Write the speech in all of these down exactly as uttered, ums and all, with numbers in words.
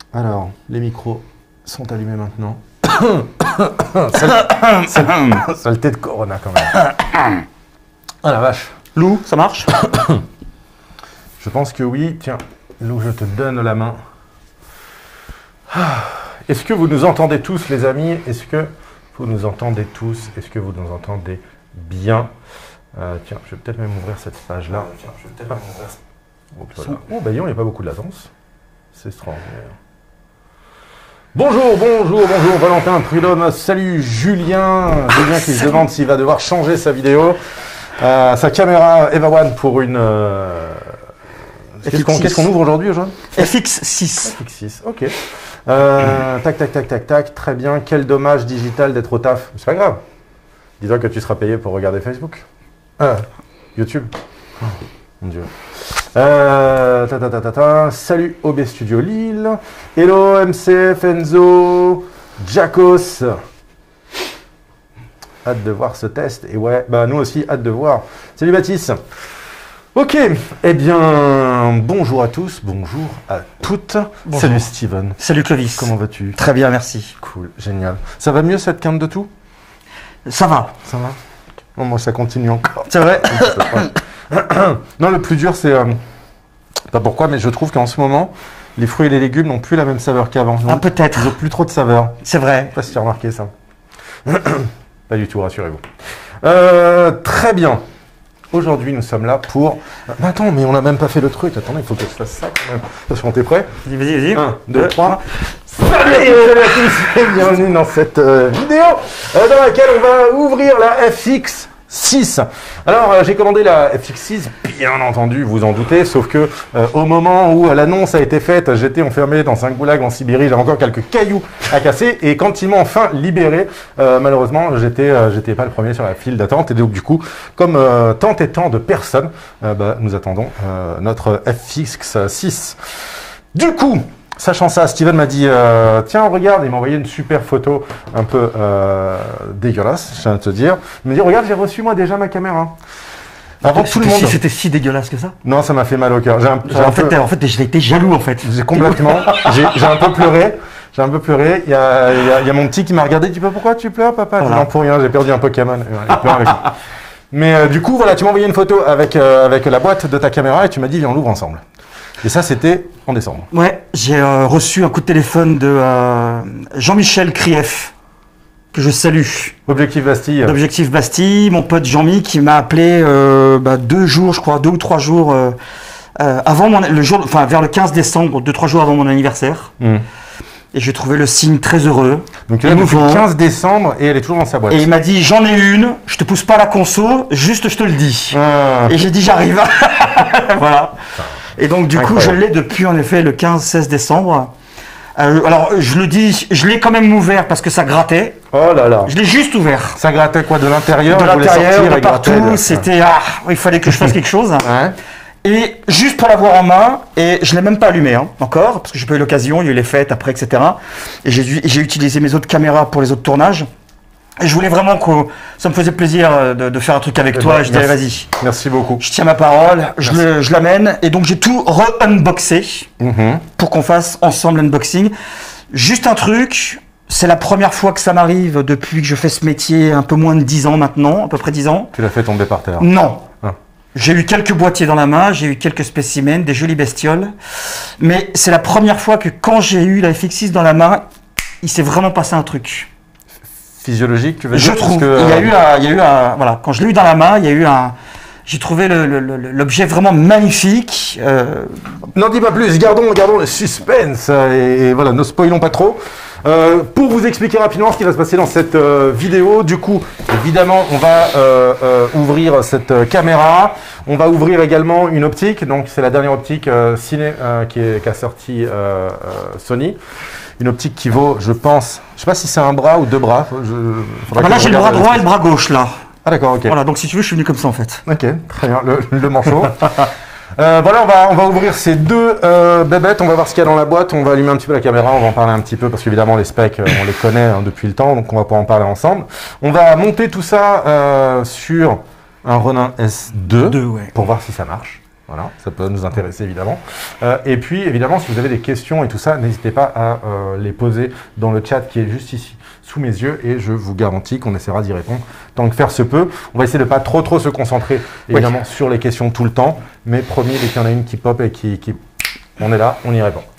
Alors, les micros sont allumés maintenant. Saleté de Corona quand même. Ah la vache. Lou, ça marche? Je pense que oui. Tiens, Lou, je te donne la main. Est-ce que vous nous entendez tous, les amis? Est-ce que vous nous entendez tous? Est-ce que vous nous entendez bien? euh, Tiens, je vais peut-être même ouvrir cette page-là. Euh, tiens, je vais peut-être même ouvrir... Oh, voilà. Oh, bah, il n'y a pas beaucoup de latence. C'est extraordinaire. Bonjour, bonjour, bonjour, Valentin Prudhomme. Salut, Julien. Julien qui se demande s'il va devoir changer sa vidéo. Euh, sa caméra Eva One pour une... Euh... Qu'est-ce qu'on qu'est-ce qu'on ouvre aujourd'hui, Jean? F X six. F X six, ok. Euh, tac, tac, tac, tac, tac. Très bien. Quel dommage digital d'être au taf. C'est pas grave. Dis-toi que tu seras payé pour regarder Facebook. Ah, YouTube. Oh, mon Dieu. Euh, ta, ta, ta, ta, ta. Salut O B Studio Lille. Hello M C F, Enzo, Jacos. Hâte de voir ce test. Et ouais, bah nous aussi, hâte de voir. Salut Baptiste. Ok, eh bien, bonjour à tous, bonjour à toutes. Bonjour. Salut Steven. Salut Clovis. Comment vas-tu? Très bien, merci. Cool, génial. Ça va mieux cette quinte de tout? Ça va. Ça va? Non, moi ça continue encore. C'est vrai? Non, le plus dur c'est... Euh, pas pourquoi, mais je trouve qu'en ce moment, les fruits et les légumes n'ont plus la même saveur qu'avant. Ah, peut-être. Ils n'ont plus trop de saveur. C'est vrai. Je sais pas si tu as remarqué ça. Pas du tout, rassurez-vous. Euh, très bien. Aujourd'hui, nous sommes là pour... Mais attends, mais on n'a même pas fait le truc. Attendez, il faut que je fasse ça quand même. Attention, t'es prêt? Vas-y, vas-y, vas-y. un, deux, trois. Salut, salut à tous et bienvenue dans cette euh, vidéo euh, dans laquelle on va ouvrir la F X six. Alors, euh, j'ai commandé la F X six, bien entendu, vous en doutez, sauf que euh, au moment où l'annonce a été faite, j'étais enfermé dans un goulag en Sibérie, j'avais encore quelques cailloux à casser, et quand ils m'ont enfin libéré, euh, malheureusement, j'étais euh, j'étais pas le premier sur la file d'attente, et donc du coup, comme euh, tant et tant de personnes, euh, bah, nous attendons euh, notre F X six. Du coup, sachant ça, Steven m'a dit euh, tiens, regarde, il m'a envoyé une super photo un peu euh, dégueulasse, je tiens à te dire. Il m'a dit regarde, j'ai reçu moi déjà ma caméra. Avant tout le monde. Si c'était si dégueulasse que ça? Non, ça m'a fait mal au cœur. En, en, fait, peu... en fait, j'ai été jaloux en fait. J'ai complètement. J'ai un peu pleuré. J'ai un peu pleuré. Il y a, il y a, il y a mon petit qui m'a regardé. Il dit pourquoi tu pleures, papa? Voilà. Non, pour rien, j'ai perdu un Pokémon. Il pleure avec moi. Mais euh, du coup, voilà, tu m'as envoyé une photo avec, euh, avec la boîte de ta caméra et tu m'as dit viens, on l'ouvre ensemble. Et ça, c'était en décembre. Ouais, j'ai euh, reçu un coup de téléphone de euh, Jean-Michel Krief, que je salue. Objectif Bastille. D'Objectif Bastille, mon pote Jean-Mi qui m'a appelé euh, bah, deux jours, je crois, deux ou trois jours euh, euh, avant mon, le jour, enfin vers le quinze décembre, deux trois jours avant mon anniversaire. Mmh. Et j'ai trouvé le signe très heureux. Donc là, depuis le quinze décembre et elle est toujours dans sa boîte. Et il m'a dit j'en ai une, je te pousse pas la conso, juste je te le dis. Ah. Et j'ai dit j'arrive. Voilà. Et donc, du Incroyable. coup, je l'ai depuis, en effet, le quinze seize décembre. Euh, alors, je le dis, je l'ai quand même ouvert parce que ça grattait. Oh là là. Je l'ai juste ouvert. Ça grattait quoi? De l'intérieur? De l'intérieur, de partout. C'était, ah, il fallait que je fasse quelque chose. Ouais. Et juste pour l'avoir en main, et je ne l'ai même pas allumé hein, encore, parce que j'ai pas eu l'occasion, il y a eu les fêtes après, et cetera. Et j'ai utilisé mes autres caméras pour les autres tournages. Et je voulais vraiment que ça me faisait plaisir de, de faire un truc avec eh toi. Ben, et je disais, vas-y. Merci beaucoup. Je tiens ma parole, je, le, je l'amène. Et donc, j'ai tout re-unboxé mm-hmm. pour qu'on fasse ensemble l'unboxing. Juste un truc, c'est la première fois que ça m'arrive depuis que je fais ce métier, un peu moins de dix ans maintenant, à peu près dix ans. Tu l'as fait tomber par terre? Non. Ah. J'ai eu quelques boîtiers dans la main, j'ai eu quelques spécimens, des jolies bestioles. Mais c'est la première fois que quand j'ai eu la F X six dans la main, il s'est vraiment passé un truc. Physiologique, tu veux je dire? trouve. Parce que, il y a eu un, il y a eu un, voilà, quand je l'ai eu dans la main, il y a eu un, j'ai trouvé l'objet vraiment magnifique. Euh... N'en dis pas plus, gardons, gardons le suspense et, et voilà, ne spoilons pas trop. Euh, pour vous expliquer rapidement ce qui va se passer dans cette euh, vidéo, du coup, évidemment, on va euh, euh, ouvrir cette euh, caméra. On va ouvrir également une optique. Donc, c'est la dernière optique euh, ciné euh, qui, est, qui a sorti euh, euh, Sony. Une optique qui vaut, je pense, je sais pas si c'est un bras ou deux bras. Je, ah bah là, j'ai le bras droit et le bras gauche, là. Ah d'accord, ok. Voilà, donc si tu veux, je suis venu comme ça, en fait. Ok, très bien, le, le manchot. euh, voilà, on va, on va ouvrir ces deux euh, bébêtes, on va voir ce qu'il y a dans la boîte, on va allumer un petit peu la caméra, on va en parler un petit peu, parce qu'évidemment, les specs, on les connaît hein, depuis le temps, donc on va pouvoir en parler ensemble. On va monter tout ça euh, sur un Ronin S deux, deux, ouais. pour voir si ça marche. Voilà, ça peut nous intéresser évidemment. Euh, et puis évidemment, si vous avez des questions et tout ça, n'hésitez pas à euh, les poser dans le chat qui est juste ici sous mes yeux et je vous garantis qu'on essaiera d'y répondre tant que faire se peut. On va essayer de pas trop trop se concentrer évidemment oui. sur les questions tout le temps, mais promis, dès qu'il y en a une qui pop et qui, qui... on est là, on y répond.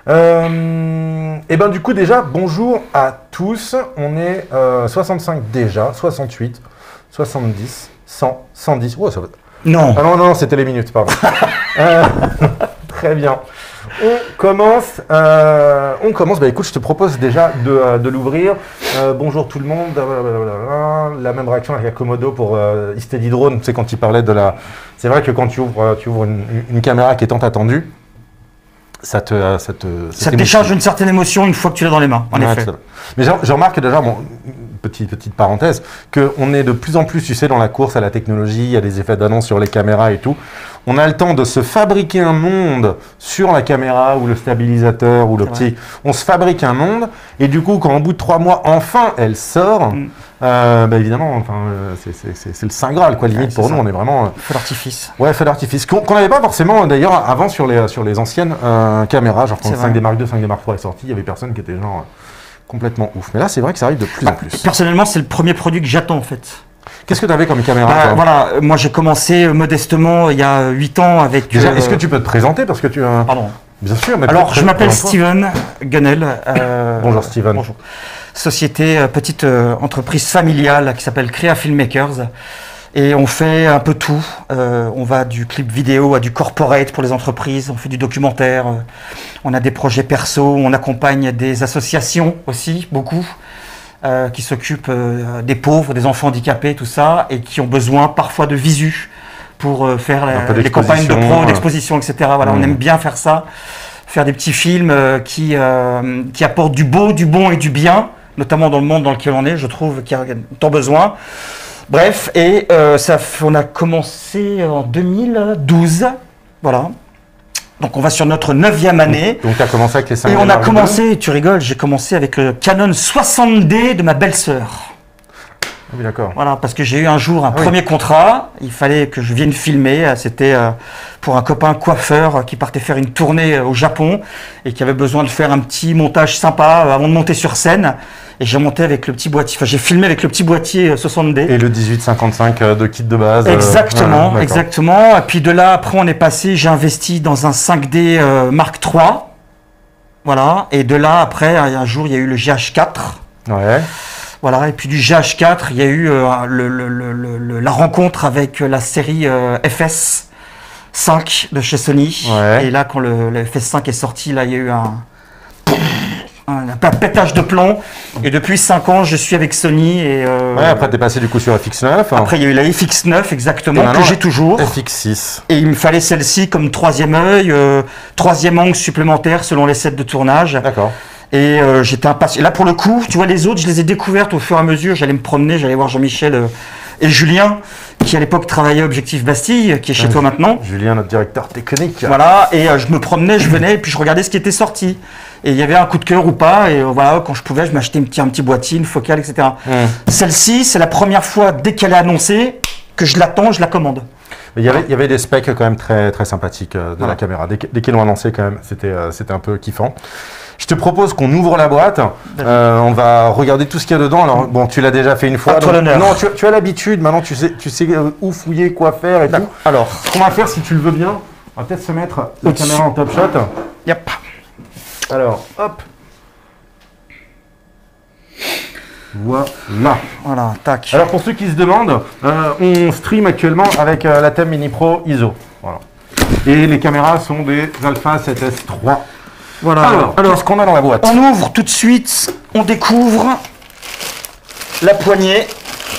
Euh, et ben du coup déjà, bonjour à tous. On est euh, soixante-cinq déjà, soixante-huit, soixante-dix, cent, cent dix. Oh, ça va... Non. Ah non, non, c'était les minutes, pardon. euh, très bien. On commence. Euh, on commence. Bah écoute, je te propose déjà de, euh, de l'ouvrir. Euh, bonjour tout le monde. La même réaction avec Komodo pour euh, Steady Drone. C'est quand il parlait de la. C'est vrai que quand tu ouvres, tu ouvres une, une caméra qui est tant attendue, ça te, ça te, ça te décharge une certaine émotion une fois que tu l'as dans les mains. En ouais, effet. Mais je, je remarque déjà, bon, petite, petite parenthèse, qu'on est de plus en plus, tu sais, dans la course à la technologie, il y a des effets d'annonce sur les caméras et tout. On a le temps de se fabriquer un monde sur la caméra ou le stabilisateur ou l'optique. On se fabrique un monde et du coup, quand au bout de trois mois, enfin, elle sort, mm. euh, bah évidemment, enfin, euh, c'est le Saint Graal, quoi, limite, ouais, pour nous, ça. On est vraiment... Euh, feu d'artifice. Ouais, feu d'artifice. Qu'on qu n'avait pas forcément, d'ailleurs, avant sur les, sur les anciennes euh, caméras, genre quand le cinq D Mark deux, cinq D Mark trois est sorti, il y avait personne qui était genre... Euh, complètement ouf. Mais là, c'est vrai que ça arrive de plus bah, en plus. Personnellement, c'est le premier produit que j'attends en fait. Qu'est-ce que tu avais comme caméra? bah, Voilà, moi j'ai commencé euh, modestement il y a huit ans avec... Déjà, euh... est-ce que tu peux te présenter parce que tu... Euh... Pardon. Bien sûr. Mais alors, je m'appelle Steven Gunnell. Euh... Bonjour Steven. Bonjour. Société, euh, petite euh, entreprise familiale qui s'appelle Crea Filmmakers. Et on fait un peu tout. Euh, on va du clip vidéo à du corporate pour les entreprises. On fait du documentaire. Euh, on a des projets perso. On accompagne des associations aussi, beaucoup, euh, qui s'occupent euh, des pauvres, des enfants handicapés, tout ça, et qui ont besoin parfois de visu pour euh, faire la, les campagnes de pro, d'exposition, et cetera. Voilà, mmh. On aime bien faire ça, faire des petits films euh, qui, euh, qui apportent du beau, du bon et du bien, notamment dans le monde dans lequel on est. Je trouve qu'il y a tant besoin. Bref, et euh, ça, on a commencé en deux mille douze, voilà. Donc on va sur notre neuvième année. Donc tu as commencé avec les cinq D Et on a commencé, tu rigoles, j'ai commencé avec le Canon soixante D de ma belle-sœur. Oui, d'accord. Voilà, parce que j'ai eu un jour un ah, premier oui. contrat, il fallait que je vienne filmer, c'était euh, pour un copain coiffeur qui partait faire une tournée au Japon et qui avait besoin de faire un petit montage sympa euh, avant de monter sur scène. Et j'ai monté avec le petit boîtier, enfin j'ai filmé avec le petit boîtier soixante D. Et le dix-huit cinquante-cinq de kit de base. Exactement, euh, exactement. Et puis de là, après on est passé, j'ai investi dans un cinq D euh, Mark trois. Voilà. Et de là, après, un jour, il y a eu le G H quatre. Ouais. Voilà. Et puis du G H quatre, il y a eu euh, le, le, le, le, la rencontre avec la série euh, F S cinq de chez Sony. Ouais. Et là, quand le, le F S cinq est sorti, là, il y a eu un... un pétage de plomb et depuis cinq ans je suis avec Sony et euh, ouais, après t'es passé du coup sur F X neuf hein. Après il y a eu la F X neuf exactement que j'ai toujours F X six et il me fallait celle-ci comme troisième œil euh, troisième angle supplémentaire selon les sets de tournage. D'accord. Et euh, j'étais impatient. Là pour le coup tu vois les autres je les ai découvertes au fur et à mesure, j'allais me promener, j'allais voir Jean-Michel euh, et Julien qui à l'époque travaillait à Objectif Bastille qui est chez ouais, toi maintenant. Julien notre directeur technique. Voilà et euh, je me promenais, je venais et puis je regardais ce qui était sorti. Et il y avait un coup de cœur ou pas, et euh, voilà, quand je pouvais, je m'achetais un petit, un petit boîtier, une focale, et cetera. Mmh. Celle-ci, c'est la première fois, dès qu'elle est annoncée, que je l'attends, je la commande. Mais il y avait, il y avait des specs quand même très, très sympathiques euh, de voilà. la caméra. Dès, dès qu'ils l'ont annoncé, quand même, c'était euh, c'était un peu kiffant. Je te propose qu'on ouvre la boîte. Euh, on va regarder tout ce qu'il y a dedans. Alors, bon, tu l'as déjà fait une fois. À toi l'honneur. Non, tu, tu as l'habitude. Maintenant, tu sais, tu sais où fouiller, quoi faire et tout. Alors, ce qu'on va faire, si tu le veux bien, on va peut-être se mettre la caméra en top shot. Yep. Alors, hop. Voilà. Voilà, tac. Alors pour ceux qui se demandent, euh, on stream actuellement avec euh, la Thème Mini Pro I S O. Voilà. Et les caméras sont des Alpha sept S trois. Voilà. Alors, alors qu'est-ce qu'on a dans la boîte? On ouvre tout de suite, on découvre la poignée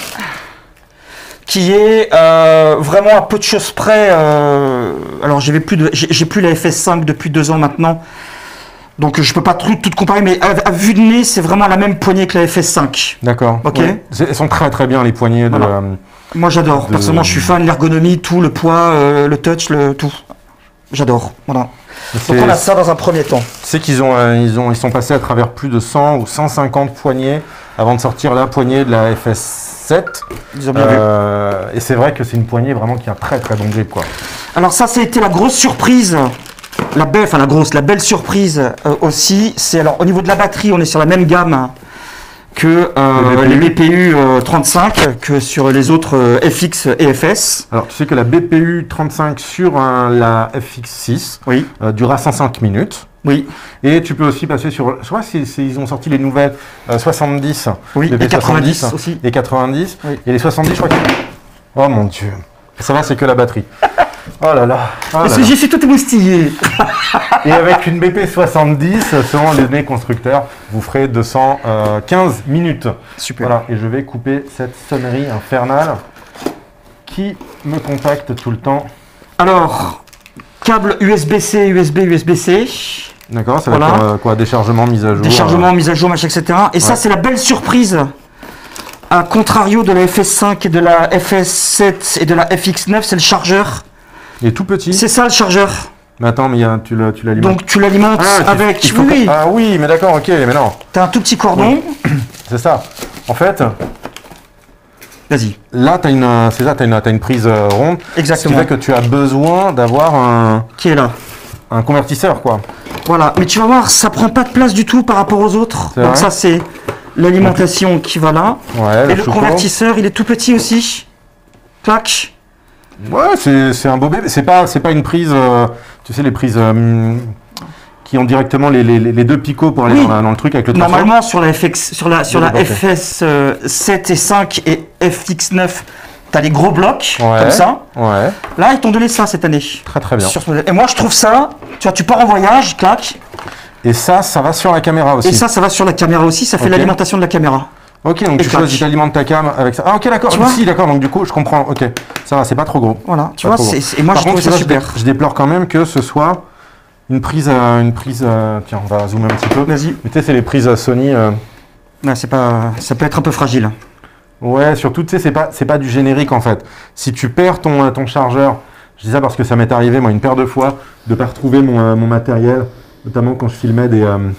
qui est euh, vraiment à peu de choses près. Euh, alors j'ai plus de, j'ai plus la F S cinq depuis deux ans maintenant. Donc je peux pas tout, tout comparer, mais à, à vue de nez, c'est vraiment la même poignée que la F S cinq. D'accord. Ok. Ouais. Elles sont très très bien les poignées. Voilà. De, euh, Moi j'adore. de... Personnellement, je suis fan de l'ergonomie, tout, le poids, euh, le touch, le tout. J'adore. Voilà. Donc on a ça dans un premier temps. C'est qu'ils ont, euh, ils ont, ils sont passés à travers plus de cent ou cent cinquante poignées avant de sortir la poignée de la F S sept. Ils ont bien euh, vu. Et c'est vrai que c'est une poignée vraiment qui a un très très bon grip quoi. Alors ça, ça a été la grosse surprise. La belle, enfin la grosse, la belle surprise euh, aussi. C'est alors au niveau de la batterie, on est sur la même gamme que euh, les B P U euh, trente-cinq, que sur les autres euh, F X et F S. Alors tu sais que la B P U trente-cinq sur un, la F X six oui. euh, durera cent cinq minutes. Oui. Et tu peux aussi passer sur, je crois qu'ils ont sorti les nouvelles euh, soixante-dix, oui. B P et quatre-vingt-dix soixante-dix aussi. Et quatre-vingt-dix. Oui. Et les soixante-dix, je crois que... Oh mon Dieu. Ça va, c'est que la batterie. Oh là là. Oh Parce que j'y suis tout émoustillé. Et avec une B P soixante-dix, selon les données constructeurs, vous ferez deux cent quinze minutes. Super. Voilà, et je vais couper cette sonnerie infernale qui me contacte tout le temps. Alors, câble U S B C, U S B, U S B C. D'accord, ça va voilà. être euh, quoi? Déchargement, mise à jour. Déchargement, euh... mise à jour, machin, et cetera. Et ouais. ça, c'est la belle surprise. À contrario de la F S cinq et de la F S sept et de la F X neuf, c'est le chargeur. Il est tout petit. C'est ça le chargeur. Mais attends, mais y a, tu l'alimente. Donc tu l'alimentes ah, avec. Tu, oui, oui. Ah oui, mais d'accord, ok, mais non. T'as un tout petit cordon. Oui. C'est ça. En fait. Vas-y. Là, t'as une, c'est ça, t'as une, t'as une prise euh, ronde. Exactement. Ce qui fait que tu as besoin d'avoir un. Qui est là. Un convertisseur, quoi. Voilà. Mais tu vas voir, ça prend pas de place du tout par rapport aux autres. Donc vrai ça, c'est l'alimentation qui va là. Ouais. Et le, le convertisseur, il est tout petit aussi. Clac. Ouais, c'est un beau bébé. C'est pas, c'est pas une prise, euh, tu sais, les prises euh, qui ont directement les, les, les deux picots pour aller oui. dans, la, dans le truc avec le traçeur. Normalement, sur la, F X, sur la, sur la F S sept et cinq et F X neuf, tu as les gros blocs, ouais. comme ça. Ouais. Là, ils t'ont donné ça cette année. Très très bien. Sur ce et moi, je trouve ça, tu vois, tu pars en voyage, clac. Et ça, ça va sur la caméra aussi. Et ça, ça va sur la caméra aussi, ça fait okay. l'alimentation de la caméra. Ok, donc et tu choisis, tu alimentes ta cam avec ça. Ah ok, d'accord. Si, d'accord. Donc du coup, je comprends. Ok, ça va, c'est pas trop gros. Voilà. Tu vois, c'est. Et moi, Par je contre, trouve ça super. Je, je déplore quand même que ce soit une prise, euh, une prise. Euh, tiens, on va zoomer un petit peu. Vas-y. Mais tu sais, c'est les prises Sony. Euh... Ouais, c'est pas. Ça peut être un peu fragile. Ouais, surtout, tu sais, c'est pas, c'est pas du générique en fait. Si tu perds ton, ton chargeur, je dis ça parce que ça m'est arrivé moi une paire de fois de pas retrouver mon, euh, mon matériel, notamment quand je filmais des. Euh,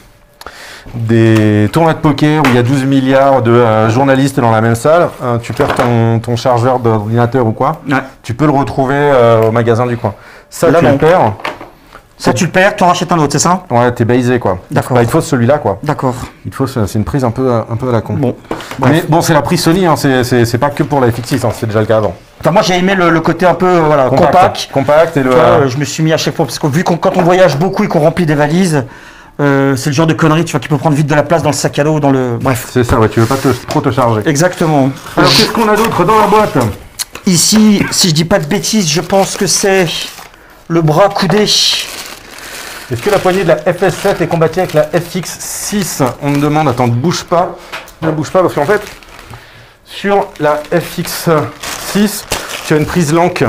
des tournois de poker où il y a douze milliards de euh, journalistes dans la même salle, euh, tu perds ton, ton chargeur d'ordinateur ou quoi, ouais. tu peux le retrouver euh, au magasin du coin. Ça, là, tu non. le perds. Ça, tu le perds, tu en rachètes un autre, c'est ça? Ouais, t'es baisé quoi. D'accord. Bah, il faut celui-là quoi. D'accord. Il faut, c'est une prise un peu, un peu à la con. Bon. Bref. Mais bon, c'est la prise Sony, hein, c'est pas que pour la F X six, hein, c'est déjà le cas avant. Enfin, moi, j'ai aimé le, le côté un peu euh, voilà, compact. Compact. Compact et le. Toi, euh, je me suis mis à chaque fois parce que vu qu'on quand on voyage beaucoup et qu'on remplit des valises. Euh, c'est le genre de connerie tu vois, qui peut prendre vite de la place dans le sac à dos, dans le... Bref. C'est ça, ouais, tu veux pas te, trop te charger. Exactement. Alors, qu'est-ce qu'on a d'autre dans la boîte? Ici, si je dis pas de bêtises, je pense que c'est le bras coudé. Est-ce que la poignée de la F S sept est compatible avec la F X six? On me demande, attends, ne bouge pas. Ne bouge pas, parce qu'en fait, sur la F X six, tu as une prise Lank.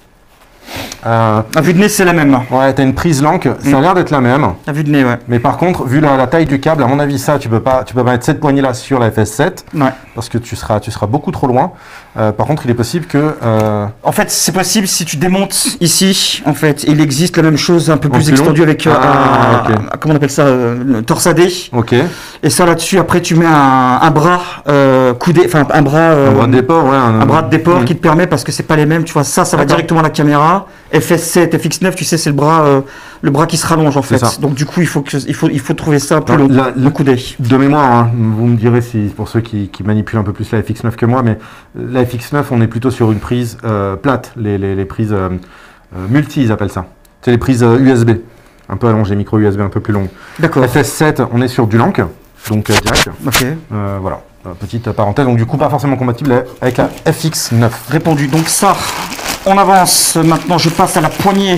Euh, à vue de nez, c'est la même. Ouais, tu as une prise Lank, ça mmh. a l'air d'être la même. À vue de nez, ouais. Mais par contre, vu la, la taille du câble, à mon avis, ça, tu peux pas, tu peux pas mettre cette poignée-là sur la F S sept. Ouais. Parce que tu seras, tu seras beaucoup trop loin. Euh, par contre, il est possible que... Euh... En fait, c'est possible si tu démontes ici, en fait. Il existe la même chose, un peu plus, plus extendue long. avec euh, ah, un, okay. un... Comment on appelle ça euh, torsadé. Ok. Et ça, là-dessus, après, tu mets un, un bras euh, coudé, enfin, un bras... Euh, un bras de déport, ouais. Un, un bras de déport mmh. qui te permet, parce que c'est pas les mêmes, tu vois, ça, ça va directement à la caméra. F S sept, F X neuf, tu sais, c'est le bras, euh, le bras qui se rallonge en fait. Ça. Donc du coup, il faut que, il faut, il faut trouver ça plus long, la, le coudé. De mémoire, hein, vous me direz si pour ceux qui, qui manipulent un peu plus la F X neuf que moi, mais la F X neuf, on est plutôt sur une prise euh, plate, les, les, les prises euh, euh, multi, ils appellent ça. C'est les prises euh, U S B, un peu allongées, micro U S B un peu plus longues. D'accord. F S sept, on est sur du Lank, donc euh, direct. Ok. Euh, voilà. Petite parenthèse, donc du coup pas forcément compatible avec la F X neuf. Répondu. Donc ça, on avance. Maintenant, je passe à la poignée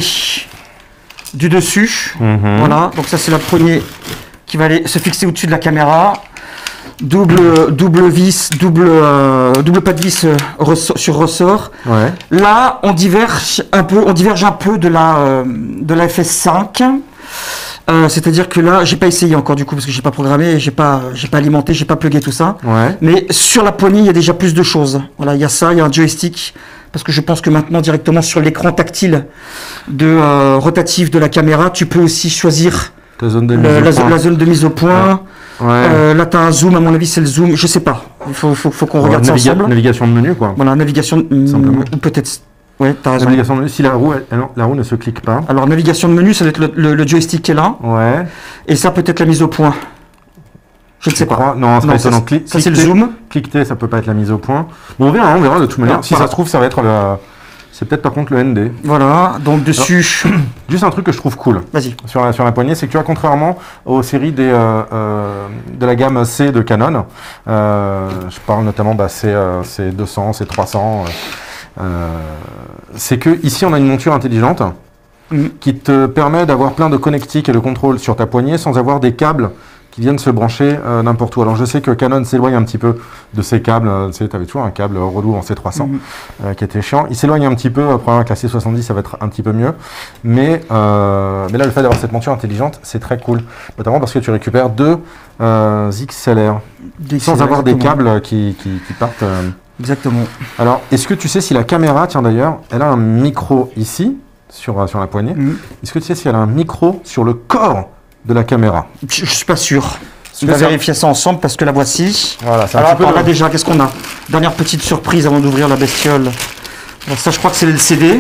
du dessus. Mm-hmm. Voilà. Donc ça, c'est la poignée qui va aller se fixer au-dessus de la caméra. Double, double vis, double, euh, double pas de vis euh, ressort, sur ressort. Ouais. Là, on diverge un peu, on diverge un peu de la, euh, de la F S cinq. Euh, c'est-à-dire que là, j'ai pas essayé encore du coup parce que j'ai pas programmé, j'ai pas, j'ai pas alimenté, j'ai pas plugué tout ça. Ouais. Mais sur la poignée, il y a déjà plus de choses. Voilà, il y a ça, il y a un joystick parce que je pense que maintenant directement sur l'écran tactile de euh, rotatif de la caméra, tu peux aussi choisir la zone de le, mise au la, point. la zone de mise au point. Ouais. Euh, là, tu as un zoom, à mon avis, c'est le zoom. Je sais pas. Il faut, faut, faut qu'on ouais, regarde ça naviga ensemble. Navigation de menu, quoi. Voilà, navigation. Ou peut-être. Oui, t'as raison. Navigation de menu, si la roue, elle- elle- la roue ne se clique pas. Alors, navigation de menu, ça doit être le, le- le joystick qui est là. Ouais. Et ça, peut-être la mise au point. Je ne sais pas. Crois- Non, c'est Non, pas ça, étonnant. c'est- Clic- ça, c'est le cliqueter- zoom. Cliqueter, ça peut pas être la mise au point. Bon, on verra, on verra de toute manière. Non, Si voilà. ça se trouve, ça va être le. C'est peut-être par contre le N D. Voilà, donc dessus. Juste un truc que je trouve cool Vas-y. sur la, sur la poignée, c'est que tu vois, contrairement aux séries des, euh, euh, de la gamme C de Canon, euh, je parle notamment bah, C, euh, C deux cents, C trois cents, euh, euh, c'est que ici on a une monture intelligente Mhm. qui te permet d'avoir plein de connectiques et de contrôle sur ta poignée sans avoir des câbles qui viennent se brancher euh, n'importe où. Alors je sais que Canon s'éloigne un petit peu de ces câbles, euh, tu sais, tu avais toujours un câble relou en C trois cents Mhm. euh, qui était chiant. Il s'éloigne un petit peu, euh, probablement avec la C soixante-dix ça va être un petit peu mieux, mais, euh, mais là le fait d'avoir cette monture intelligente c'est très cool, notamment parce que tu récupères deux euh, X L R Des sans X L R, avoir des exactement. câbles qui, qui, qui partent. euh. Exactement. Alors est-ce que tu sais si la caméra, tiens d'ailleurs, elle a un micro ici, sur, euh, sur la poignée, Mhm. est-ce que tu sais si elle a un micro sur le corps de la caméra? Je, je suis pas sûr. On que va ça- vérifier ça ensemble parce que la voici. Voilà, c'est un Alors petit peu attends, là le- déjà, qu'est-ce qu'on a? Dernière petite surprise avant d'ouvrir la bestiole. Alors ça, je crois que c'est le L C D.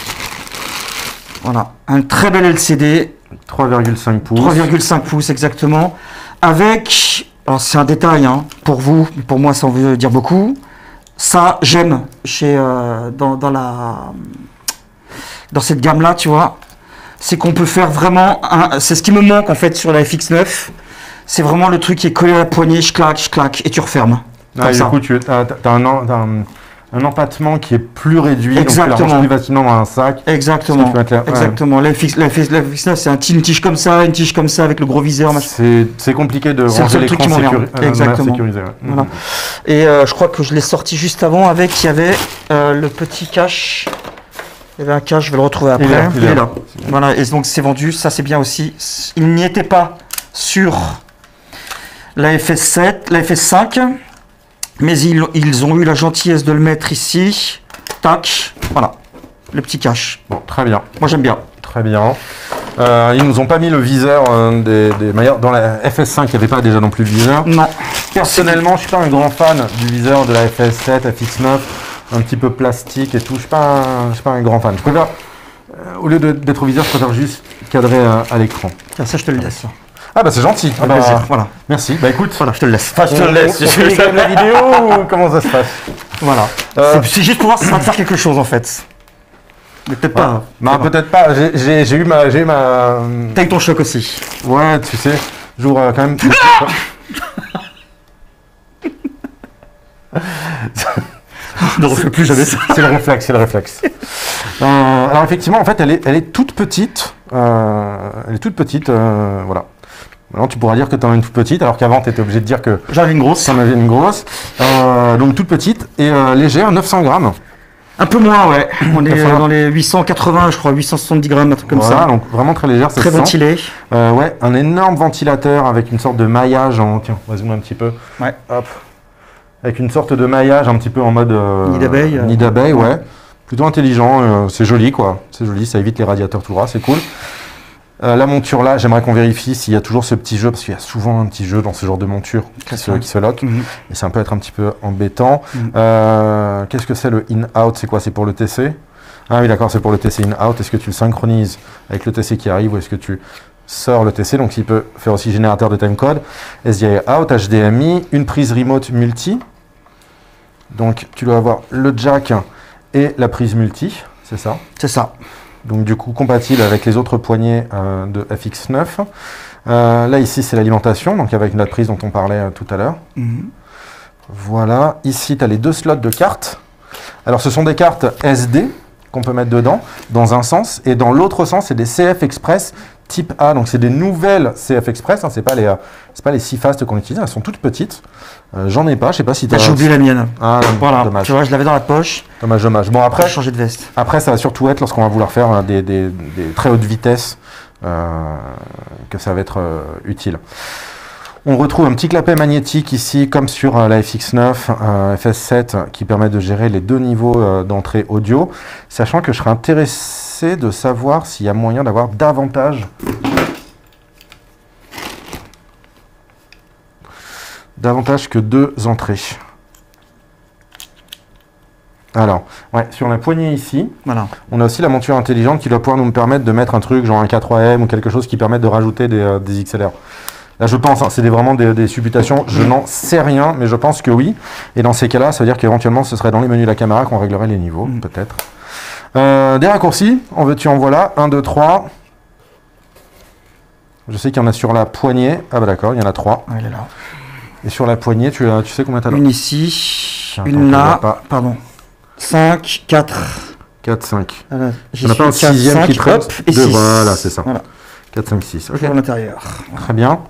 Voilà, un très bel L C D, trois virgule cinq pouces. trois virgule cinq pouces exactement, avec, alors c'est un détail hein, pour vous, mais pour moi ça en veut dire beaucoup. Ça, j'aime chez euh, dans, dans la dans cette gamme-là, tu vois, c'est qu'on peut faire vraiment, un- c'est ce qui me manque en fait sur la F X neuf. C'est vraiment le truc qui est collé à la poignée, je claque, je claque, et tu refermes. Ah, Comme et ça. du coup, tu as, un, en- t'as un, un empattement qui est plus réduit, donc tu la Exactement. ranges plus facilement dans un sac. Exactement. Parce que tu vas te la- ouais. Exactement. La F X, la F X, la F X neuf, c'est un ti- une tige comme ça, une tige comme ça avec le gros viseur. machin. C'est c'est compliqué de C'est le ranger seul truc l'écran qui m'emmerde. sécuri- euh, de manière Exactement. sécurisée. ouais. Voilà. Mhm. Et euh, je crois que je l'ai sorti juste avant avec, il y avait euh, le petit cache. Il y avait un cache, je vais le retrouver après. Il est là, il est là. Voilà, et donc c'est vendu, ça c'est bien aussi. Il n'y était pas sur la F S sept, la F S cinq, mais ils, ils ont eu la gentillesse de le mettre ici. Tac, voilà, le petit cache. Bon, très bien. Moi j'aime bien. Très bien. Euh, ils nous ont pas mis le viseur euh, des, des meilleurs. Dans la F S cinq, il n'y avait pas déjà non plus le viseur. Non. Personnellement, je suis pas un grand fan du viseur de la F S sept, F X neuf, un petit peu plastique et tout. Je suis pas, un- je suis pas un grand fan. Je préfère, euh, au lieu de- d'être au viseur, je préfère juste cadrer euh, à l'écran. Tiens, ça je te le laisse. Ah bah c'est gentil. Ah Avec bah, plaisir. Voilà. merci. Bah écoute. Voilà, je te le laisse. Enfin, je te le laisse. On- on- Tu fais quand même la vidéo ou comment ça se passe? Voilà. Euh, C'est- C'est juste pour voir si ça va te faire quelque chose en fait. Mais peut-être pas. Non, peut-être pas. J'ai- J'ai j'ai eu ma, j'ai eu ma. T'as eu ton choc aussi. Ouais, tu sais, j'ouvre euh, quand même. Ne refais plus jamais ça. C'est le réflexe, c'est le réflexe. Euh, alors effectivement, en fait, elle est, elle est toute petite. euh, elle est toute petite, euh, voilà. Maintenant, tu pourras dire que tu en as une toute petite, alors qu'avant, tu étais obligé de dire que J'en ai une grosse. tu en avais une grosse. Euh, donc toute petite et euh, légère, neuf cents grammes. Un peu moins, ouais. On est Enfin, euh, dans les huit cent quatre-vingts, je crois, huit cent soixante-dix grammes, un truc comme Voilà, ça. donc vraiment très légère, ça Très se sent. ventilé. Euh, ouais, un énorme ventilateur avec une sorte de maillage en. Tiens, on va zoomer un petit peu. Ouais. Hop. Avec une sorte de maillage un petit peu en mode. euh, Nid d'abeille, euh. Nid d'abeille, ouais. Plutôt intelligent, euh, c'est joli quoi. C'est joli, ça évite les radiateurs tout droit, c'est cool. Euh, la monture là, j'aimerais qu'on vérifie s'il y a toujours ce petit jeu, parce qu'il y a souvent un petit jeu dans ce genre de monture qui se, qui se lock. Mhm. Et ça peut être un petit peu embêtant. Mhm. Euh, Qu'est-ce que c'est le in-out? C'est quoi? C'est pour le T C? Ah oui, d'accord, c'est pour le T C in-out. Est-ce que tu le synchronises avec le T C qui arrive ou est-ce que tu sors le T C? Donc il peut faire aussi générateur de timecode. S D I out, H D M I, une prise remote multi. Donc tu dois avoir le jack et la prise multi, c'est ça? C'est ça. Donc du coup compatible avec les autres poignées euh, de F X neuf. Euh, là ici c'est l'alimentation, donc avec la prise dont on parlait euh, tout à l'heure. Mhm. Voilà, ici tu as les deux slots de cartes. Alors ce sont des cartes S D qu'on peut mettre dedans, dans un sens, et dans l'autre sens c'est des C F Express type A, donc c'est des nouvelles C F Express, hein, c'est pas les euh, c'est pas les si fast qu'on utilise, elles sont toutes petites. Euh, J'en ai pas, je sais pas si tu Bah, j'ai oublié la mienne. Ah, Voilà. dommage, Tu vois, je l'avais dans la poche. dommage, dommage. Bon Après, après, changer de veste. après ça va surtout être lorsqu'on va vouloir faire euh, des, des- des très hautes vitesses euh, que ça va être euh, utile. On retrouve un petit clapet magnétique ici, comme sur euh, la F X neuf, euh, F S sept, qui permet de gérer les deux niveaux euh, d'entrée audio, sachant que je serais intéressé de savoir s'il y a moyen d'avoir davantage davantage que deux entrées. Alors, ouais, sur la poignée ici, voilà. On a aussi la monture intelligente qui doit pouvoir nous permettre de mettre un truc genre un K trois M ou quelque chose qui permette de rajouter des, euh, des X L R. Là, je pense, hein, c'est des, vraiment des, des supputations, je n'en sais rien, mais je pense que oui. Et dans ces cas-là, ça veut dire qu'éventuellement, ce serait dans les menus de la caméra qu'on réglerait les niveaux, mm. peut-être. Euh, des raccourcis, en veux-tu, en voilà. un, deux, trois. Je sais qu'il y en a sur la poignée. Ah bah d'accord, il y en a trois. Ah, il est là. Et sur la poignée, tu, as, tu sais combien tu as là? Une ici, Tiens, une là, pas. pardon. cinq, quatre. quatre, cinq. Voilà. On n'a pas un sixième qui traite. Hop, et deux, six. Voilà, c'est ça. Voilà. quatre, cinq, six. Ok. Pour l'intérieur. Très bien.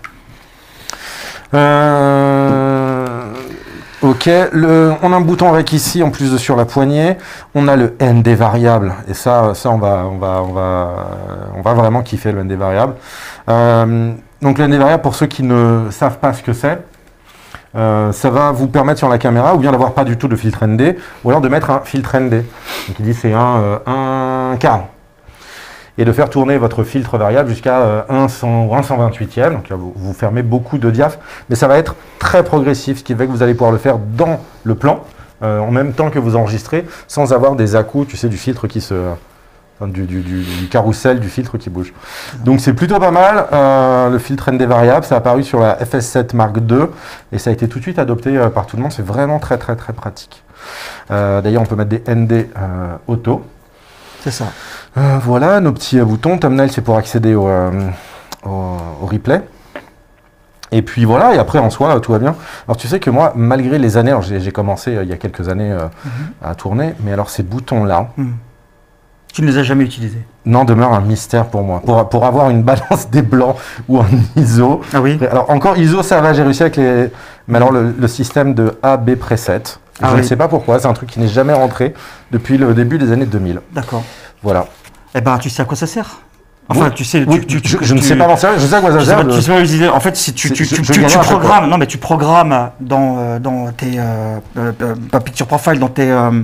Euh... Ok, le... on a un bouton avec ici, en plus de sur la poignée. On a le N D variable. Et ça, ça on, va, on, va, on, va, on va vraiment kiffer le N D variable. Euh... Donc le N D variable, pour ceux qui ne savent pas ce que c'est, Euh, ça va vous permettre sur la caméra ou bien d'avoir pas du tout de filtre N D ou alors de mettre un filtre N D. Donc il dit c'est un, euh, un quart. Et de faire tourner votre filtre variable jusqu'à euh, un cent ou un cent vingt-huitième. Donc là, vous, vous fermez beaucoup de diaph, mais ça va être très progressif, ce qui fait que vous allez pouvoir le faire dans le plan euh, en même temps que vous enregistrez sans avoir des à-coups, tu sais, du filtre qui se... Du, du, du, du carrousel du filtre qui bouge. Donc c'est plutôt pas mal. Euh, le filtre N D variable, ça a apparu sur la F S sept Mark deux et ça a été tout de suite adopté euh, par tout le monde. C'est vraiment très très très pratique. Euh, D'ailleurs, on peut mettre des N D euh, auto. C'est ça. Euh, voilà, nos petits euh, boutons. Thumbnail, c'est pour accéder au, euh, au, au replay. Et puis voilà, et après en soi, euh, tout va bien. Alors tu sais que moi, malgré les années, j'ai commencé euh, il y a quelques années euh, mm-hmm. à tourner, mais alors ces boutons-là, mm. tu ne les as jamais utilisés? Non, demeure un mystère pour moi. Pour, pour avoir une balance des blancs ou un I S O. Ah oui. Alors encore I S O, ça va, j'ai réussi avec les... Mais alors le, le système de A B preset, ah je oui. ne sais pas pourquoi, c'est un truc qui n'est jamais rentré depuis le début des années deux mille. D'accord. Voilà. Eh ben, tu sais à quoi ça sert? Enfin, oui. tu sais... Oui, tu, tu, je, tu, je ne tu, sais pas m'en servir, je sais à quoi ça sert. Tu sais pas utiliser. En fait, si tu, tu, je, tu, je tu, tu programmes... Non, mais tu programmes dans, euh, dans tes... Euh, euh, pas Picture Profile, dans tes... Euh,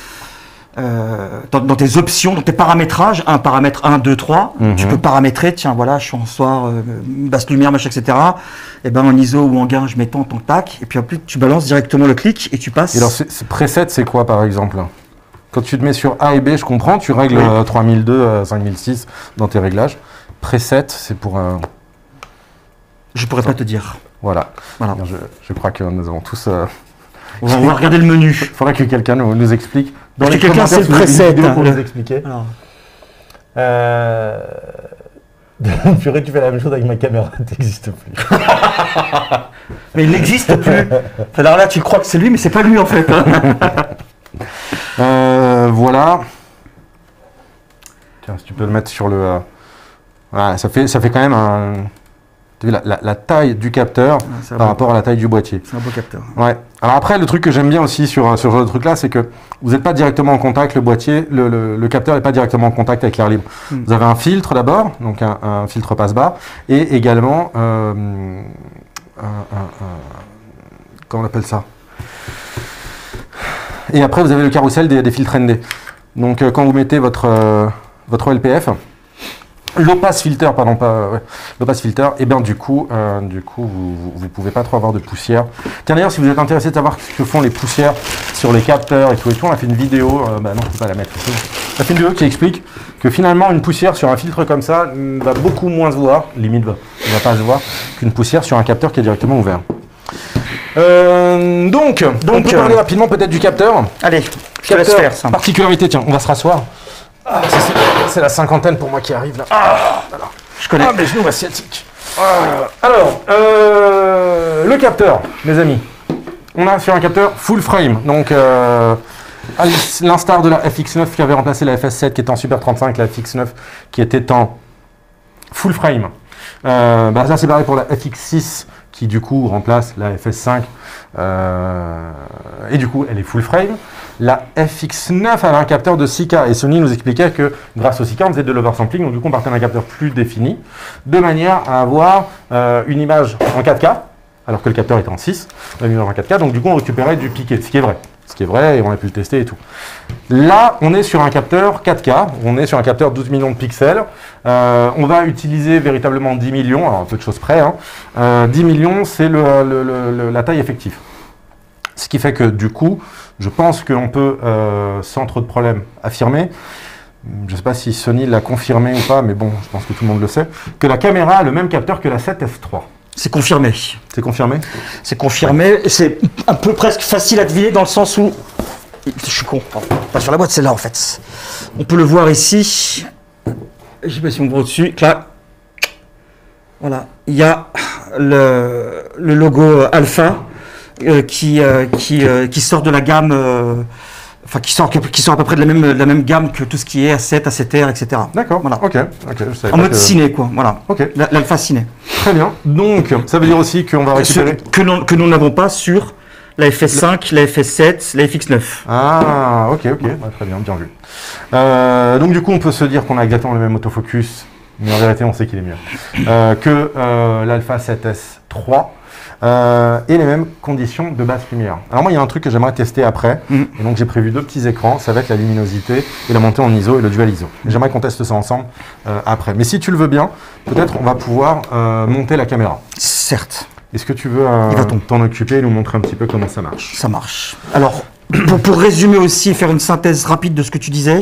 Euh, dans, dans tes options, dans tes paramétrages, un paramètre un, deux, trois, mm-hmm. tu peux paramétrer, tiens voilà, je suis en soir, euh, basse lumière, machin, et cetera. Et ben en I S O ou en gain, je mets tant, tant, tac, et puis en plus tu balances directement le clic et tu passes. Et alors, c'est, c'est preset, c'est quoi par exemple? Quand tu te mets sur A et B, je comprends, tu règles oui. euh, trois mille deux, euh, cinq mille six dans tes réglages. Preset, c'est pour un... Euh... Je pourrais pas te dire. Voilà. voilà. Je, je crois que nous avons tous... Euh... On va, on va regarder le menu. Il faudrait que quelqu'un nous, nous explique. Dans les quelqu'un c'est le preset pour nous expliquer. Alors. Euh... Purée, tu fais la même chose avec ma caméra, t'existes plus. Mais il n'existe plus. Alors là, tu crois que c'est lui, mais c'est pas lui en fait. euh, voilà. Tiens, si tu peux le mettre sur le. Euh... Voilà, ça fait, ça fait quand même un. Tu as vu la, la, la taille du capteur ouais, par rapport à la taille du boîtier. C'est un beau capteur. Ouais. Alors après, le truc que j'aime bien aussi sur, sur ce truc-là, c'est que vous n'êtes pas directement en contact, le boîtier, le, le, le capteur n'est pas directement en contact avec l'air libre. Mm. Vous avez un filtre d'abord, donc un, un filtre passe-bas, et également, euh, un, un, un, comment on appelle ça? Et après, vous avez le carrousel des, des filtres N D. Donc euh, quand vous mettez votre, euh, votre O L P F, l'opace filter, pardon, pas, ouais, l'opace filter, et bien du coup, euh, du coup, vous ne pouvez pas trop avoir de poussière. Tiens d'ailleurs, si vous êtes intéressé de savoir ce que font les poussières sur les capteurs et tout et tout, on a fait une vidéo, euh, bah non, je ne peux pas la mettre ici. On a fait une vidéo qui explique que finalement, une poussière sur un filtre comme ça va beaucoup moins se voir, limite va, ne va pas se voir, qu'une poussière sur un capteur qui est directement ouvert. Euh, donc, donc, on peut euh, parler rapidement peut-être du capteur. Allez, je te laisse faire ça. Particularité, tiens, on va se rasseoir. Ah, c'est la cinquantaine pour moi qui arrive là. Ah, alors. Je connais. Ah, mes genoux asiatiques. Ah. Alors, euh, le capteur, mes amis. On a sur un capteur full frame. Donc, euh, à l'instar de la F X neuf qui avait remplacé la F S sept qui était en Super trente-cinq, la F X neuf qui était en full frame. Euh, bah, ça, c'est pareil pour la F X six qui, du coup, remplace la F S cinq. Euh, et du coup, elle est full frame. La F X neuf avait un capteur de six K et Sony nous expliquait que grâce au six K, on faisait de l'oversampling, donc du coup on partait d'un capteur plus défini, de manière à avoir euh, une image en quatre K, alors que le capteur était en six, une image en quatre K, donc du coup on récupérait du piqué, ce qui est vrai, ce qui est vrai et on a pu le tester et tout. Là, on est sur un capteur quatre K, on est sur un capteur douze millions de pixels, euh, on va utiliser véritablement dix millions, alors un peu de choses près, hein. euh, dix millions c'est le, le, le, le, la taille effective. Ce qui fait que du coup, je pense qu'on peut, euh, sans trop de problèmes, affirmer, je ne sais pas si Sony l'a confirmé ou pas, mais bon, je pense que tout le monde le sait, que la caméra a le même capteur que la sept S trois. C'est confirmé. C'est confirmé? C'est confirmé. C'est un peu presque facile à deviner dans le sens où... Je suis con. Pas sur la boîte, c'est là en fait. On peut le voir ici. Je sais pas si on voit au-dessus. Là. Voilà. Il y a le, le logo Alpha euh, qui, euh, qui, euh, qui sort de la gamme... Euh, Enfin, qui sort, qui sort à peu près de la même, de la même gamme que tout ce qui est A sept, A sept R, et cetera. D'accord, voilà. Ok. okay je savais en pas mode que... ciné, quoi. Voilà. Ok. L'Alpha ciné. Très bien. Donc, ça veut dire aussi qu'on va récupérer... Ce, que nous n'avons pas sur la F S cinq, la F S sept, la F X neuf. Ah, ok, ok. Ouais, très bien, bien vu. Euh, donc, du coup, on peut se dire qu'on a exactement le même autofocus, mais en vérité, on sait qu'il est mieux, euh, que euh, l'Alpha sept S trois. Euh, et les mêmes conditions de basse lumière. Alors moi, il y a un truc que j'aimerais tester après, mmh. et donc j'ai prévu deux petits écrans, ça va être la luminosité et la montée en I S O et le dual I S O. J'aimerais qu'on teste ça ensemble euh, après. Mais si tu le veux bien, peut-être on va pouvoir euh, monter la caméra. Certes. Est-ce que tu veux euh, t'en occuper et nous montrer un petit peu comment ça marche? Ça marche. Alors, pour, pour résumer aussi et faire une synthèse rapide de ce que tu disais,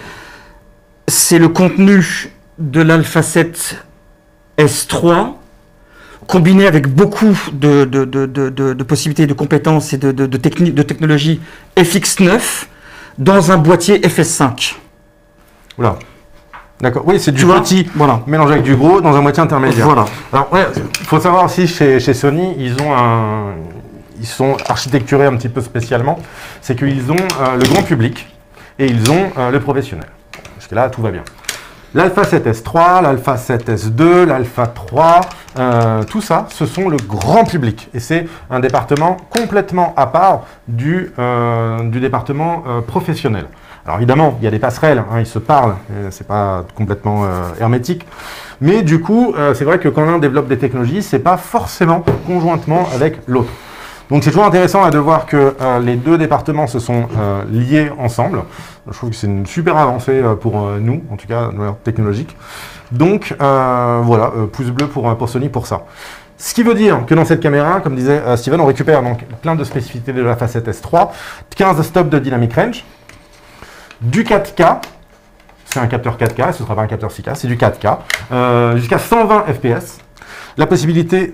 c'est le contenu de l'Alpha sept S trois combiné avec beaucoup de, de, de, de, de, de possibilités, de compétences et de, de, de, techni de technologie F X neuf dans un boîtier F S cinq. Oula. D'accord. Oui, c'est du tu petit vois voilà. mélangé avec du gros dans un boîtier intermédiaire. Voilà. Alors, il ouais, faut savoir aussi chez, chez Sony, ils ont un, ils sont architecturés un petit peu spécialement. C'est qu'ils ont euh, le grand public et ils ont euh, le professionnel. Jusque là, tout va bien. L'Alpha sept S trois, l'Alpha sept S deux, l'Alpha trois, euh, tout ça, ce sont le grand public. Et c'est un département complètement à part du, euh, du département euh, professionnel. Alors évidemment, il y a des passerelles, hein, ils se parlent, c'est pas complètement euh, hermétique. Mais du coup, euh, c'est vrai que quand l'un développe des technologies, c'est pas forcément conjointement avec l'autre. Donc c'est toujours intéressant là, de voir que euh, les deux départements se sont euh, liés ensemble. Je trouve que c'est une super avancée euh, pour euh, nous, en tout cas technologique. Donc euh, voilà, euh, pouce bleu pour, pour Sony pour ça. Ce qui veut dire que dans cette caméra, comme disait euh, Steven, on récupère donc plein de spécificités de l'Alpha sept S trois, quinze stops de dynamic range, du quatre K, c'est un capteur quatre K, ce ne sera pas un capteur six K, c'est du quatre K, euh, jusqu'à cent vingt F P S, la possibilité...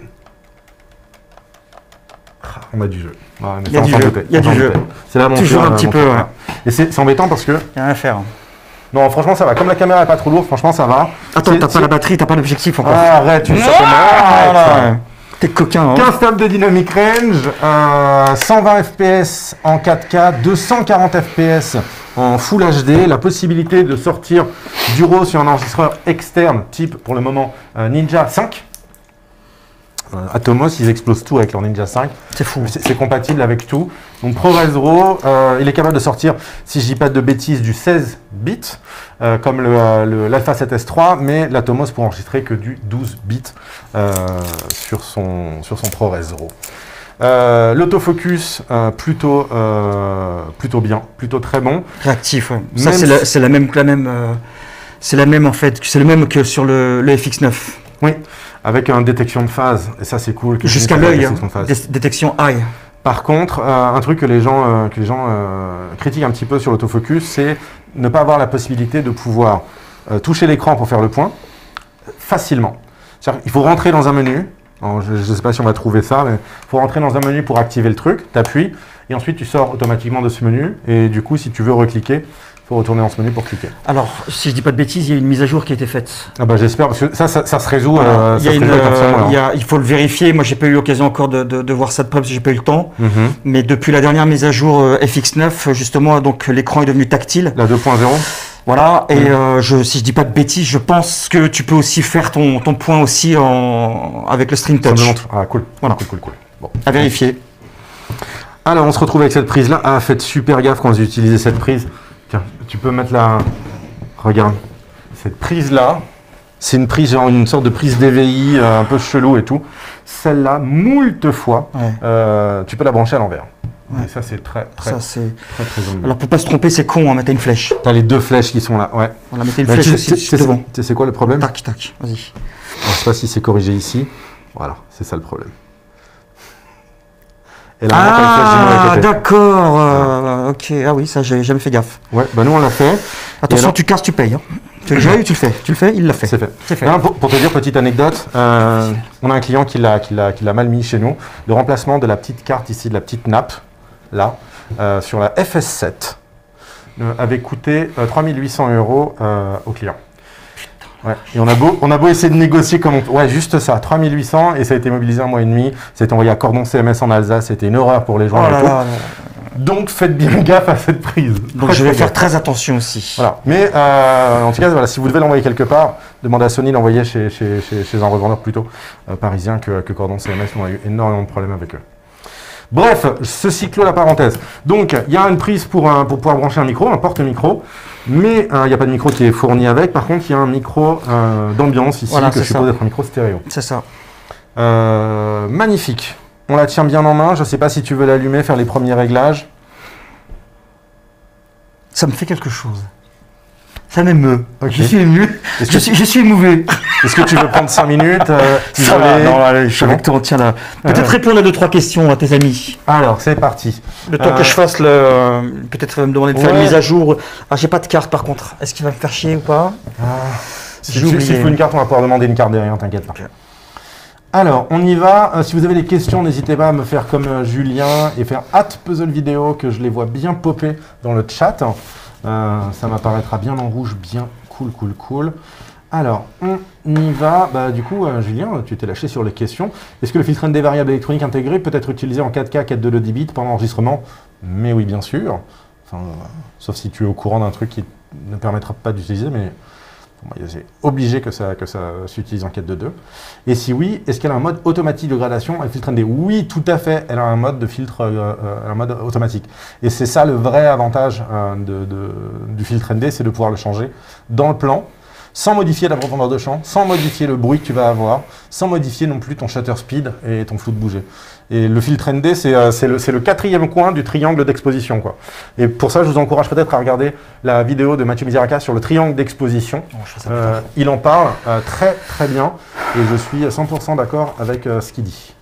On a du jeu. Ouais, il y a du jeu. Il y a du jeu. C'est là mon Toujours un petit peu. Ouais. Et c'est embêtant parce que. Il n'y a rien à faire. Non, franchement, ça va. Comme la caméra n'est pas trop lourde, franchement, ça va. Attends, t'as pas la batterie, t'as pas l'objectif encore. Ah, arrête, tu sais comment. T'es coquin. Hein. quinze stops de dynamic range, euh, cent vingt F P S en quatre K, deux cent quarante F P S en Full H D, la possibilité de sortir du RAW sur un enregistreur externe, type pour le moment euh, Ninja cinq. Atomos, ils explosent tout avec leur Ninja cinq. C'est fou. C'est compatible avec tout. Donc ProRes RAW, euh, il est capable de sortir, si je dis pas de bêtises, du seize bits, euh, comme l'Alpha le, sept S trois, mais l'Atomos pour enregistrer que du douze bits euh, sur son, sur son ProRes RAW. Euh, L'autofocus, euh, plutôt, euh, plutôt bien, plutôt très bon. Réactif, ouais. Ça, c'est la, la même, la même, euh, c'est la même en fait, c'est le même que sur le, le F X neuf. Oui. Avec une détection de phase, et ça c'est cool. Jusqu'à l'œil, hein, détection eye. Par contre, euh, un truc que les gens, euh, que les gens euh, critiquent un petit peu sur l'autofocus, c'est ne pas avoir la possibilité de pouvoir euh, toucher l'écran pour faire le point facilement. Il faut rentrer dans un menu, alors, je ne sais pas si on va trouver ça, mais il faut rentrer dans un menu pour activer le truc, tu appuies, et ensuite tu sors automatiquement de ce menu, et du coup si tu veux recliquer, il faut retourner dans ce menu pour cliquer. Alors, si je dis pas de bêtises, il y a une mise à jour qui a été faite. Ah bah j'espère, parce que ça, ça, ça se résout. Voilà. Euh, il, y a une, euh, il, y a, il faut le vérifier. Moi, j'ai pas eu l'occasion encore de, de, de voir ça de près parce que j'ai pas eu le temps. Mm-hmm. Mais depuis la dernière mise à jour euh, F X neuf, justement, donc l'écran est devenu tactile. La deux point zéro. Voilà. Et mm. euh, je, si je dis pas de bêtises, je pense que tu peux aussi faire ton, ton point aussi en, avec le String Touch. Ah cool. Voilà. Cool, cool, cool. Bon. À vérifier. Alors, on se retrouve avec cette prise là. Ah, faites super gaffe quand vous utilisez cette prise. Tiens, tu peux mettre la... Regarde, cette prise-là, c'est une prise, genre une sorte de prise D V I euh, un peu chelou et tout. Celle-là, moult fois, ouais. euh, tu peux la brancher à l'envers. Ouais. Et ça, c'est très, très, ça, très, très, très Alors, pour pas se tromper, c'est con, hein, mettez une flèche. T'as les deux flèches qui sont là, ouais. Voilà, mettez une bah, flèche aussi, c'est devant. Tu sais c'est quoi le problème? Tac, tac, vas-y. Je sais pas si c'est corrigé ici. Voilà, c'est ça le problème. Et là, ah, d'accord. Euh, ok. Ah oui, ça, j'ai jamais fait gaffe. Ouais, bah nous on l'a fait. Attention, alors, tu casses, tu payes. Hein. Tu l'as eu, tu le fais. Tu le fais, il l'a fait. C'est fait. fait. Non, pour, pour te dire, petite anecdote, euh, on a un client qui l'a, qui l'a, qui l'a mal mis chez nous. Le remplacement de la petite carte ici, de la petite nappe, là, euh, sur la F S sept, euh, avait coûté euh, trois mille huit cents euros euh, au client. Ouais. Et on a beau, on a beau essayer de négocier comme on... Ouais, juste ça, trois mille huit cents, et ça a été mobilisé un mois et demi. Ça a été envoyé à Cordon C M S en Alsace, c'était une horreur pour les gens. Oh et là tout. là là. Donc faites bien gaffe à cette prise. Donc très, je vais très faire gaffe. très attention aussi. Voilà. Mais euh, en tout cas, voilà, si vous devez l'envoyer quelque part, demandez à Sony d'envoyer chez, chez, chez, chez un revendeur plutôt euh, parisien que, que Cordon C M S. On a eu énormément de problèmes avec eux. Bref, ceci clôt la parenthèse. Donc, il y a une prise pour, un, pour pouvoir brancher un micro, un porte-micro, mais il euh, n'y a pas de micro qui est fourni avec. Par contre, il y a un micro euh, d'ambiance ici, voilà, que je suppose être un micro stéréo. C'est ça. Euh, magnifique. On la tient bien en main. Je ne sais pas si tu veux l'allumer, faire les premiers réglages. Ça me fait quelque chose. Ça m'émeut. Okay. Je suis ému. Je, que... suis, je suis émouvé. Est-ce que tu veux prendre cinq minutes euh, Ça va, non, allez, je suis avec toi, tiens là. Peut-être répondre à deux, trois questions à tes amis. Alors, c'est parti. Le temps euh... que je fasse le... Euh, peut-être me demander de faire ouais. une mise à jour. Ah, j'ai pas de carte par contre. Est-ce qu'il va me faire chier ou pas ah. Si tu si faut une carte, on va pouvoir demander une carte derrière, t'inquiète pas. Okay. Alors, on y va. Euh, si vous avez des questions, n'hésitez pas à me faire comme euh, Julien et faire hâte puzzle vidéo, que je les vois bien popper dans le chat. Euh, ça m'apparaîtra bien en rouge, bien cool, cool, cool. Alors, on y va. Bah, du coup, euh, Julien, tu t'es lâché sur les questions. Est-ce que le filtre N D variable électronique intégré peut être utilisé en quatre K, quatre virgule deux dix bits pendant l'enregistrement? Mais oui, bien sûr. Enfin, euh, sauf si tu es au courant d'un truc qui ne permettra pas d'utiliser, mais c'est obligé que ça, que ça s'utilise en quatre virgule deux. Et si oui, est-ce qu'elle a un mode automatique de gradation avec filtre N D? Oui, tout à fait, elle a un mode de filtre, euh, euh, un mode automatique. Et c'est ça le vrai avantage euh, de, de, du filtre N D, c'est de pouvoir le changer dans le plan, sans modifier la profondeur de champ, sans modifier le bruit que tu vas avoir, sans modifier non plus ton shutter speed et ton flou de bouger. Et le filtre N D, c'est euh, le, le quatrième coin du triangle d'exposition, quoi. Et pour ça, je vous encourage peut-être à regarder la vidéo de Mathieu Misiraka sur le triangle d'exposition. Oh, euh, il en parle euh, très très bien et je suis cent pour cent d'accord avec euh, ce qu'il dit.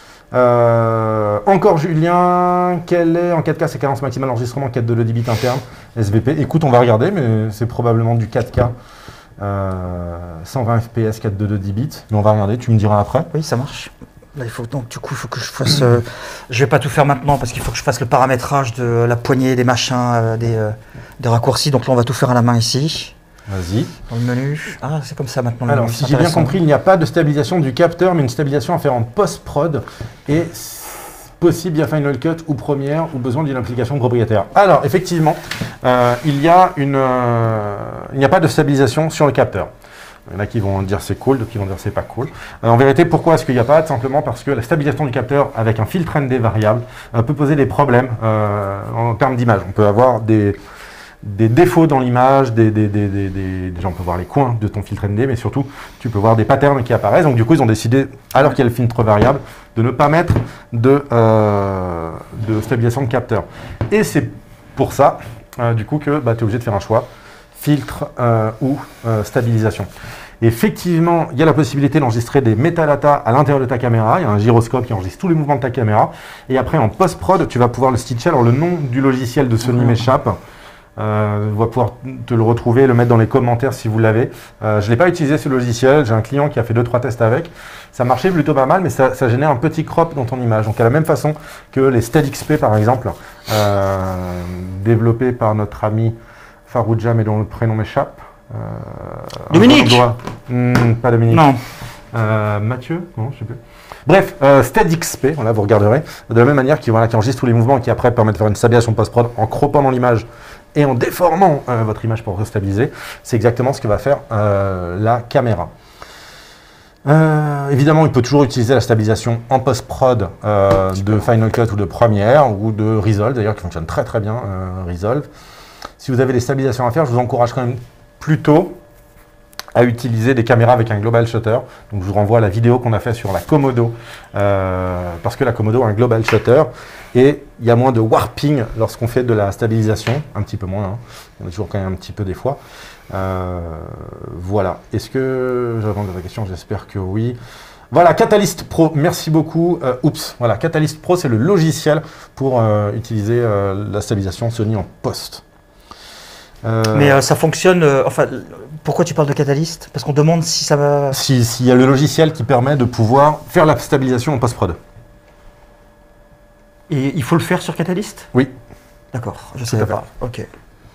Euh, encore Julien, quelle est en quatre K ses cadences maximales d'enregistrement quatre virgule deux dix bits interne S V P? Écoute, on va regarder, mais c'est probablement du quatre K. Euh, cent vingt F P S quatre virgule deux dix bits, mais on va regarder, tu me diras après. Oui, ça marche. Là, il faut, donc, du coup, il faut que je fasse. Euh, je vais pas tout faire maintenant parce qu'il faut que je fasse le paramétrage de la poignée, des machins, euh, des, euh, des raccourcis. Donc là, on va tout faire à la main ici. Vas-y. Dans le menu. Ah, c'est comme ça maintenant. Alors, si j'ai bien compris, il n'y a pas de stabilisation du capteur, mais une stabilisation à faire en post-prod et possible via Final Cut ou Premiere ou besoin d'une application propriétaire. Alors, effectivement, euh, il y a une, euh, il n'y a pas de stabilisation sur le capteur. Il y en a qui vont dire c'est cool, d'autres qui vont dire c'est pas cool. Euh, en vérité, pourquoi est-ce qu'il n'y a pas? Tout simplement parce que la stabilisation du capteur avec un filtre N D variable euh, peut poser des problèmes euh, en termes d'image. On peut avoir des, des défauts dans l'image, des, des, des, des, des, déjà on peut voir les coins de ton filtre N D, mais surtout tu peux voir des patterns qui apparaissent. Donc du coup, ils ont décidé, alors qu'il y a le filtre variable, de ne pas mettre de, euh, de stabilisation de capteur. Et c'est pour ça, euh, du coup, que bah, tu es obligé de faire un choix. Filtre euh, ou euh, stabilisation. Et effectivement, il y a la possibilité d'enregistrer des metadata à l'intérieur de ta caméra. Il y a un gyroscope qui enregistre tous les mouvements de ta caméra. Et après, en post-prod, tu vas pouvoir le stitcher. Alors, le nom du logiciel de Sony m'échappe. Euh, on va pouvoir te le retrouver, le mettre dans les commentaires si vous l'avez. Euh, je ne l'ai pas utilisé ce logiciel. J'ai un client qui a fait deux trois tests avec. Ça marchait plutôt pas mal, mais ça, ça génère un petit crop dans ton image. Donc, à la même façon que les SteadXP, par exemple, euh, développés par notre ami Farouja, mais dont le prénom m'échappe. Euh, Dominique mmh, Pas Dominique. Non. Euh, Mathieu Non, je sais plus. Bref, euh, SteadXP, voilà, vous regarderez. De la même manière, qui, voilà, qui enregistre tous les mouvements et qui après permet de faire une stabilisation post-prod en croppant dans l'image et en déformant euh, votre image pour restabiliser. C'est exactement ce que va faire euh, la caméra. Euh, évidemment, il peut toujours utiliser la stabilisation en post-prod euh, de Final Cut ou de Premiere ou de Resolve, d'ailleurs, qui fonctionne très très bien, euh, Resolve. Si vous avez des stabilisations à faire, je vous encourage quand même plutôt à utiliser des caméras avec un global shutter. Donc je vous renvoie à la vidéo qu'on a fait sur la Komodo, euh, parce que la Komodo a un global shutter et il y a moins de warping lorsqu'on fait de la stabilisation, un petit peu moins, hein. Il y en a toujours quand même un petit peu des fois. Euh, voilà. Est-ce que, je réponds à ta question, j'espère que oui. Voilà, Catalyst Pro, merci beaucoup. Euh, oups, voilà, Catalyst Pro, c'est le logiciel pour euh, utiliser euh, la stabilisation Sony en post. Euh... Mais euh, ça fonctionne, euh, enfin, pourquoi tu parles de Catalyst? Parce qu'on demande si ça va... S'il si y a le logiciel qui permet de pouvoir faire la stabilisation en post-prod. Et il faut le faire sur Catalyst? Oui. D'accord, je ne savais pas. Ok.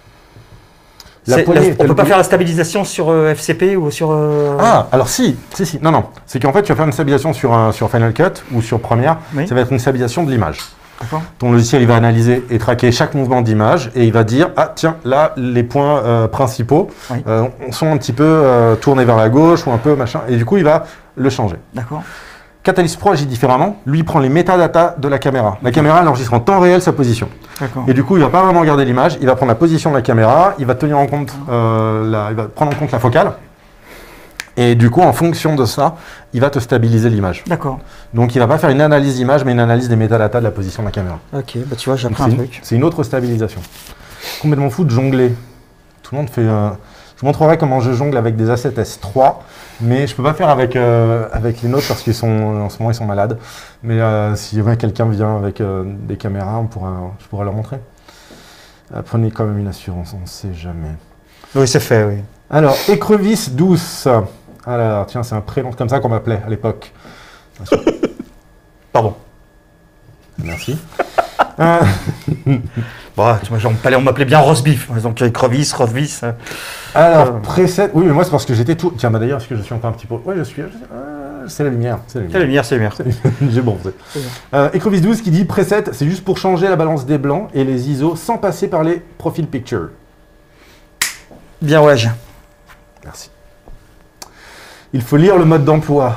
La poignée, la, on ne peut pas faire la stabilisation sur euh, F C P ou sur... Euh... Ah, alors si, si, si. Non, non. C'est qu'en fait, tu vas faire une stabilisation sur, un, sur Final Cut ou sur Premiere. Oui. Ça va être une stabilisation de l'image. Ton logiciel, il va analyser et traquer chaque mouvement d'image et il va dire, ah tiens, là, les points euh, principaux oui. euh, sont un petit peu euh, tournés vers la gauche ou un peu machin. Et du coup, il va le changer. D'accord. Catalyst Pro agit différemment. Lui, il prend les métadatas de la caméra. La caméra, elle enregistre en temps réel sa position. Et du coup, il ne va pas vraiment regarder l'image. Il va prendre la position de la caméra. Il va tenir en compte, euh, la, il va prendre en compte la focale. Et du coup, en fonction de ça, il va te stabiliser l'image. D'accord. Donc, il ne va pas faire une analyse d'image, mais une analyse des métadatas de la position de la caméra. Ok, bah tu vois, j'apprends un truc. C'est une autre stabilisation. Complètement fou de jongler. Tout le monde fait... Euh, je vous montrerai comment je jongle avec des A sept S trois. Mais je peux pas faire avec, euh, avec les nôtres parce qu'ils sont en ce moment ils sont malades. Mais euh, si ouais, quelqu'un vient avec euh, des caméras, on pourra, je pourrais leur montrer. Euh, prenez quand même une assurance, on ne sait jamais. Oui, c'est fait, oui. Alors, écrevisse douce. Alors, tiens, c'est un prénom comme ça qu'on m'appelait à l'époque. Pardon. Merci. euh... Bon, tu vois, on m'appelait bien Rosbif, donc écrevisse, Rosbif. Alors, euh... preset, oui, mais moi c'est parce que j'étais tout. Tiens, bah d'ailleurs, est-ce que je suis encore un petit peu. Oui, je suis. Euh, c'est la lumière. C'est la lumière, c'est la lumière. J'ai bon. Euh, écrevisse douze qui dit preset, c'est juste pour changer la balance des blancs et les I S O sans passer par les profil picture. Bien, ouais. Merci. Il faut lire le mode d'emploi.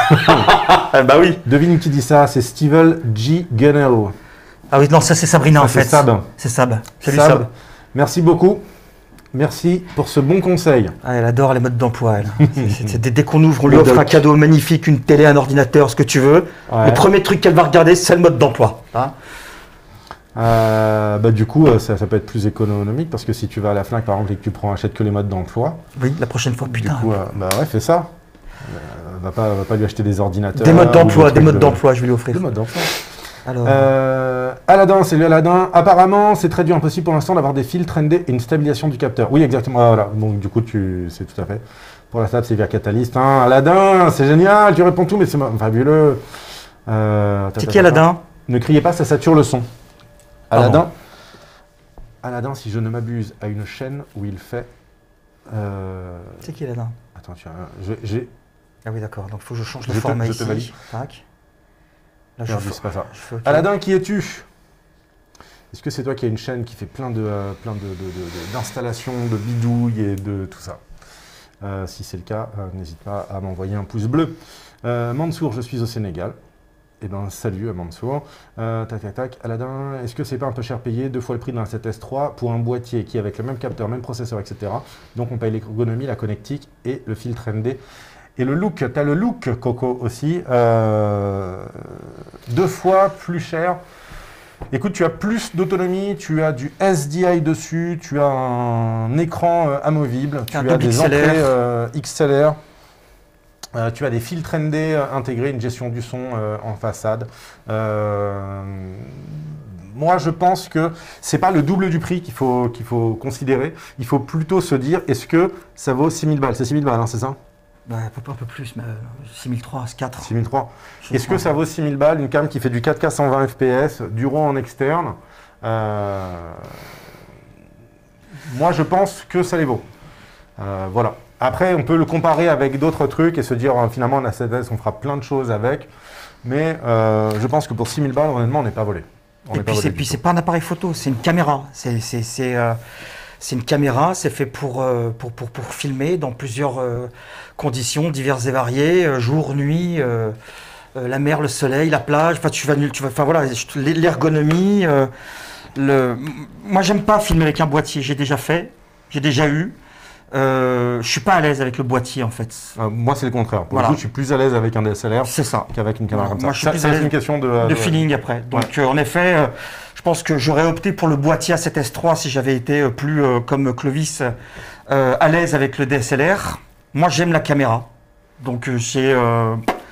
Bah oui. Devine qui dit ça, c'est Steven G. Gunnell. Ah oui, non, ça c'est Sabrina ça, en fait. C'est Sab. C'est Sab. Salut Sab. Sab. Merci beaucoup. Merci pour ce bon conseil. Ah, elle adore les modes d'emploi, elle. c'est, c'est, dès qu'on ouvre, on lui offre un cadeau magnifique, une télé, un ordinateur, ce que tu veux. Ouais. Le premier truc qu'elle va regarder, c'est le mode d'emploi. Hein euh, bah, du coup, ça, ça peut être plus économique parce que si tu vas à la Fnac, par exemple, et que tu prends, achètes que les modes d'emploi. Oui, la prochaine fois, putain. Du coup, euh, bah ouais, fais ça. Euh, va pas, va pas lui acheter des ordinateurs. Des modes d'emploi, des modes de... d'emploi, je vais lui offrir. Des modes d'emploi. Alors... Euh, Aladdin, c'est lui Aladdin. Apparemment, c'est très dur, impossible pour l'instant d'avoir des fils trendés et une stabilisation du capteur. Oui, exactement. Ah, voilà. Donc, du coup, tu, c'est tout à fait. Pour la table, c'est via Catalyst. Hein. Aladdin, c'est génial. Tu réponds tout, mais c'est fabuleux. Euh, c'est qui Aladdin? Ne criez pas, ça sature le son. Aladdin. Aladdin, si je ne m'abuse, a une chaîne où il fait. Euh... C'est qui Aladdin? Attends, tu as. J'ai. Ah oui, d'accord. Donc, il faut que je change de je format te, ici. Je te valide. Tac. Là, je fais, c'est pas ça. Je okay. Aladdin, qui es-tu? Est-ce que c'est toi qui as une chaîne qui fait plein de, euh, plein de, de, de, de, d'installations, de bidouilles et de tout ça? euh, Si c'est le cas, euh, n'hésite pas à m'envoyer un pouce bleu. Euh, Mansour, je suis au Sénégal. Eh bien, salut à Mansour. Euh, tac, tac, tac. Aladdin, est-ce que c'est pas un peu cher payé? Deux fois le prix d'un A sept S trois pour un boîtier qui, avec le même capteur, même processeur, et cetera. Donc, on paye l'ergonomie, la connectique et le filtre N D. Et le look, tu as le look Coco aussi, euh, deux fois plus cher. Écoute, tu as plus d'autonomie, tu as du S D I dessus, tu as un écran euh, amovible, tu as des X L R. Entrées euh, X L R, euh, tu as des filtres N D euh, intégrés, une gestion du son euh, en façade. Euh, moi, je pense que c'est pas le double du prix qu'il faut, qu'il faut considérer. Il faut plutôt se dire, est-ce que ça vaut six mille balles? C'est six mille balles, hein, c'est ça? Bah, un, peu, un peu plus, mais six mille trois, c'est quatre. six mille trois. Est-ce que ça vaut six mille balles, une cam qui fait du quatre K cent vingt F P S, du RAW en externe? euh... Moi, je pense que ça les vaut. Euh, voilà. Après, on peut le comparer avec d'autres trucs et se dire, euh, finalement, en A sept S, on fera plein de choses avec. Mais euh, je pense que pour six mille balles, honnêtement, on n'est pas volé. On et puis, c'est, puis c'est pas un appareil photo, c'est une caméra. C'est... c'est, c'est euh... C'est une caméra, c'est fait pour, euh, pour, pour, pour filmer dans plusieurs euh, conditions diverses et variées, euh, jour, nuit, euh, euh, la mer, le soleil, la plage, enfin tu vas, tu vas, enfin voilà, l'ergonomie. Euh, le... Moi, j'aime pas filmer avec un boîtier, j'ai déjà fait, j'ai déjà eu. Euh, je suis pas à l'aise avec le boîtier en fait. Euh, moi, c'est le contraire. Pour voilà. le coup, je suis plus à l'aise avec un D S L R c'est ça. qu'avec une caméra voilà. comme moi, ça. Je suis plus ça à l'aise c'est une question de, de, de feeling après. Donc, ouais. euh, en effet, euh, je pense que j'aurais opté pour le boîtier A sept S trois si j'avais été plus euh, comme Clovis euh, à l'aise avec le D S L R. Moi, j'aime la caméra. Donc, euh, j'ai, euh,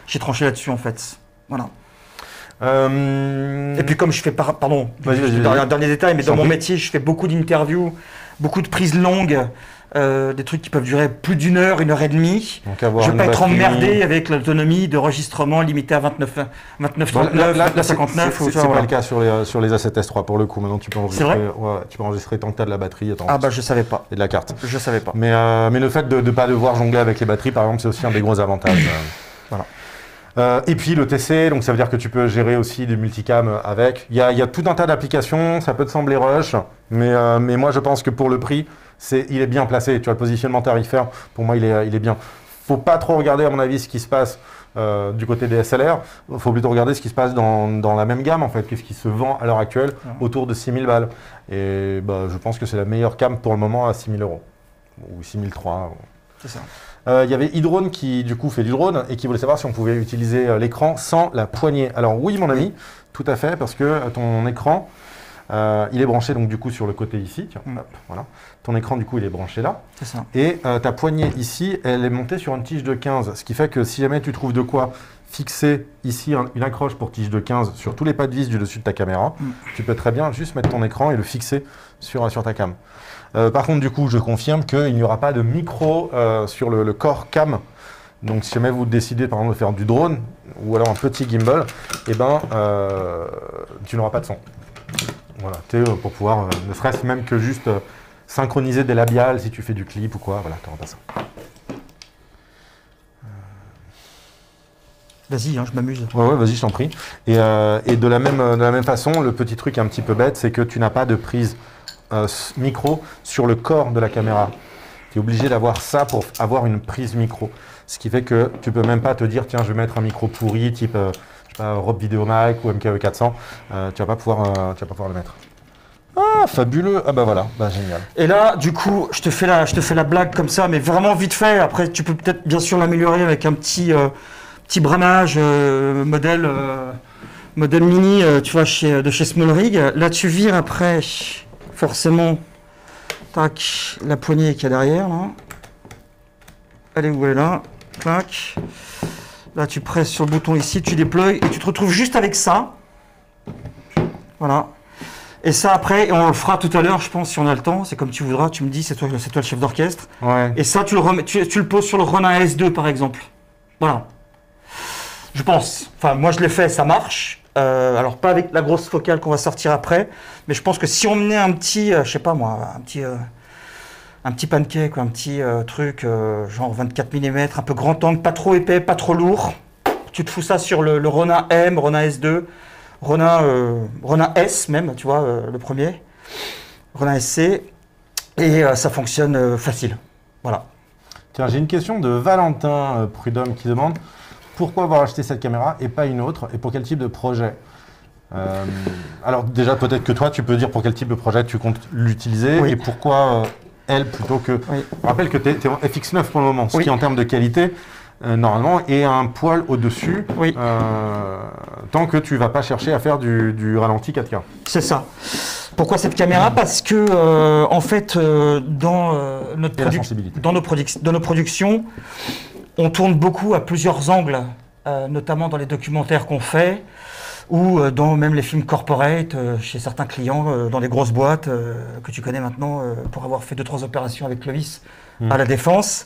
j'ai tranché là-dessus en fait. Voilà. Euh... Et puis comme je fais, par, pardon, vas-y, vas-y, un vas-y. dernier détail, mais Sans dans mon plus. métier, je fais beaucoup d'interviews, beaucoup de prises longues, euh, des trucs qui peuvent durer plus d'une heure, une heure et demie. Donc avoir Je ne une veux pas être batterie- emmerdé avec l'autonomie de enregistrement limitée à vingt-neuf, vingt-neuf, Bon, là, trente-neuf, là, là, c'est- cinquante-neuf. c'est ou c'est ça, pas voilà. le cas sur les, euh, sur les A sept S trois pour le coup. Maintenant, tu peux enregistrer, vrai ouais, tu peux enregistrer tant que tu as de la batterie attends, Ah bah je savais pas, et de la carte. je savais pas. Mais, euh, mais le fait de ne pas devoir jongler avec les batteries, par exemple, c'est aussi un des gros avantages. euh. Voilà. Euh, et puis le T C, donc ça veut dire que tu peux gérer aussi des multicams avec. Il y a, il y a tout un tas d'applications, ça peut te sembler rush, mais, euh, mais moi je pense que pour le prix, c'est, il est bien placé. Tu vois, le positionnement tarifaire, pour moi, il est, il est bien. Faut pas trop regarder, à mon avis, ce qui se passe euh, du côté des S L R. Il faut plutôt regarder ce qui se passe dans, dans la même gamme, en fait. Qu'est-ce qui se vend à l'heure actuelle autour de six mille balles. Et bah, je pense que c'est la meilleure cam pour le moment à six mille euros. Ou six mille trois. C'est ça. Euh, Il y avait iDrone qui du coup fait du drone et qui voulait savoir si on pouvait utiliser euh, l'écran sans la poignée. Alors oui mon ami, tout à fait, parce que euh, ton écran, euh, il est branché donc du coup sur le côté ici. Tiens, Mm. hop, voilà. Ton écran du coup il est branché là. C'est ça. Et euh, ta poignée ici, elle est montée sur une tige de quinze. Ce qui fait que si jamais tu trouves de quoi fixer ici un- une accroche pour tige de quinze sur tous les pas de vis du dessus de ta caméra, Mm. tu peux très bien juste mettre ton écran et le fixer sur, sur ta cam. Euh, par contre, du coup, je confirme qu'il n'y aura pas de micro euh, sur le, le corps cam. Donc, si jamais vous décidez, par exemple, de faire du drone ou alors un petit gimbal, eh ben, euh, tu n'auras pas de son. Voilà, t'es, euh, pour pouvoir, euh, ne serait-ce même que juste euh, synchroniser des labiales si tu fais du clip ou quoi, voilà, tu n'auras pas ça. Vas-y, hein, je m'amuse. Ouais, ouais, vas-y, je t'en prie. Et, euh, et de, la même, de la même façon, le petit truc un petit peu bête, c'est que tu n'as pas de prise euh, s- micro sur le corps de la caméra. Tu es obligé d'avoir ça pour avoir une prise micro. Ce qui fait que tu peux même pas te dire, tiens, je vais mettre un micro pourri, type euh, je sais pas, Rob Videomic ou M K E quatre cents. Euh, tu vas pas pouvoir, euh, tu vas pas pouvoir le mettre. Ah, fabuleux. Ah bah voilà, bah génial. Et là, du coup, je te fais la, je te fais la blague comme ça, mais vraiment vite fait. Après, tu peux peut-être bien sûr l'améliorer avec un petit, euh, petit bramage euh, modèle, euh, modèle mini, euh, tu vois, chez, de chez Small Rig. Là, tu vires après, forcément, tac, la poignée qu'il y a derrière, là. Elle est où elle est là, tac. Là, tu presses sur le bouton ici, tu déploies et tu te retrouves juste avec ça. Voilà. Et ça, après, et on le fera tout à l'heure, je pense, si on a le temps. C'est comme tu voudras. Tu me dis, c'est toi, c'est toi le chef d'orchestre. Ouais. Et ça, tu le, remets, tu, tu le poses sur le Ronin S deux, par exemple. Voilà. Je pense. Enfin, moi, je l'ai fait, ça marche. Euh, alors, pas avec la grosse focale qu'on va sortir après. Mais je pense que si on menait un petit, euh, je sais pas moi, un petit, euh, un petit pancake ou un petit euh, truc, euh, genre vingt-quatre millimètres, un peu grand angle, pas trop épais, pas trop lourd. Tu te fous ça sur le, le Ronin M, Ronin S deux. Ronin, euh, Ronin S même, tu vois, euh, le premier. Ronin S C. Et euh, ça fonctionne euh, facile. Voilà. Tiens, j'ai une question de Valentin euh, Prudhomme qui demande pourquoi avoir acheté cette caméra et pas une autre et pour quel type de projet. Euh, alors déjà, peut-être que toi, tu peux dire pour quel type de projet tu comptes l'utiliser Oui. et pourquoi euh, elle plutôt que... Oui. Je rappelle que tu es, en F X neuf pour le moment, ce Oui. qui en termes de qualité, euh, normalement, est un poil au-dessus, Oui. euh, tant que tu vas pas chercher à faire du, du ralenti quatre K. C'est ça. Pourquoi cette caméra? Parce que, euh, en fait, euh, dans, euh, notre Et la produc- sensibilité. dans, nos produc- dans nos productions, on tourne beaucoup à plusieurs angles, euh, notamment dans les documentaires qu'on fait, ou euh, dans même les films corporate, euh, chez certains clients, euh, dans les grosses boîtes euh, que tu connais maintenant, euh, pour avoir fait deux, trois opérations avec Clovis Mmh. à la Défense.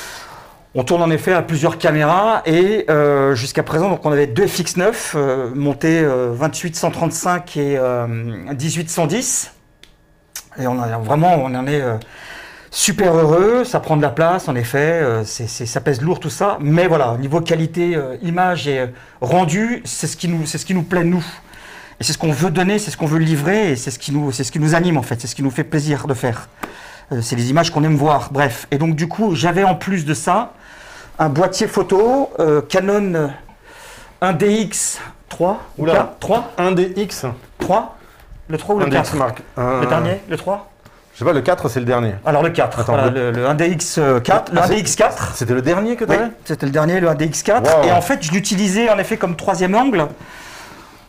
On tourne en effet à plusieurs caméras et euh, jusqu'à présent, donc on avait deux F X neuf euh, montés euh, vingt-huit cent trente-cinq et euh, dix-huit cent dix. Et on a vraiment, on en est euh, super heureux. Ça prend de la place, en effet. Euh, c'est, c'est, ça pèse lourd tout ça. Mais voilà, au niveau qualité, euh, image et euh, rendu, c'est ce qui nous, c'est ce qui nous plaît nous. Et c'est ce qu'on veut donner, c'est ce qu'on veut livrer et c'est ce qui nous, c'est ce qui nous anime en fait. C'est ce qui nous fait plaisir de faire. Euh, c'est les images qu'on aime voir. Bref. Et donc du coup, j'avais en plus de ça un boîtier photo euh, Canon un D X trois. Oula. quatre, trois, un D X, trois. Le trois ou le un D X quatre? Mark. Euh, Le dernier? Le trois? Je sais pas, le quatre, c'est le dernier. Alors le quatre, Attends, voilà, le- le, le un D X quatre, le Ah, un D c'est- X quatre. C'était le dernier que tu Oui, avais? c'était le dernier, le un D X quatre. Wow. Et en fait, je l'utilisais en effet comme troisième angle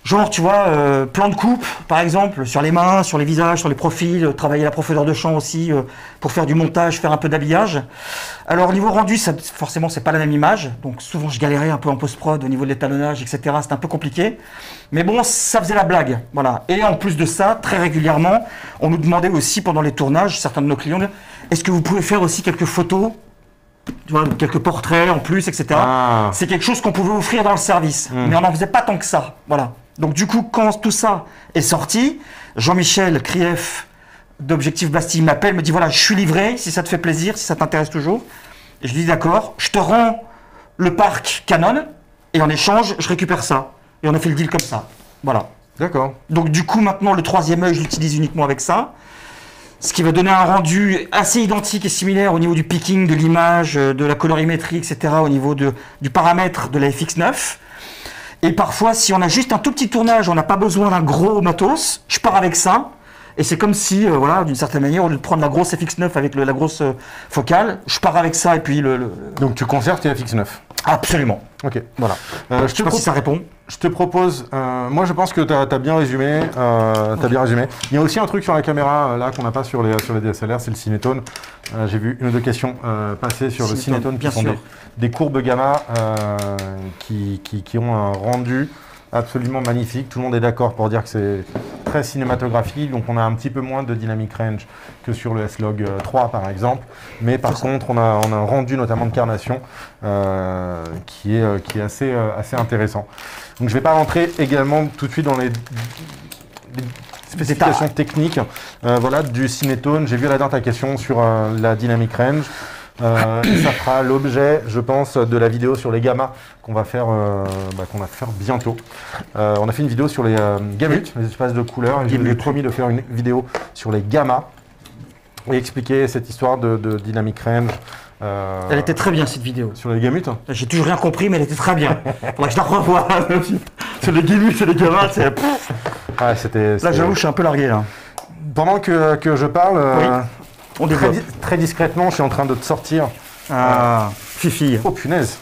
Genre, tu vois, euh, plan de coupe, par exemple, sur les mains, sur les visages, sur les profils, euh, travailler la profondeur de champ aussi euh, pour faire du montage, faire un peu d'habillage. Alors, au niveau rendu, ça, forcément, c'est pas la même image. Donc, souvent, je galérais un peu en post-prod au niveau de l'étalonnage, et cetera. C'était un peu compliqué. Mais bon, ça faisait la blague. Voilà. Et en plus de ça, très régulièrement, on nous demandait aussi pendant les tournages, certains de nos clients, est-ce que vous pouvez faire aussi quelques photos, tu vois, quelques portraits en plus, et cetera. Ah. C'est quelque chose qu'on pouvait offrir dans le service. Mmh. Mais on n'en faisait pas tant que ça. Voilà. Donc du coup, quand tout ça est sorti, Jean-Michel Krief d'Objectif Bastille m'appelle, me dit voilà, je suis livré, si ça te fait plaisir, si ça t'intéresse toujours. Et je lui dis d'accord, je te rends le parc Canon et en échange, je récupère ça. Et on a fait le deal comme ça. Voilà. D'accord. Donc du coup, maintenant, le troisième œil, je l'utilise uniquement avec ça. Ce qui va donner un rendu assez identique et similaire au niveau du picking, de l'image, de la colorimétrie, et cetera, au niveau de, du paramètre de la F X neuf. Et parfois, si on a juste un tout petit tournage, on n'a pas besoin d'un gros matos, je pars avec ça. Et c'est comme si, euh, voilà, d'une certaine manière, au lieu de prendre la grosse F X neuf avec le, la grosse euh, focale, je pars avec ça et puis le... le... Donc tu conserves tes F X neuf? Absolument. Ok. Voilà. Euh, je, je sais pas si ça répond. Je te propose, euh, moi je pense que tu as bien résumé, euh, t'as bien résumé. Il y a aussi un truc sur la caméra, euh, là, qu'on n'a pas sur les, sur les D S L R, c'est le cinétone. Euh, J'ai vu une ou deux questions euh, passer sur le cinétone, qui sont des, des courbes gamma euh, qui, qui, qui ont un rendu absolument magnifique. Tout le monde est d'accord pour dire que c'est très cinématographique, donc on a un petit peu moins de dynamic range que sur le S-Log trois par exemple. Mais par contre, on a, on a un rendu notamment de carnation euh, qui est, qui est assez, euh, assez intéressant. Donc je ne vais pas rentrer également tout de suite dans les, les spécifications techniques euh, voilà, du cinétone. J'ai vu la dernière question sur euh, la dynamic range. Euh, ça fera l'objet, je pense, de la vidéo sur les gammas qu'on va faire, euh, bah, qu'on va faire bientôt. Euh, on a fait une vidéo sur les euh, gamut, les espaces de couleurs. Je vous ai promis de faire une vidéo sur les gammas et expliquer cette histoire de, de dynamic range. Euh, elle était très bien cette vidéo. Sur les gamut. J'ai toujours rien compris, mais elle était très bien. Faudrait que je la revoie. Sur les gamut et les gammas, c'est. Ouais, c'était. Là, j'avoue, je suis un peu largué là. Pendant que, que je parle. Oui. Euh, On très, di très discrètement, je suis en train de te sortir. Ah, euh, fifi. Oh punaise.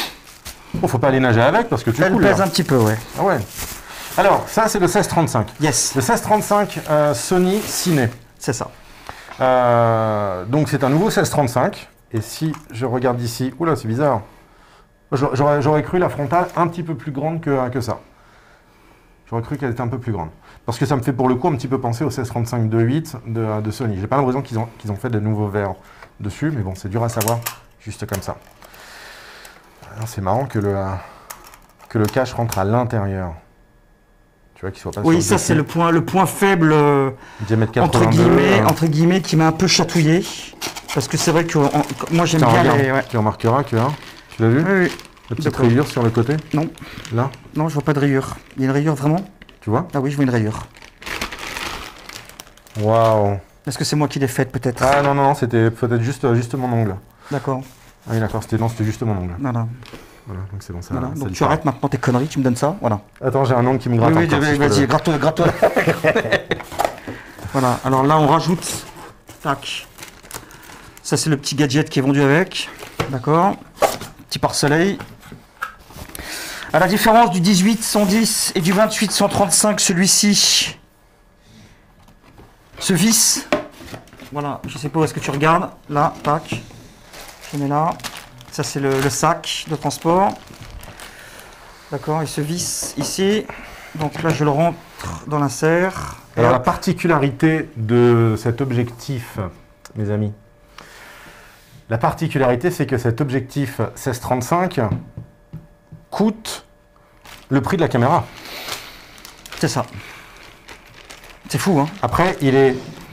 Oh, faut pas aller nager avec parce que tu Elle coules. pèse là. un petit peu, ouais. Ah ouais. Alors, ça, c'est le seize trente-cinq. Yes. Le seize trente-cinq euh, Sony Ciné. C'est ça. Euh, donc, c'est un nouveau seize trente-cinq. Et si je regarde ici, oula, c'est bizarre. J'aurais cru la frontale un petit peu plus grande que, que ça. J'aurais cru qu'elle était un peu plus grande. Parce que ça me fait pour le coup un petit peu penser au seize trente-cinq deux huit de, de Sony. J'ai pas l'impression qu'ils ont, qu'ils ont fait de nouveaux verres dessus, mais bon, c'est dur à savoir, juste comme ça. C'est marrant que le, que le cache rentre à l'intérieur. Tu vois qu'il soit pas Oui, sur ça c'est le point, le point faible, euh, diamètre entre, guillemets, hein. entre guillemets, qui m'a un peu chatouillé. Parce que c'est vrai que on, moi j'aime bien regarde, les... Ouais. Tu remarqueras que, hein, tu l'as vu, oui, oui. La petite rayure sur le côté. Non. Là. Non, je vois pas de rayure. Il y a une rayure vraiment? Tu vois? Ah oui, je vois une rayure. Waouh. Est-ce que c'est moi qui l'ai faite peut-être? Ah non, non, non, c'était peut-être juste, juste mon ongle. D'accord. Ah oui, d'accord, c'était non, c'était juste mon ongle. Voilà. Voilà, donc c'est bon, ça. Voilà. Donc tu arrêtes maintenant tes conneries, tu me donnes ça, voilà. Attends, j'ai un ongle qui me gratte. Oui, oui, si vas-y, gratte-toi, gratte-toi. Voilà, alors là on rajoute, tac. Ça c'est le petit gadget qui est vendu avec, d'accord. Petit pare-soleil. À la différence du dix-huit cent dix et du vingt-huit cent trente-cinq, celui-ci se visse. Voilà, je sais pas où est-ce que tu regardes. Là, tac. Je mets là. Ça, c'est le, le sac de transport. D'accord, il se visse ici. Donc là, je le rentre dans l'insert. Alors, la particularité de cet objectif, mes amis, la particularité, c'est que cet objectif seize trente-cinq coûte le prix de la caméra. C'est ça. C'est fou, hein. Après, il est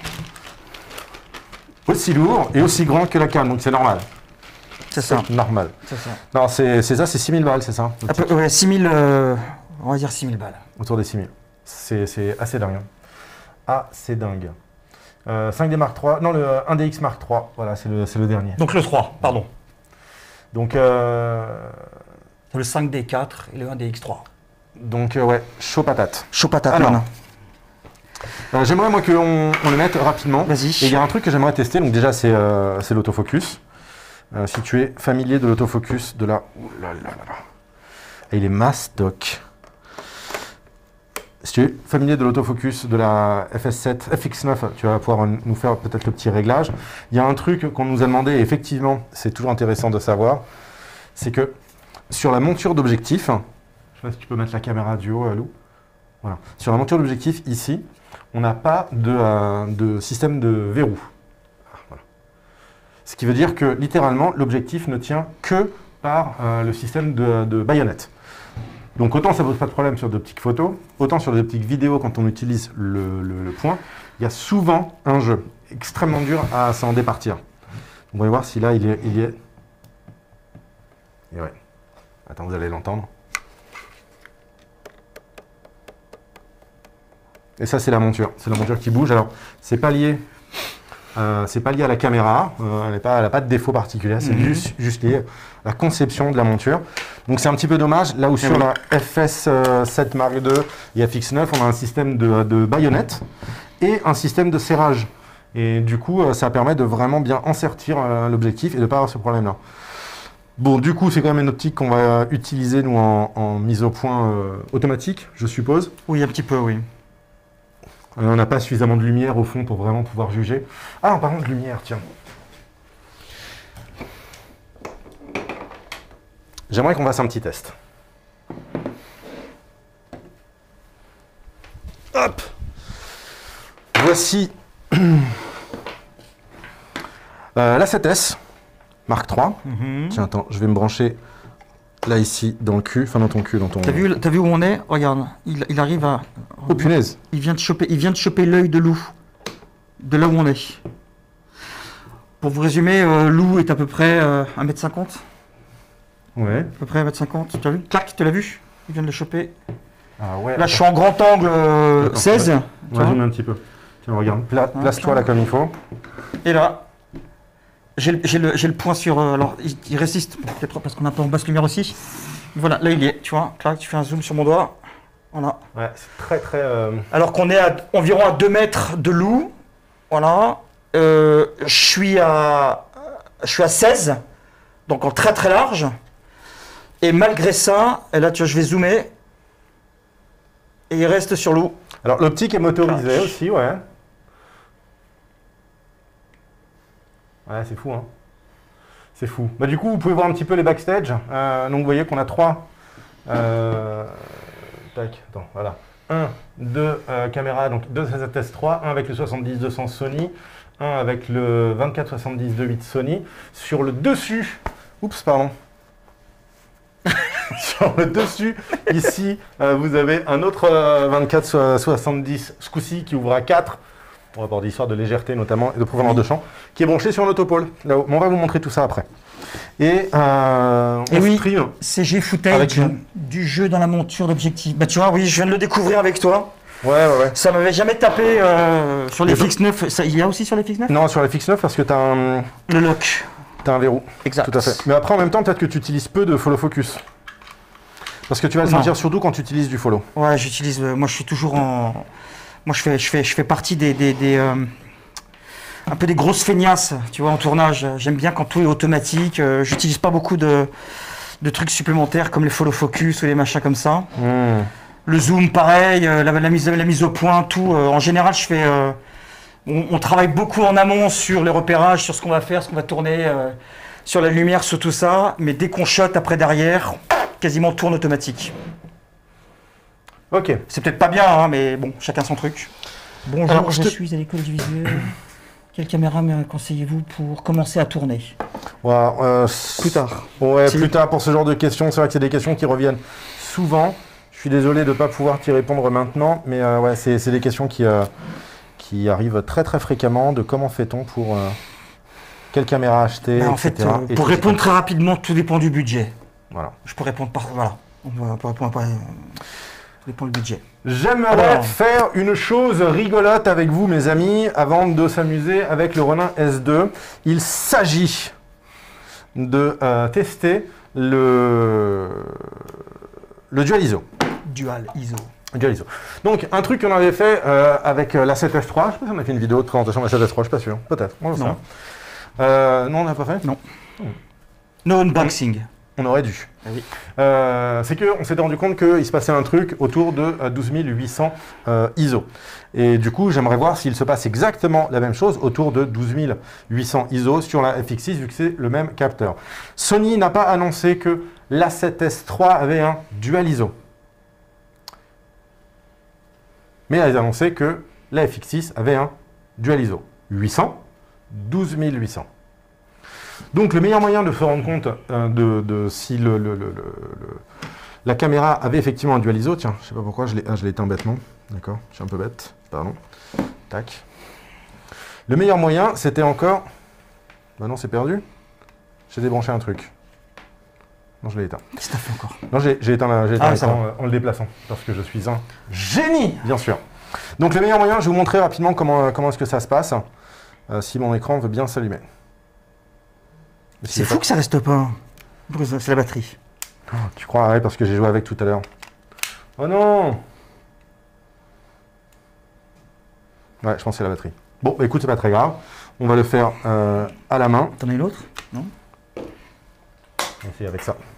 aussi lourd et aussi grand que la canne, donc c'est normal. C'est ça. Normal. C'est ça. Non, c'est ça, c'est six mille balles, c'est ça? Peu, ouais, six mille, euh, on va dire six mille balles. Autour des six mille. C'est assez dingue. Ah, c'est dingue. Euh, cinq D Mark trois, non, le un D X Mark trois, voilà, c'est le, le dernier. Donc le trois, pardon. Donc, euh... le cinq D quatre et le un D X trois. Donc, euh, ouais, chaud patate. Chaud patate, alors. Euh, j'aimerais, moi, qu'on on le mette rapidement. Vas-y. Et il y a un truc que j'aimerais tester, donc déjà, c'est euh, l'autofocus. Euh, si tu es familier de l'autofocus de la... Ouh là là là là. Et il est masse doc. Si tu es familier de l'autofocus de la F S sept, F X neuf, tu vas pouvoir nous faire peut-être le petit réglage. Il y a un truc qu'on nous a demandé, et effectivement, c'est toujours intéressant de savoir, c'est que sur la monture d'objectif, je ne sais pas si tu peux mettre la caméra du haut, Lou. Voilà. Sur la monture d'objectif, ici, on n'a pas de, euh, de système de verrou. Voilà. Ce qui veut dire que, littéralement, l'objectif ne tient que par euh, le système de, de baïonnette. Donc autant ça ne pose pas de problème sur d'optiques photos, autant sur les optiques vidéo quand on utilise le, le, le point, il y a souvent un jeu extrêmement dur à s'en départir. On va voir si là il, est, il y est. Et ouais. Attends, vous allez l'entendre. Et ça c'est la monture, c'est la monture qui bouge. Alors c'est pas lié. Euh, c'est pas lié à la caméra, euh, elle n'a pas, pas de défaut particulier, c'est mm-hmm. juste, juste lié à la conception de la monture. Donc c'est un petit peu dommage, là où et sur oui. la F S sept Mark deux et F X neuf, on a un système de, de baïonnette et un système de serrage. Et du coup, ça permet de vraiment bien ensertir euh, l'objectif et de ne pas avoir ce problème-là. Bon, du coup, c'est quand même une optique qu'on va utiliser, nous, en, en mise au point euh, automatique, je suppose. Oui, un petit peu, oui. Euh, on n'a pas suffisamment de lumière au fond pour vraiment pouvoir juger. Ah, en parlant de lumière, tiens. J'aimerais qu'on fasse un petit test. Hop! Voici euh, la sept S Mark trois. Mm-hmm. Tiens, attends, je vais me brancher là, ici, dans le cul, enfin dans ton cul, dans ton... T'as vu, t'as vu où on est? Regarde, il, il arrive à... Oh punaise! Il vient de choper, il vient de choper l'œil de Lou, de là où on est. Pour vous résumer, euh, Lou est à peu près euh, un mètre cinquante. Ouais. À peu près un mètre cinquante, tu as vu? Clac, tu l'as vu? Il vient de le choper. Ah ouais. Là, je suis en grand angle euh, attends, seize. Ouais, ouais zoome un petit peu. Tiens, regarde, Pla place-toi là comme il faut. Et là, j'ai le, le, le point sur... Euh, alors, il, il résiste, peut-être parce qu'on a un peu en basse lumière aussi. Voilà, là il y est, tu vois. Là, tu fais un zoom sur mon doigt. Voilà. Ouais, c'est très très... Euh... Alors qu'on est à environ à deux mètres de Lou. Voilà. Euh, je suis à... Je suis à seize. Donc en très très large. Et malgré ça, et là, tu vois, je vais zoomer. Et il reste sur Lou. Alors, l'optique est motorisée aussi, ouais. Ouais, c'est fou, hein. C'est fou. Bah, du coup, vous pouvez voir un petit peu les backstage. Euh, donc, vous voyez qu'on a trois... Euh... Tac, attends, voilà. Un, deux euh, caméras, donc deux Z S trois, un avec le soixante-dix deux cents Sony, un avec le vingt-quatre soixante-dix deux huit Sony. Sur le dessus... Oups, pardon. Sur le dessus, ici, euh, vous avez un autre euh, vingt-quatre soixante-dix, ce coup-ci, qui ouvre à quatre, pour avoir des histoires de légèreté notamment, et de profondeur de champ, qui est branché sur un autopôle, là-haut. Mais on va vous montrer tout ça après. Et, euh, et oui, C G footage du jeu dans la monture d'objectif. Bah tu vois, oui, je viens de le découvrir avec toi. Ouais, ouais, ouais. Ça m'avait jamais tapé euh, sur les F X neuf. Ça, il y a aussi sur les F X neuf? Non, sur les F X neuf, parce que tu as un... Le lock. Tu as un verrou. Exact. Tout à fait. Mais après, en même temps, peut-être que tu utilises peu de follow focus. Parce que tu vas le sentir surtout quand tu utilises du follow. Ouais, j'utilise. Euh, moi, je suis toujours en. Moi, je fais, je fais, je fais partie des, des, des euh, un peu des grosses feignasses, tu vois, en tournage. J'aime bien quand tout est automatique. Euh, J'utilise pas beaucoup de, de trucs supplémentaires comme les follow focus ou les machins comme ça. Mmh. Le zoom, pareil. Euh, la, la mise, la mise au point, tout. Euh, en général, je fais. Euh, on, on travaille beaucoup en amont sur les repérages, sur ce qu'on va faire, ce qu'on va tourner, euh, sur la lumière, sur tout ça. Mais dès qu'on shot après derrière. Quasiment tourne automatique. Ok. C'est peut-être pas bien, hein, mais bon, chacun son truc. Bonjour, alors, je, je te... suis à l'école du visuel. Quelle caméra me conseillez-vous pour commencer à tourner? Ouais, euh, plus tard. Ouais, plus tard pour ce genre de questions. C'est vrai que c'est des questions qui reviennent souvent. Je suis désolé de ne pas pouvoir t'y répondre maintenant, mais euh, ouais, c'est des questions qui, euh, qui arrivent très très fréquemment. De comment fait-on pour euh, quelle caméra acheter, bah, en fait, euh, pour répondre très rapidement, tout dépend du budget. Voilà. Je peux répondre par... Voilà. On va pas répondre par... Ça dépend du budget. J'aimerais Alors... faire une chose rigolote avec vous, mes amis, avant de s'amuser avec le Ronin S deux. Il s'agit de euh, tester le... le Dual I S O. Dual I S O. Dual I S O. Donc, un truc qu'on avait fait euh, avec la sept S trois. Je sais pas si on a fait une vidéo de présentation de la sept S trois, je suis pas sûr. Peut-être. Non. Euh, non, on n'a pas fait. Non. Hmm. No unboxing. On aurait dû. Ah oui. Euh, c'est qu'on s'était rendu compte qu'il se passait un truc autour de euh, douze mille huit cents euh, I S O. Et du coup, j'aimerais voir s'il se passe exactement la même chose autour de douze mille huit cents I S O sur la F X six, vu que c'est le même capteur. Sony n'a pas annoncé que l'A sept S trois avait un dual I S O. Mais elle a annoncé que la F X six avait un dual I S O. huit cents, douze mille huit cents. Donc le meilleur moyen de se rendre compte euh, de, de si le, le, le, le, la caméra avait effectivement un dual I S O, tiens, je sais pas pourquoi, je l'ai ah, éteint bêtement, d'accord, je suis un peu bête, pardon, tac. Le meilleur moyen, c'était encore, bah non c'est perdu, j'ai débranché un truc. Non, je l'ai éteint. Qu'est-ce que t'as fait encore? Non, j'ai éteint, la, éteint ah, l'écran euh, en le déplaçant, parce que je suis un génie, bien sûr. Donc le meilleur moyen, je vais vous montrer rapidement comment, comment est-ce que ça se passe, euh, si mon écran veut bien s'allumer. C'est fou que ça reste pas. C'est la batterie. Oh, tu crois, ouais, parce que j'ai joué avec tout à l'heure. Oh non! Ouais, je pense que c'est la batterie. Bon, bah, écoute, c'est pas très grave. On va le faire euh, à la main. T'en as une autre? Non? On va essayer avec ça.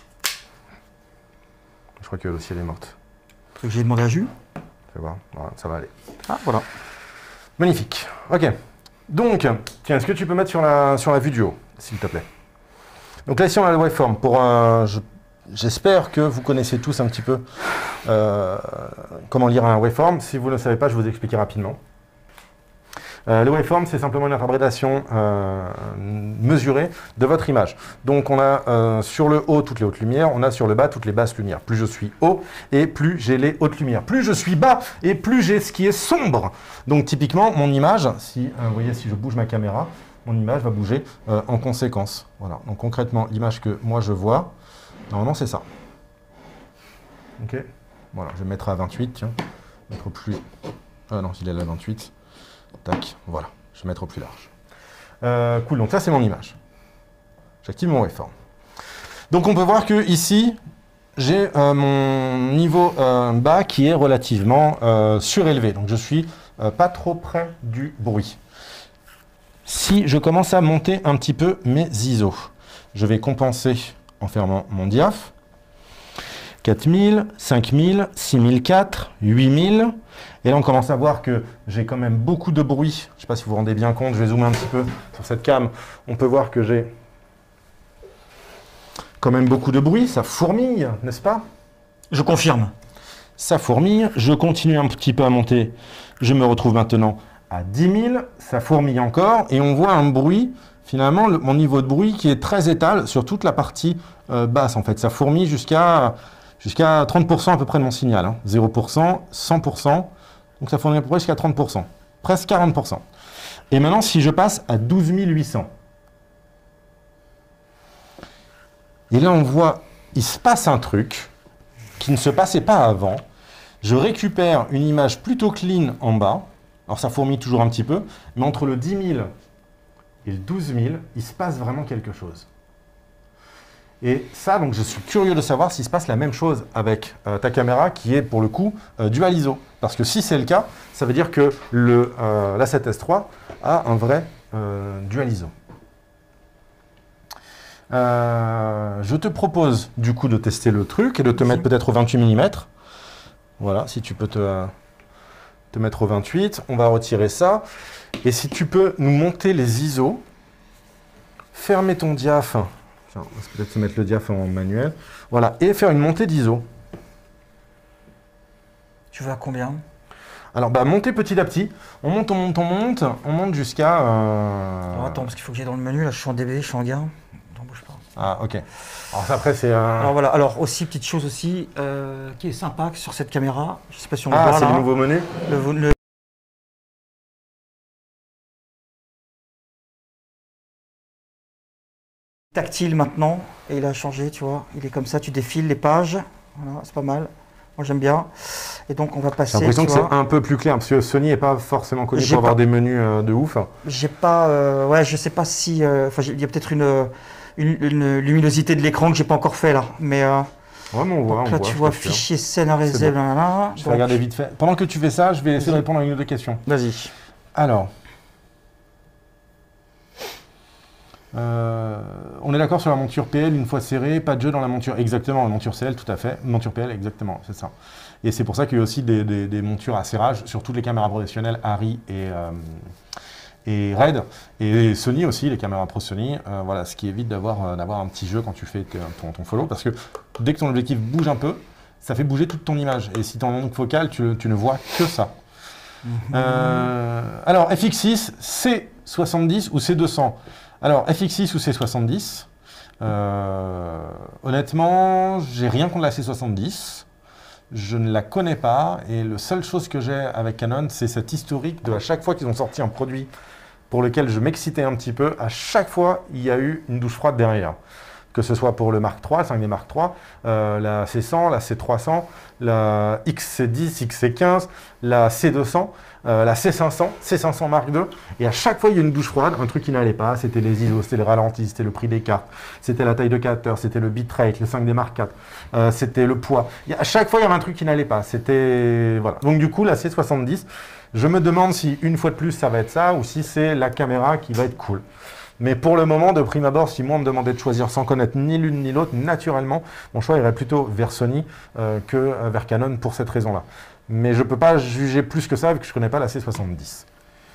Je crois que aussi elle est morte. Truc que j'ai demandé à Jus. Fais voir, voilà, ça va aller. Ah, voilà. Magnifique. Ok. Donc, tiens, est-ce que tu peux mettre sur la, sur la vue du haut, s'il te plaît? Donc là, ici, on a le waveform. Pour, euh, je, j'espère que vous connaissez tous un petit peu euh, comment lire un waveform. Si vous ne le savez pas, je vais vous expliquer rapidement. Euh, le waveform, c'est simplement une interprétation euh, mesurée de votre image. Donc, on a euh, sur le haut toutes les hautes lumières, on a sur le bas toutes les basses lumières. Plus je suis haut, et plus j'ai les hautes lumières. Plus je suis bas, et plus j'ai ce qui est sombre. Donc, typiquement, mon image, si euh, vous voyez, si je bouge ma caméra, mon image va bouger euh, en conséquence. Voilà. Donc, concrètement, l'image que moi je vois, normalement, c'est ça. Ok. Voilà, je vais mettre à vingt-huit, tiens. Mettre plus. Ah non, il est là à vingt-huit. Tac, voilà, je vais mettre au plus large. Euh, cool, donc ça c'est mon image. J'active mon waveform. Donc on peut voir que ici, j'ai euh, mon niveau euh, bas qui est relativement euh, surélevé. Donc je suis euh, pas trop près du bruit. Si je commence à monter un petit peu mes I S O, je vais compenser en fermant mon diaph. quatre mille, cinq mille, six mille quatre, huit mille. Et là, on commence à voir que j'ai quand même beaucoup de bruit. Je ne sais pas si vous vous rendez bien compte, je vais zoomer un petit peu sur cette cam. On peut voir que j'ai quand même beaucoup de bruit. Ça fourmille, n'est-ce pas? Je confirme. Ça fourmille. Je continue un petit peu à monter. Je me retrouve maintenant à dix mille. Ça fourmille encore. Et on voit un bruit, finalement, le, mon niveau de bruit qui est très étal sur toute la partie euh, basse. En fait, ça fourmille jusqu'à jusqu'à trente pour cent à peu près de mon signal. Hein. zéro pour cent, cent pour cent. Donc ça fournit à peu près jusqu'à trente pour cent, presque quarante pour cent. Et maintenant, si je passe à douze mille huit cents, et là on voit, il se passe un truc qui ne se passait pas avant. Je récupère une image plutôt clean en bas. Alors ça fourmille toujours un petit peu, mais entre le dix mille et le douze mille, il se passe vraiment quelque chose. Et ça, donc, je suis curieux de savoir s'il se passe la même chose avec euh, ta caméra qui est pour le coup euh, dual I S O. Parce que si c'est le cas, ça veut dire que le, euh, l'A sept S trois a un vrai euh, dual I S O. Euh, je te propose du coup de tester le truc et de te mettre peut-être au vingt-huit millimètres. Voilà, si tu peux te, te mettre au vingt-huit. On va retirer ça. Et si tu peux nous monter les I S O, fermer ton diaph. On va peut-être se mettre le diaph en manuel. Voilà, et faire une montée d'I S O. Tu veux à combien? Alors, bah, monter petit à petit. On monte, on monte, on monte. On monte jusqu'à... Euh... Alors, attends, parce qu'il faut que j'aille dans le menu. Là, je suis en D B, je suis en gain. Attends, bouge pas. Ah, ok. Alors, ça, après, c'est un... Alors, voilà. Alors, aussi, petite chose aussi, euh, qui est sympa sur cette caméra. Je sais pas si on le ah, voit là. Ah, c'est le nouveau menu le, le... Tactile maintenant, et il a changé, tu vois, il est comme ça, tu défiles les pages, voilà, c'est pas mal, moi j'aime bien, et donc on va passer. J'ai l'impression que c'est un peu plus clair, parce que Sony n'est pas forcément connu pour avoir pas... des menus euh, de ouf. J'ai pas, euh, ouais, je sais pas si, enfin, euh, il y a peut-être une, une, une luminosité de l'écran que j'ai pas encore fait là, mais. Euh, ouais, mais on voit. Donc on là, voit, tu vois, fichier scénarisé, bon. Là, là, je vais donc... regarder vite fait. Pendant que tu fais ça, je vais essayer de répondre à une ou deux questions. Vas-y. Alors. Euh, on est d'accord sur la monture P L une fois serrée, pas de jeu dans la monture. Exactement, la monture C L, tout à fait. Monture P L, exactement, c'est ça. Et c'est pour ça qu'il y a aussi des, des, des montures à serrage sur toutes les caméras professionnelles, Arri et, euh, et Red. Et Sony aussi, les caméras pro Sony. Euh, voilà, ce qui évite d'avoir euh, d'avoir un petit jeu quand tu fais ton, ton follow. Parce que dès que ton objectif bouge un peu, ça fait bouger toute ton image. Et si ton ongle focal, tu, tu ne vois que ça. Mm-hmm. euh, alors, F X six, C soixante-dix ou C deux cents? Alors, F X six ou C soixante-dix, euh, honnêtement, j'ai rien contre la C soixante-dix. Je ne la connais pas. Et la seule chose que j'ai avec Canon, c'est cet historique de à chaque fois qu'ils ont sorti un produit pour lequel je m'excitais un petit peu, à chaque fois, il y a eu une douche froide derrière. Que ce soit pour le Mark trois, le cinq D Mark trois, euh, la C cent, la C trois cents, la X C dix, X C quinze, la C deux cents, euh, la C cinq cents, C cinq cents Mark deux. Et à chaque fois, il y a une douche froide, un truc qui n'allait pas. C'était les I S O, c'était le ralenti, c'était le prix des cartes, c'était la taille de capteur, c'était le bitrate, le cinq D Mark quatre, euh, c'était le poids. Et à chaque fois, il y avait un truc qui n'allait pas. C'était... Voilà. Donc du coup, la C soixante-dix, je me demande si, une fois de plus, ça va être ça ou si c'est la caméra qui va être cool. Mais pour le moment, de prime abord, si moi on me demandait de choisir sans connaître ni l'une ni l'autre, naturellement, mon choix irait plutôt vers Sony euh, que euh, vers Canon pour cette raison-là. Mais je ne peux pas juger plus que ça vu que je ne connais pas la C soixante-dix.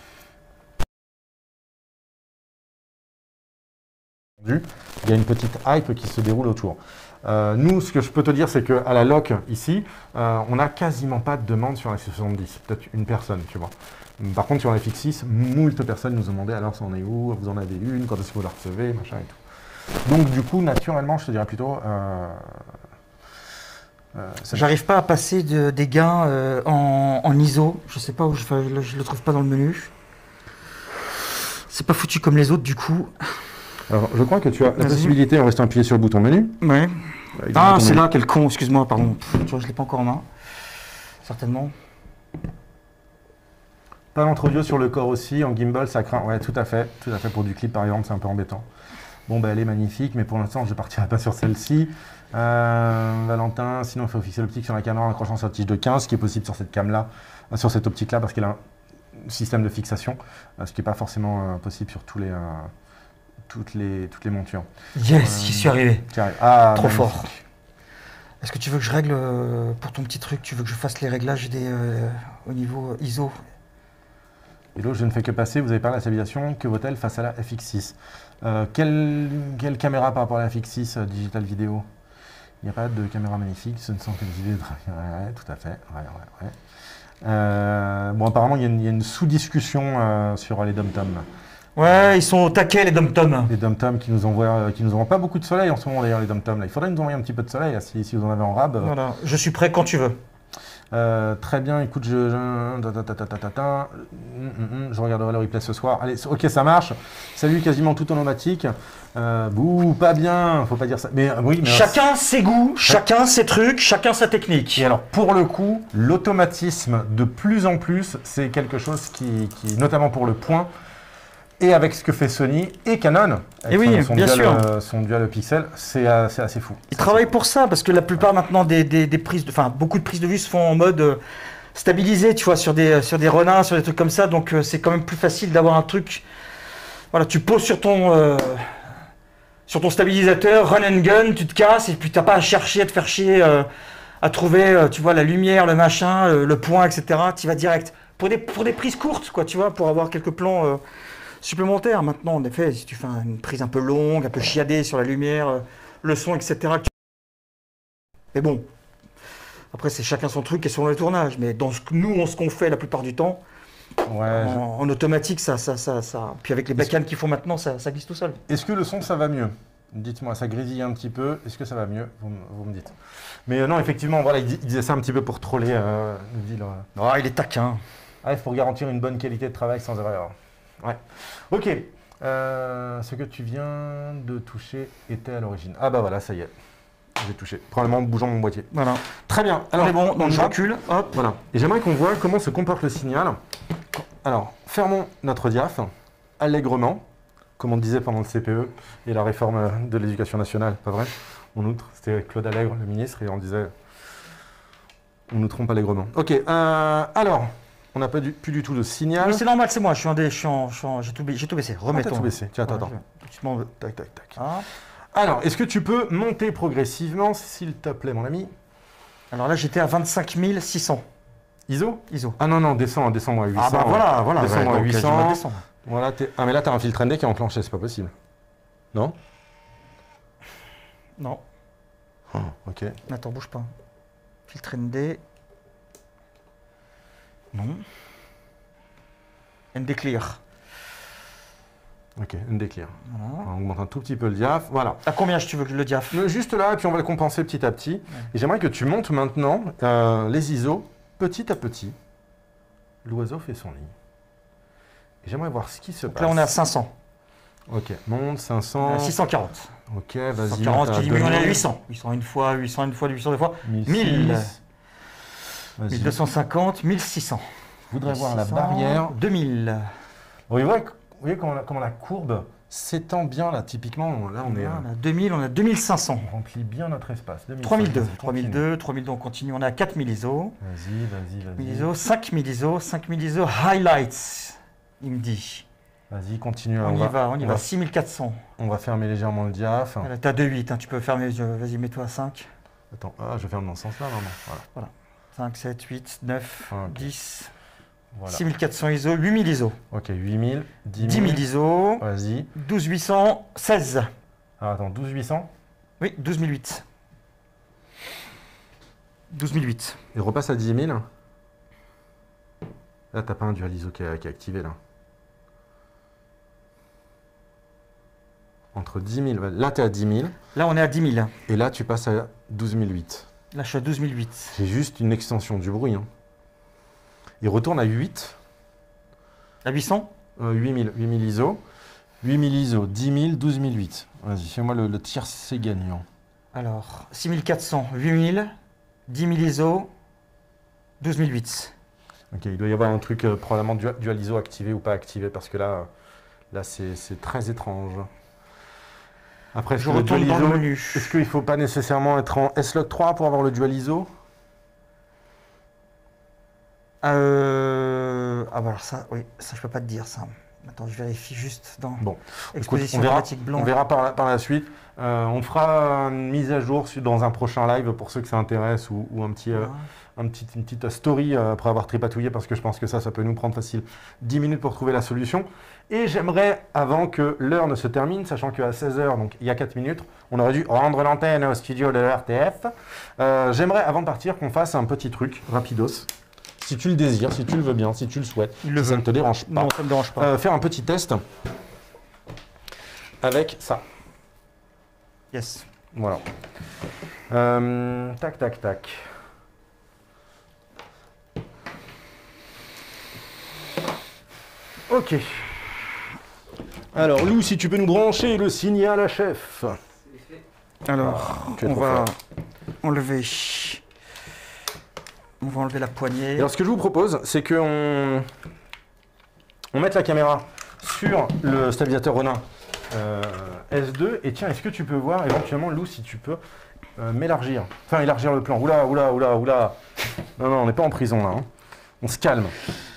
Il y a une petite hype qui se déroule autour. Euh, nous, ce que je peux te dire, c'est qu'à la loc, ici, euh, on n'a quasiment pas de demande sur la C soixante-dix. Peut-être une personne, tu vois. Par contre, sur la F X six, moult personnes nous ont demandé alors ça en est où, vous en avez une, quand est-ce que vous la recevez, machin et tout. Donc du coup, naturellement, je te dirais plutôt... Euh, euh, J'arrive pas à passer de, des gains euh, en, en I S O, je sais pas où, je, je le trouve pas dans le menu. C'est pas foutu comme les autres du coup. Alors, je crois que tu as la possibilité en restant appuyé sur le bouton menu. Ouais. Ah, c'est là, quel con, excuse-moi, pardon. Pff, tu vois, je l'ai pas encore en main. Certainement. Pas l'entre-audio sur le corps aussi, en gimbal ça craint, ouais tout à fait, tout à fait pour du clip par exemple c'est un peu embêtant. Bon bah elle est magnifique mais pour l'instant je ne partirai pas sur celle-ci. Euh, Valentin, sinon il faut fixer l'optique sur la caméra en accrochant sa tige de quinze, ce qui est possible sur cette cam là, sur cette optique là parce qu'elle a un système de fixation, ce qui n'est pas forcément euh, possible sur tous les, euh, toutes, les, toutes les montures. Yes, j'y euh, suis arrivé, ah, trop magnifique. Fort. Est-ce que tu veux que je règle euh, pour ton petit truc, tu veux que je fasse les réglages des, euh, au niveau I S O? Hello, je ne fais que passer, vous avez parlé de la stabilisation, que vaut-elle face à la F X six? euh, quelle, quelle caméra par rapport à la F X six euh, digital vidéo? Il n'y a pas de caméra magnifique, ce ne sont que des idées de... Ouais, ouais, tout à fait. Ouais, ouais, ouais. Euh, bon, apparemment, il y a une, une sous-discussion euh, sur les dom-tom. Ouais, ils sont au taquet, les dom-tom. Les dom-tom qui nous envoient, qui nous envoient pas beaucoup de soleil en ce moment, d'ailleurs, les dom-tom. Il faudrait nous envoyer un petit peu de soleil, là, si, si vous en avez en rab. Voilà, je suis prêt quand tu veux. Euh, très bien, écoute, je, je, ta, ta, ta, ta, ta, ta. je regarderai le replay ce soir. Allez, ok, ça marche. Salut, quasiment tout en automatique. Euh, bouh, pas bien, faut pas dire ça. Mais oui, mais chacun ses goûts, chacun ses trucs, chacun sa technique. Et alors, pour le coup, l'automatisme de plus en plus, c'est quelque chose qui, qui, notamment pour le point, et avec ce que fait Sony et Canon, et oui, son, son, bien dual, sûr. Euh, son dual pixel, c'est assez, assez fou. Ils travaillent pour ça, parce que la plupart maintenant des, des, des prises, de, enfin beaucoup de prises de vue se font en mode euh, stabilisé, tu vois, sur des, sur des renins, sur des trucs comme ça, donc euh, c'est quand même plus facile d'avoir un truc, voilà, tu poses sur ton, euh, sur ton stabilisateur, run and gun, tu te casses, et puis tu n'as pas à chercher, à te faire chier, euh, à trouver, euh, tu vois, la lumière, le machin, euh, le point, et cetera. Tu vas direct. Pour des, pour des prises courtes, quoi, tu vois, pour avoir quelques plans... Euh, supplémentaire. Maintenant, en effet, si tu fais une prise un peu longue, un peu chiadée sur la lumière, le son, et cetera. Mais bon, après, c'est chacun son truc et selon le tournage. Mais dans ce que nous, on, ce qu'on fait la plupart du temps, ouais, en, je... en automatique, ça, ça, ça, ça. Puis avec les backends qu'ils font maintenant, ça, ça glisse tout seul. Est-ce que le son, ça va mieux? Dites-moi, ça grésille un petit peu. Est-ce que ça va mieux? vous, vous me dites. Mais euh, non, effectivement, voilà, il, il disait ça un petit peu pour troller euh, le deal. Ouais. Oh, il est taquin. Ah, il faut garantir une bonne qualité de travail sans erreur. Ouais. Ok. Euh, ce que tu viens de toucher était à l'origine. Ah bah voilà, ça y est. J'ai touché. Probablement en bougeant mon boîtier. Voilà. Très bien. Alors, on est bon, donc je recule. Hop. Voilà. Et j'aimerais qu'on voit comment se comporte le signal. Alors, fermons notre diaph allègrement, comme on disait pendant le C P E et la réforme de l'éducation nationale, pas vrai? On outre. C'était Claude Allègre, le ministre, et on disait on nous trompe allègrement. Ok. Euh, alors. On n'a pas du, plus du tout de signal. Oui, c'est normal, c'est moi. Je suis en dé, je suis en, je suis en- j'ai tout, ba- j'ai tout baissé. Ah, Remettons. t'as tout baissé. Tiens, attends, Voilà, attends. je- Doucement. Tac, tac, tac. Ah. Alors, est-ce que tu peux monter progressivement, s'il te plaît, mon ami? Alors là, j'étais à vingt-cinq mille six cents I S O? I S O. Ah non, non, descends, descends-moi à huit cents. Ah bah voilà, voilà. Descends-moi ouais, à donc, huit je vais cents. descendre. Voilà, t'es- ah mais là, t'as un filtre N D qui est enclenché, c'est pas possible. Non? Non, Oh, ok. attends, bouge pas. Filtre N D. Non. N D clear. Ok, N D clear. Voilà. On augmente un tout petit peu le diaph. Voilà. À combien tu veux que le diaph? Le- Juste là, et puis on va le compenser petit à petit. Et j'aimerais que tu montes maintenant euh, les I S O petit à petit. L'oiseau fait son lit. Et j'aimerais voir ce qui se passe. Là, on est à cinq cents. Ok, monte, cinq On est cents. à six cent quarante. Ok, vas-y. six cent quarante monte à qui diminue, on est à deux mille. huit cents. huit cents une fois, huit cents une fois, huit cents deux fois. mille. mille. Vas-y. mille deux cent cinquante, mille six cents. Je voudrais voir la six cents, barrière. deux mille. Vous voyez, vous voyez comment, la, comment la courbe s'étend bien là, typiquement. Là, on est. On a deux mille, on a deux mille cinq cents. On remplit bien notre espace. deux mille cinq, trois mille deux. vas-y, trois mille continue. deux, trois mille deux, on continue. On est à quatre mille I S O. Vas-y, vas-y, quatre mille I S vas-y. O, cinq mille I S O, cinq mille I S O, highlights, il me dit. Vas-y, continue. On y va, on y va, six mille quatre cents. On va fermer légèrement le diaph. Voilà, t'as deux virgule huit, hein, tu peux fermer les yeux. Vas-y, mets-toi à cinq. Attends, ah, je ferme dans ce sens-là, non, non. Voilà. cinq, sept, huit, neuf, Ok. dix, Voilà. six mille quatre cents I S O, huit mille I S O, Ok, huit mille, dix mille. dix mille I S O, Vas-y. douze mille huit cents, seize. Ah, attends, douze mille huit cents. Oui, douze mille huit. douze mille huit. Et repasse à dix mille. Là, t'as pas un dual I S O qui est, qui est activé, là. Entre dix mille. Là, t'es à dix mille. Là, on est à dix mille. Et là, tu passes à douze mille huit. Là, je suis à douze mille huit. C'est juste une extension du bruit. Hein. Il retourne à huit. À huit cents. Euh, huit mille. huit mille I S O. huit mille I S O. dix mille, douze mille huit. Vas-y, fais-moi le, le tiercé gagnant. Alors, six mille quatre cents, huit mille, dix mille I S O, douze mille huit. Ok, il doit y avoir un truc euh, probablement dual, dual I S O activé ou pas activé parce que là, là c'est c'est très étrange. Après, est-ce Je que le retourne dual dans I S O, le menu. est-ce qu'il ne faut pas nécessairement être en S log trois pour avoir le dual I S O? Euh... Ah bah alors ça, oui, ça je peux pas te dire ça. Attends, je vérifie juste dans Bon, écoute, exposition on verra, automatique blanc. on verra par, la, par la suite. Euh, on fera une mise à jour sur- dans un prochain live pour ceux que ça intéresse ou, ou un petit, euh, un petit, une petite story euh, après avoir tripatouillé parce que je pense que ça, ça peut nous prendre facile dix minutes pour trouver la solution. Et j'aimerais, avant que l'heure ne se termine, sachant qu'à seize heures, donc il y a quatre minutes, on aurait dû rendre l'antenne au studio de R T F, euh, j'aimerais, avant de partir, qu'on fasse un petit truc rapidos. Si tu le désires, si tu le veux bien, si tu le souhaites, Il le si ça veut. ne te dérange pas. Non, ça me dérange pas. Euh, faire un petit test avec ça. Yes. Voilà. Euh, tac, tac, tac. Ok. Alors, Lou, si tu peux nous brancher le signal à chef. Alors, tu es on trop va fort. enlever... On va enlever la poignée. Alors, ce que je vous propose, c'est qu'on on mette la caméra sur le stabilisateur Ronin euh, S deux. Et tiens, est-ce que tu peux voir éventuellement, Lou, si tu peux euh, m'élargir, enfin élargir le plan. Oula, oula, oula, oula. Non, non, on n'est pas en prison là. Hein. On se calme.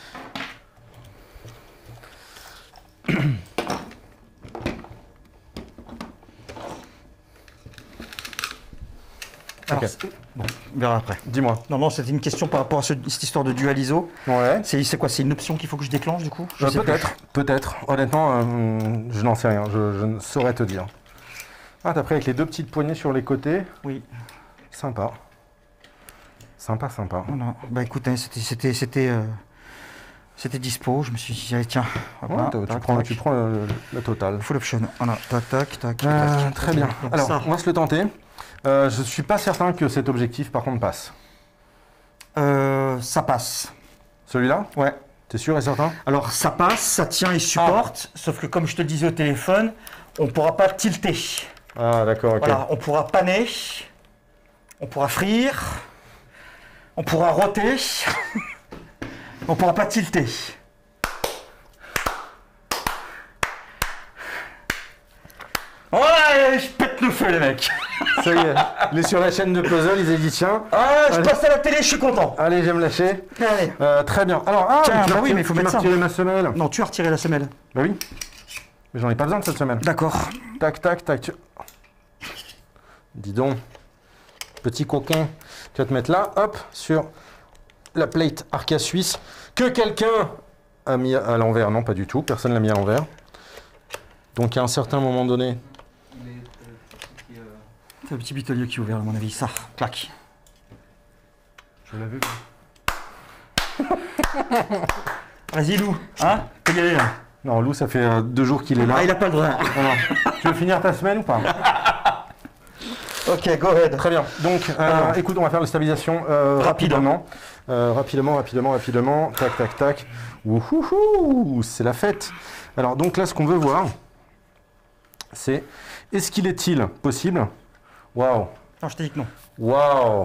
Alors, Ok. c'est- bon, on verra après. Dis-moi. Non, non, c'était une question par rapport à ce- cette histoire de dual I S O. Ouais. C'est c'est quoi? C'est une option qu'il faut que je déclenche du coup? Je Euh, sais peut-être, peut-être. Honnêtement, euh, je n'en sais rien. Je, je ne saurais te dire. Ah, t'as pris avec les deux petites poignées sur les côtés. plus. Oui. Sympa. Sympa, sympa. Voilà. Bah écoute, hein, c'était c'était c'était euh, c'était dispo. Je me suis dit allez, tiens. hop Ouais, là, t'as- tu, tac, prends, tac. tu prends le, le total. Full option. Voilà. Tac tac tac. Euh, tac. très bien. Donc Alors, ça, on va se le tenter. Euh, je suis pas certain que cet objectif, par contre, passe. euh, ça passe. Celui-là? Ouais. T'es sûr et certain? Alors ça passe, ça tient et supporte. Sauf que comme je te le disais au téléphone, on pourra pas tilter. Ah, d'accord, ok. Voilà, on pourra paner, on pourra frire, on pourra roter, on pourra pas tilter. Ouais, je pète le feu les mecs. Ça y est, il est sur la chaîne de puzzle, il s'est dit tiens. Ah, je allez. passe à la télé, je suis content. Allez, j'aime lâcher. Allez. Euh, très bien. Alors, ah, Tiens, tu bah m'as oui, retiré- mais il faut tu m'as mettre ça. retiré ma semelle. Non, tu as retiré la semelle. Bah oui. Mais j'en ai pas besoin de cette semelle. D'accord. Tac, tac, tac. Tu... Dis donc, petit coquin, tu vas te mettre là, hop, sur la plate Arca Suisse, que quelqu'un a mis à l'envers. Non, pas du tout, personne l'a mis à l'envers. Donc à un certain moment donné... C'est le petit bitelier qui est ouvert, à mon avis. Ça, clac. Je l'ai vu. Vas-y, Lou. Hein? T'es galé, là. Non, Lou, ça fait euh, deux jours qu'il est là. Ah, il a pas le droit. Non, non. Tu veux finir ta semaine ou pas? Ok, go ahead. Très bien. Donc, euh, Alors. écoute, on va faire la stabilisation euh, Rapide. rapidement. Euh, rapidement, rapidement, rapidement. Tac, tac, tac. Wouhouhou, c'est la fête. Alors, donc là, ce qu'on veut voir, c'est est-ce qu'il est-il possible? Waouh. Non, je t'ai dit que non. Waouh.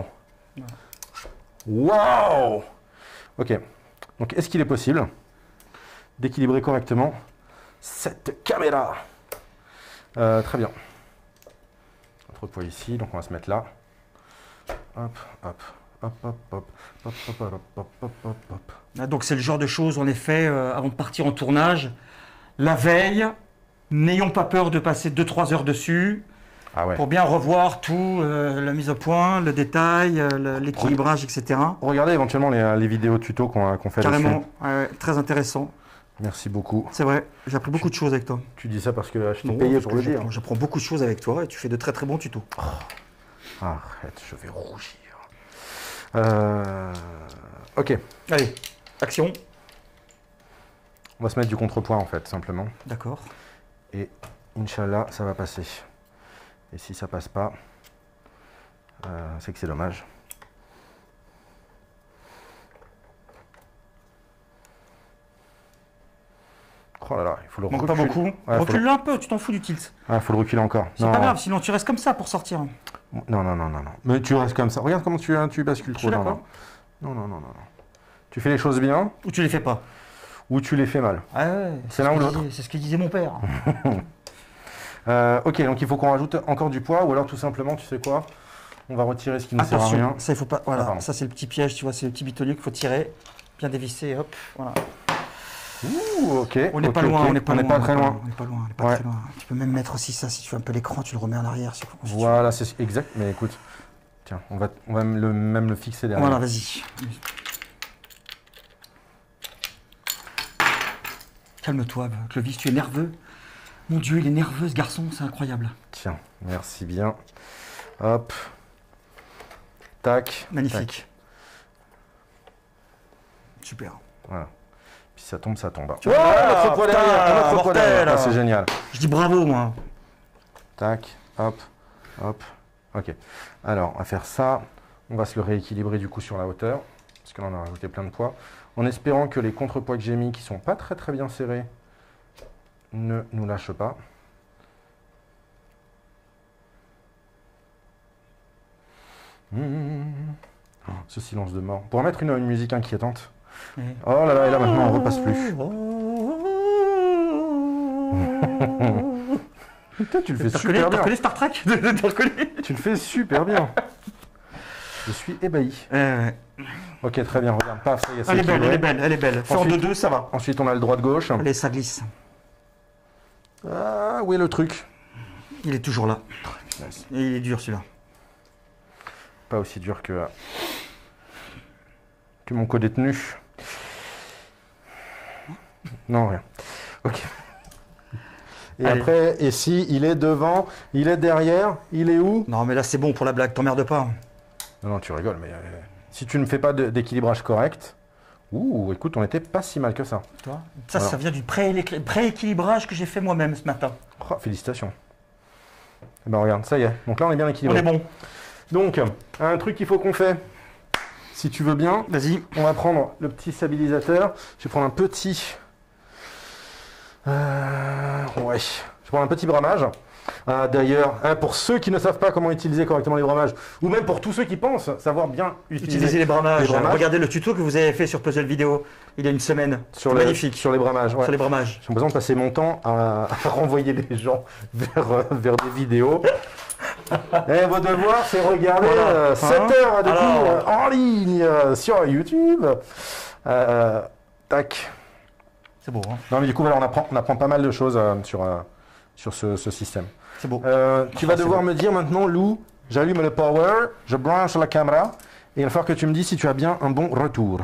Waouh. Ok. Donc, est-ce qu'il est possible d'équilibrer correctement cette caméra? euh, Très bien. Trop de poids ici, donc on va se mettre là. Hop, hop, hop, hop, hop, hop, hop, hop, hop, hop, hop, hop. Ah, donc, c'est le genre de choses, en effet, euh, avant de partir en tournage, la veille, n'ayons pas peur de passer deux trois heures dessus. Ah ouais. Pour bien revoir tout, euh, la mise au point, le détail, euh, le- l'équilibrage, et cetera. Regardez éventuellement les, les vidéos tuto qu'on qu'on fait Carrément, dessus. ouais, ouais, très intéressant. Merci beaucoup. C'est vrai, j'ai appris beaucoup de choses avec toi. Tu dis ça parce que je t'ai Non, payé parce pour que le dire. j'apprends- J'apprends beaucoup de choses avec toi et tu fais de très très bons tutos. Arrête, je vais rougir. Euh... Ok, Allez, action. on va se mettre du contrepoids en fait, simplement. D'accord. Et Inch'Allah, ça va passer. Et si ça passe pas, euh, c'est que c'est dommage. Oh là là, il faut le Manque pas reculer. beaucoup. Ouais, faut le- Recule-le un peu, tu t'en fous du tilt. Ah, faut le reculer encore. C'est Non, pas grave, sinon tu restes comme ça pour sortir. non, non, non, non, non. Mais tu restes comme ça. Regarde comment tu, tu bascules Je suis trop. Non, d'accord. non, non, non, non, non. Tu fais les choses bien Ou tu les fais pas. ou tu les fais mal. Ah ouais, C'est ce l'un ou que l'autre. disait- C'est ce que disait mon père. Euh, ok, donc il faut qu'on rajoute encore du poids ou alors tout simplement, tu sais quoi? On va retirer ce qui ne sert à rien. Attention, ça il faut pas. Ah, Voilà, pardon. ça c'est le petit piège, tu vois, c'est le petit bitelier qu'il faut tirer, bien dévisser, hop, voilà. Ouh, ok. On n'est ok, pas loin, ok. on n'est pas On loin. n'est pas très loin. On n'est pas loin, on n'est pas Ouais. très loin. Tu peux même mettre aussi ça, si tu veux un peu l'écran, tu le remets en arrière. Si, si tu veux. Voilà, c'est exact. Mais écoute, tiens, on va, on va le, même le fixer derrière. Voilà, vas-y. Calme-toi, Clovis, tu es nerveux. Mon Dieu, il est nerveux ce garçon, c'est incroyable. Tiens, merci bien. Hop. Tac. Magnifique. Super. Tac. Voilà. Puis ça tombe, ça tombe. Tu vois, un autre poids putain, derrière, un autre poids mortel. derrière. Ah, c'est génial. Je dis bravo, moi. Tac, hop, hop. Ok. Alors, on va faire ça. On va se le rééquilibrer du coup sur la hauteur. Parce que là, on a rajouté plein de poids. En espérant que les contrepoids que j'ai mis, qui sont pas très très bien serrés, ne nous lâchent pas. Mmh. Oh, ce silence de mort. Pour mettre une, une musique inquiétante. Oui. Oh là là, et là maintenant on repasse plus. Putain, tu le fais T'as reconnu, super t'as bien. reconnu Star Trek? T'as reconnu? Tu le fais super bien. Je suis ébahi. Ouais. Ok, très bien. Regarde, paf, ça y est, c'est Elle est belle, équilibré. elle est belle, elle est belle. Fais en Ensuite- deux deux, ça va. Ensuite, on a le droit-gauche. Allez, ça glisse. Ah, où est le truc? Il est toujours là. Nice. Et il est dur celui-là. Pas aussi dur que, que mon co-détenu. Non, rien. Ok. Et Allez. après, et si il est devant, il est derrière, il est où? Non, mais là c'est bon pour la blague, t'emmerdes pas. Non, non, tu rigoles, mais euh, si tu ne fais pas de- d'équilibrage correct, ouh, écoute, on n'était pas si mal que ça. Toi Ça, Alors. ça vient du pré- pré-équilibrage que j'ai fait moi-même ce matin. Oh, félicitations. Eh ben regarde, ça y est. Donc là, on est bien On équilibré. est bon. Donc, un truc qu'il faut qu'on fait, si tu veux bien, Vas-y. on va prendre le petit stabilisateur. Je vais prendre un petit... Euh, ouais. Je vais prendre un petit bramage. Ah, d'ailleurs, hein, pour ceux qui ne savent pas comment utiliser correctement les bramages, ou même pour tous ceux qui pensent savoir bien utiliser, Utilisez les bramages. les bramages. Regardez le tuto que vous avez fait sur Puzzle Vidéo il y a une semaine. sur C'est les, magnifique. sur les bramages. Ouais. Sur les bramages. J'ai besoin de passer mon temps à, à renvoyer les gens vers, euh, vers des vidéos. Et vos devoirs, c'est regarder Voilà. euh, sept Hein heures de Alors. cours euh, en ligne euh, sur YouTube. Euh, tac. C'est beau, hein. Non mais du coup, voilà, on apprend, on apprend pas mal de choses euh, sur, euh, sur ce, ce système. C'est beau. Euh, tu Ah, vas c'est devoir beau. me dire maintenant, Lou, j'allume le power, je branche la caméra, et il va falloir que tu me dises si tu as bien un bon retour.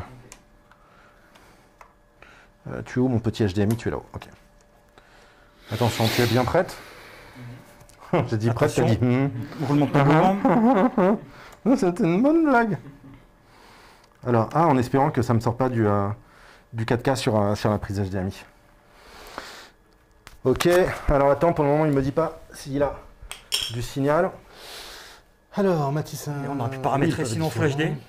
Euh, tu es où mon petit H D M I? Tu es là-haut, ok. Attention, tu es bien prête? J'ai dit prête, t'as dit hmm. Roulement de tambour. C'était une bonne blague. Alors, ah, en espérant que ça ne me sort pas du, euh, du quatre K sur, euh, sur la prise H D M I. Ok, alors attends, pour le moment, il me dit pas s'il a du signal. Alors, Mathis... Et on aurait pu paramétrer sinon Full H D.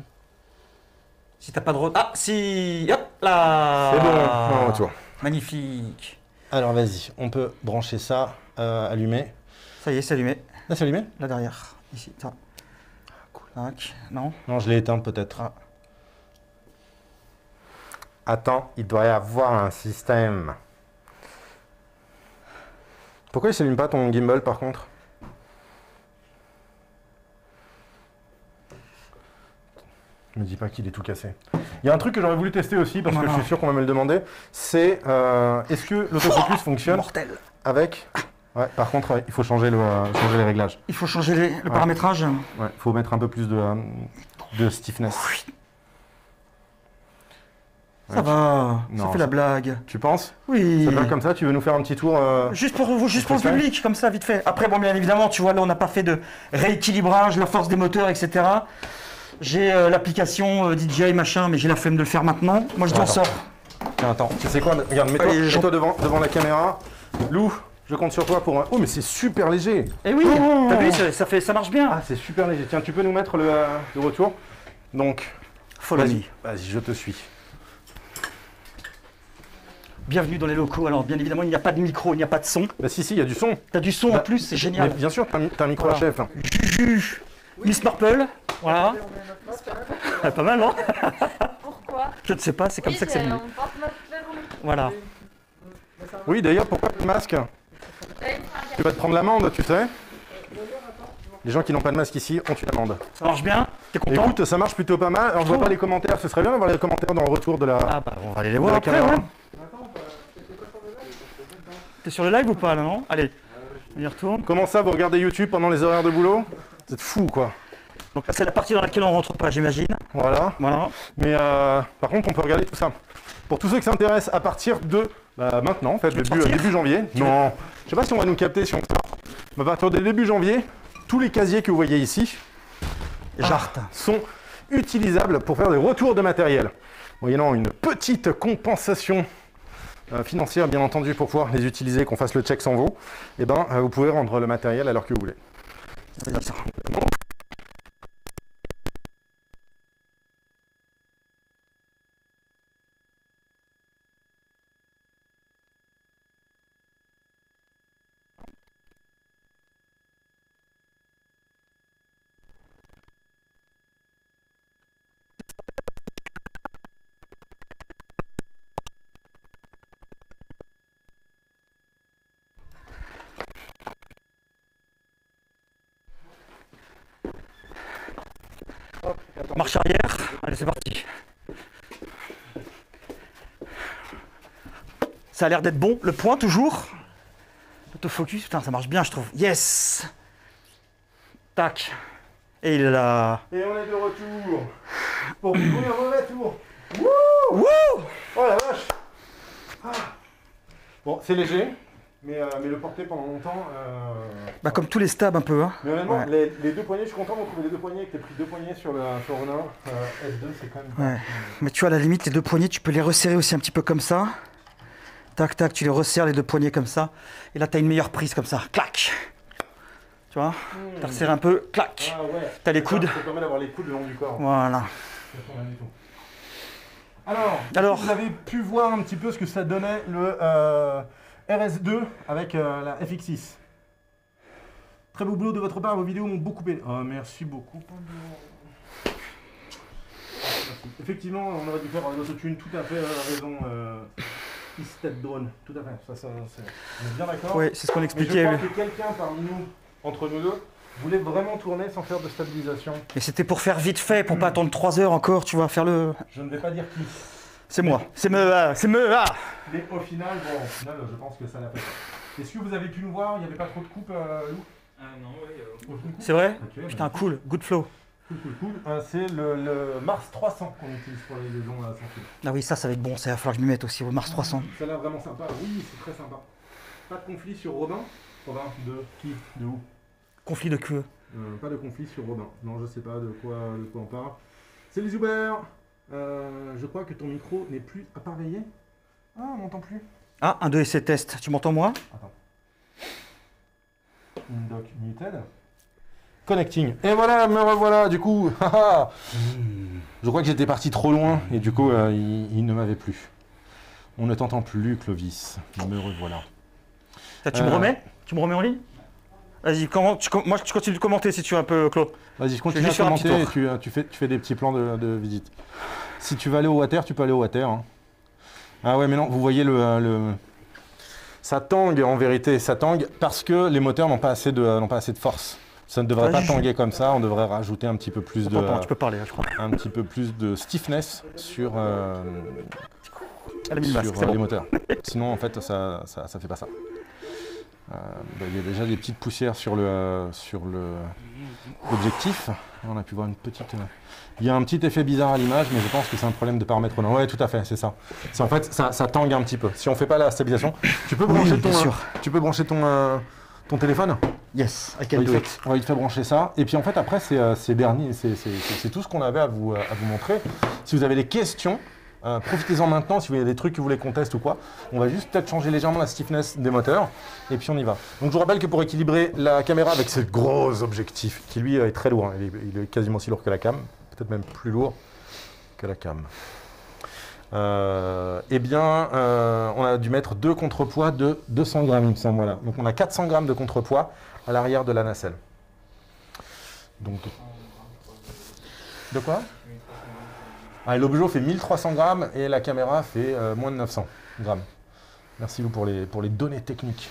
Si t'as pas de retour. Ah, si. Hop là. C'est bon, un retour. Magnifique. Alors, vas-y, on peut brancher ça, euh, allumer. Ça y est, c'est allumé. Là, c'est allumé? Là derrière. Ici. Ça. Tac. Non. Non, je l'ai éteint peut-être. Ah. Attends, il doit y avoir un système. Pourquoi il s'allume pas ton gimbal par contre? Me dis pas qu'il est tout cassé. Il y a un truc que j'aurais voulu tester aussi parce Non, que non. je suis sûr qu'on va me le demander. C'est euh, est-ce que l'autofocus fonctionne Mortel. avec. Ouais, par contre, ouais, il faut changer, le, euh, changer les réglages. Il faut changer les- le Ouais. paramétrage. Ouais, il faut mettre un peu plus de, euh, de stiffness. Ça Ouais, va. Non, ça fait ça- la blague. Tu penses? Oui. Ça va comme ça? Tu veux nous faire un petit tour euh, Juste pour vous, juste pour le Freestyle. public, comme ça, vite fait. Après, bon, bien évidemment, tu vois, là, on n'a pas fait de rééquilibrage, la force des moteurs, et cetera. J'ai euh, l'application euh, D J I, machin, mais j'ai la flemme de le faire maintenant. Moi, je dis, on Attends. sort. Tiens, attends, tu sais quoi? Regarde, mets-toi Allez, mets-toi j'en- devant, devant la caméra. Lou, je compte sur toi pour un... Oh, mais c'est super léger! Eh oui, Oh. t'as vu, ça, ça fait, ça marche bien. Ah, c'est super léger. Tiens, tu peux nous mettre le, euh, le retour? Donc, Follow vas-y, me. vas-y, je te suis. Bienvenue dans les locaux. Alors, bien évidemment, il n'y a pas de micro, il n'y a pas de son. Bah si, si, il y a du son. T'as du son en Bah, plus, c'est Mais génial. bien sûr, t'as un, t'as un micro à Voilà. chef. Juju, Miss Marple, voilà. Ah, pas mal, non? Pourquoi? Je ne sais pas, c'est comme Oui, ça que c'est j'ai- venu. on porte notre verrou. Voilà. Oui, d'ailleurs, pourquoi pas de masque? Tu vas te prendre l'amende, tu sais? Les gens qui n'ont pas de masque ici ont une amende. Ça marche bien? T'es content? Écoute, ça marche plutôt pas mal. Alors, je vois Cool. pas les commentaires. Ce serait bien d'avoir les commentaires dans le retour de la... Ah bah, on va aller les de voir la après, caméra. ouais. T'es sur le live ou pas, là, non? Allez, on y retourne. Comment ça, vous regardez YouTube pendant les horaires de boulot? Vous êtes fou, quoi. Donc là, c'est la partie dans laquelle on rentre pas, j'imagine. Voilà. Voilà. Mais euh, par contre, on peut regarder tout ça. Pour tous ceux qui s'intéressent, à partir de bah, maintenant, en fait, veux début, partir début janvier. Non, je sais pas si on va nous capter si on sort. Mais à partir de début janvier, tous les casiers que vous voyez ici Jarte. sont utilisables pour faire des retours de matériel. Moyennant une petite compensation euh, financière, bien entendu, pour pouvoir les utiliser, qu'on fasse le check sans vous, et ben, euh, vous pouvez rendre le matériel à l'heure que vous voulez. Vas-y, ça. Marche arrière. Allez, c'est parti. Ça a l'air d'être bon. Le point, toujours. Autofocus, putain, ça marche bien, je trouve. Yes. Tac. Et il est là. Et on est de retour pour le premier retour. Wouh. Oh la vache! Ah. Bon, c'est léger, mais, euh, mais le porter pendant longtemps. Euh... Bah, comme tous les stabs, un peu, hein. Mais honnêtement, Ouais. les, les deux poignées, je suis content de trouver les deux poignées, que tu pris deux poignées sur le, sur le Ronin. Euh, S deux, c'est quand même. Ouais. Mais tu vois, à la limite, les deux poignets, tu peux les resserrer aussi un petit peu comme ça. Tac, tac, tu les resserres, les deux poignets comme ça. Et là, tu as une meilleure prise comme ça. Clac. Tu vois? Tu resserres un peu. Clac. Ah ouais. T'as les coudes. Ça permet d'avoir les coudes le long du corps. Voilà. C'est pas mal du tout. Alors, Alors. vous avez pu voir un petit peu ce que ça donnait le euh, R S deux avec euh, la F X six. Très beau boulot de votre part, vos vidéos m'ont beaucoup aidé. Oh, merci beaucoup. Effectivement, on aurait dû faire l'autotune, tout à fait euh, raison. Euh, Step drone, tout à fait. Ça, ça, c'est- on est bien d'accord. Ouais, c'est ce qu'on Mais je expliquait. crois que quelqu'un parmi nous, entre nous deux, Vous voulez vraiment tourner sans faire de stabilisation? Mais c'était pour faire vite fait, pour pas attendre trois heures encore, tu vois, faire le... Je ne vais pas dire qui. C'est moi, c'est me, ah, c'est me, ah. Mais au final, bon, au final, je pense que ça n'a pas fait. Est-ce que vous avez pu nous voir? Il n'y avait pas trop de coupe, euh, Lou? Ah non, ouais. Euh... Aucune coupe. C'est vrai? Ok, Putain, bah, cool, good flow. cool, cool, cool. Euh, c'est le, le Mars trois cents qu'on utilise pour les liaisons là, sans fil. Ah oui, ça, ça va être bon, ça va falloir que je m'y mette aussi au Mars trois cents. Ça a l'air vraiment sympa. Oui, c'est très sympa. Pas de conflit sur Robin? Robin, de qui? De où? Conflit de queue. Euh, pas de conflit sur Robin. Non, je sais pas de quoi, de quoi on parle. C'est les Uber. Euh, je crois que ton micro n'est plus appareillé. Ah, on m'entend plus. Ah, un, deux essais test. Tu m'entends moi? Attends. Indoc muted. Connecting. Et voilà, me revoilà, du coup. haha. Je crois que j'étais parti trop loin et du coup, euh, il, il ne m'avait plus. On ne t'entend plus, Clovis. Me revoilà. Ça, tu Euh. me remets? Tu me remets en ligne? Vas-y, comment, tu, com- moi je continue de commenter si tu veux un peu, Claude. Vas-y, je continue Je à vais faire un commenter petit et tour. tu, euh, tu, fais, tu fais des petits plans de, de visite. Si tu veux aller au water, tu peux aller au water. Hein. Ah ouais, mais non, vous voyez le, euh, le... Ça tangue en vérité, ça tangue parce que les moteurs n'ont pas, assez de, euh, n'ont pas assez de force. Ça ne devrait Vas-y, pas je- tanguer comme ça, on devrait rajouter un petit peu plus de, Attends, tu peux parler, là, je crois. un petit peu plus de stiffness sur, euh, Elle a mis le sur masque, euh, c'est les bon. moteurs. Sinon, en fait, ça ça, ça fait pas ça. Euh, bah, il y a déjà des petites poussières sur le euh, sur le objectif. On a pu voir une petite. euh, Il y a un petit effet bizarre à l'image, mais je pense que c'est un problème de paramètre. Non, ouais, tout à fait, c'est ça. C'est en fait ça, ça tangue un petit peu. Si on fait pas la stabilisation, tu peux Oui, brancher bien ton, sûr. euh, tu peux brancher ton euh, ton téléphone. Yes, I On can va, do te it. faire, on va te faire brancher ça. Et puis en fait, après, c'est euh, c'est Bernie, c'est c'est- c'est- c'est tout ce qu'on avait à vous, euh, à vous montrer. Si vous avez des questions, euh, profitez-en maintenant. Si vous avez des trucs que vous voulez qu'on teste ou quoi, on va juste peut-être changer légèrement la stiffness des moteurs. Et puis on y va. Donc je vous rappelle que pour équilibrer la caméra avec ce gros objectif, qui lui est très lourd, hein, il, est, il est quasiment aussi lourd que la cam, peut-être même plus lourd que la cam. Euh, eh bien, euh, on a dû mettre deux contrepoids de deux cents grammes, il me semble. Voilà. Donc on a quatre cents grammes de contrepoids à l'arrière de la nacelle. Donc, de quoi? Ah, l'objet fait mille trois cents grammes et la caméra fait euh, moins de neuf cents grammes. Merci Lou pour les, pour les données techniques.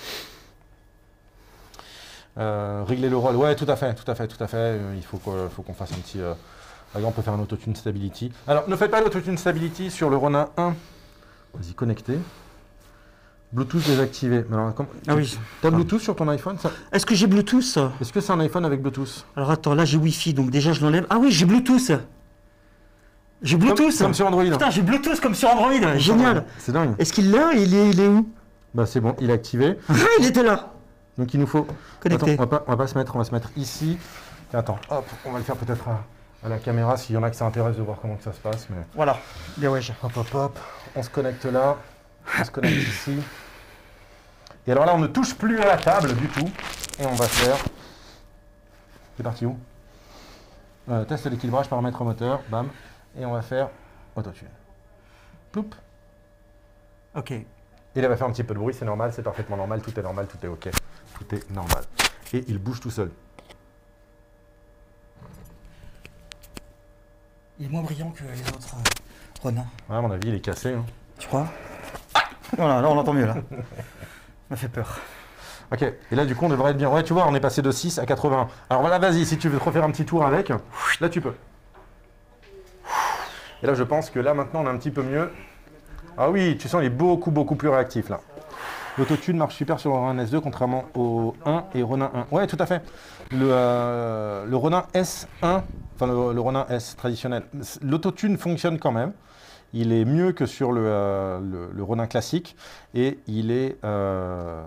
Euh, régler le roll, ouais, tout à fait, tout à fait, tout à fait. Euh, il faut qu'on faut qu'on fasse un petit. Euh, par exemple, on peut faire un autotune stability. Alors, ne faites pas l'autotune stability sur le Ronin un. Vas-y, connecté. Bluetooth désactivé. Mais alors, comme- Ah oui. T'as Bluetooth sur ton iPhone ça Est-ce que j'ai Bluetooth? Est-ce que c'est un iPhone avec Bluetooth? Alors attends, là j'ai Wi-Fi, donc déjà je l'enlève. Ah oui, j'ai Bluetooth. J'ai Comme, Bluetooth. comme sur Android. Putain, j'ai Bluetooth comme sur Android. Génial. C'est dingue. Est-ce qu'il l'a? Il est, il est où? Bah c'est bon, il est activé. Ah, il était là. Donc il nous faut. Connecté. Attends, on va pas, on va pas se mettre, on va se mettre ici. Et attends, hop, on va le faire peut-être à, à la caméra s'il y en a que ça intéresse de voir comment que ça se passe. Mais Voilà. Bien ouais. j'ai- hop, hop, hop. On se connecte là. On se connecte ici. Et alors là, on ne touche plus à la table du tout. Et on va faire. C'est parti où? Euh, Test d'équilibrage, paramètres moteur. Bam. Et on va faire autotune. Ploup. Ok. Et il va faire un petit peu de bruit, c'est normal, c'est parfaitement normal, tout est normal, tout est ok, tout est normal. Et il bouge tout seul. Il est moins brillant que les autres euh, Ronin. Ouais, à mon avis, il est cassé. Hein. Tu crois? Voilà, là on entend mieux là. Ça m'a fait peur. Ok, et là du coup on devrait être bien. Ouais, tu vois, on est passé de six à quatre-vingts. Alors voilà, vas-y, si tu veux te refaire un petit tour avec, là tu peux. Et là je pense que là maintenant on est un petit peu mieux. Ah oui, tu sens il est beaucoup beaucoup plus réactif là. L'autotune marche super sur le Ronin S deux contrairement au un et Ronin un. Ouais, tout à fait. Le, euh, le Ronin S un, enfin le, le Ronin S traditionnel, l'autotune fonctionne quand même. Il est mieux que sur le, euh, le, le Ronin classique et il est... Euh...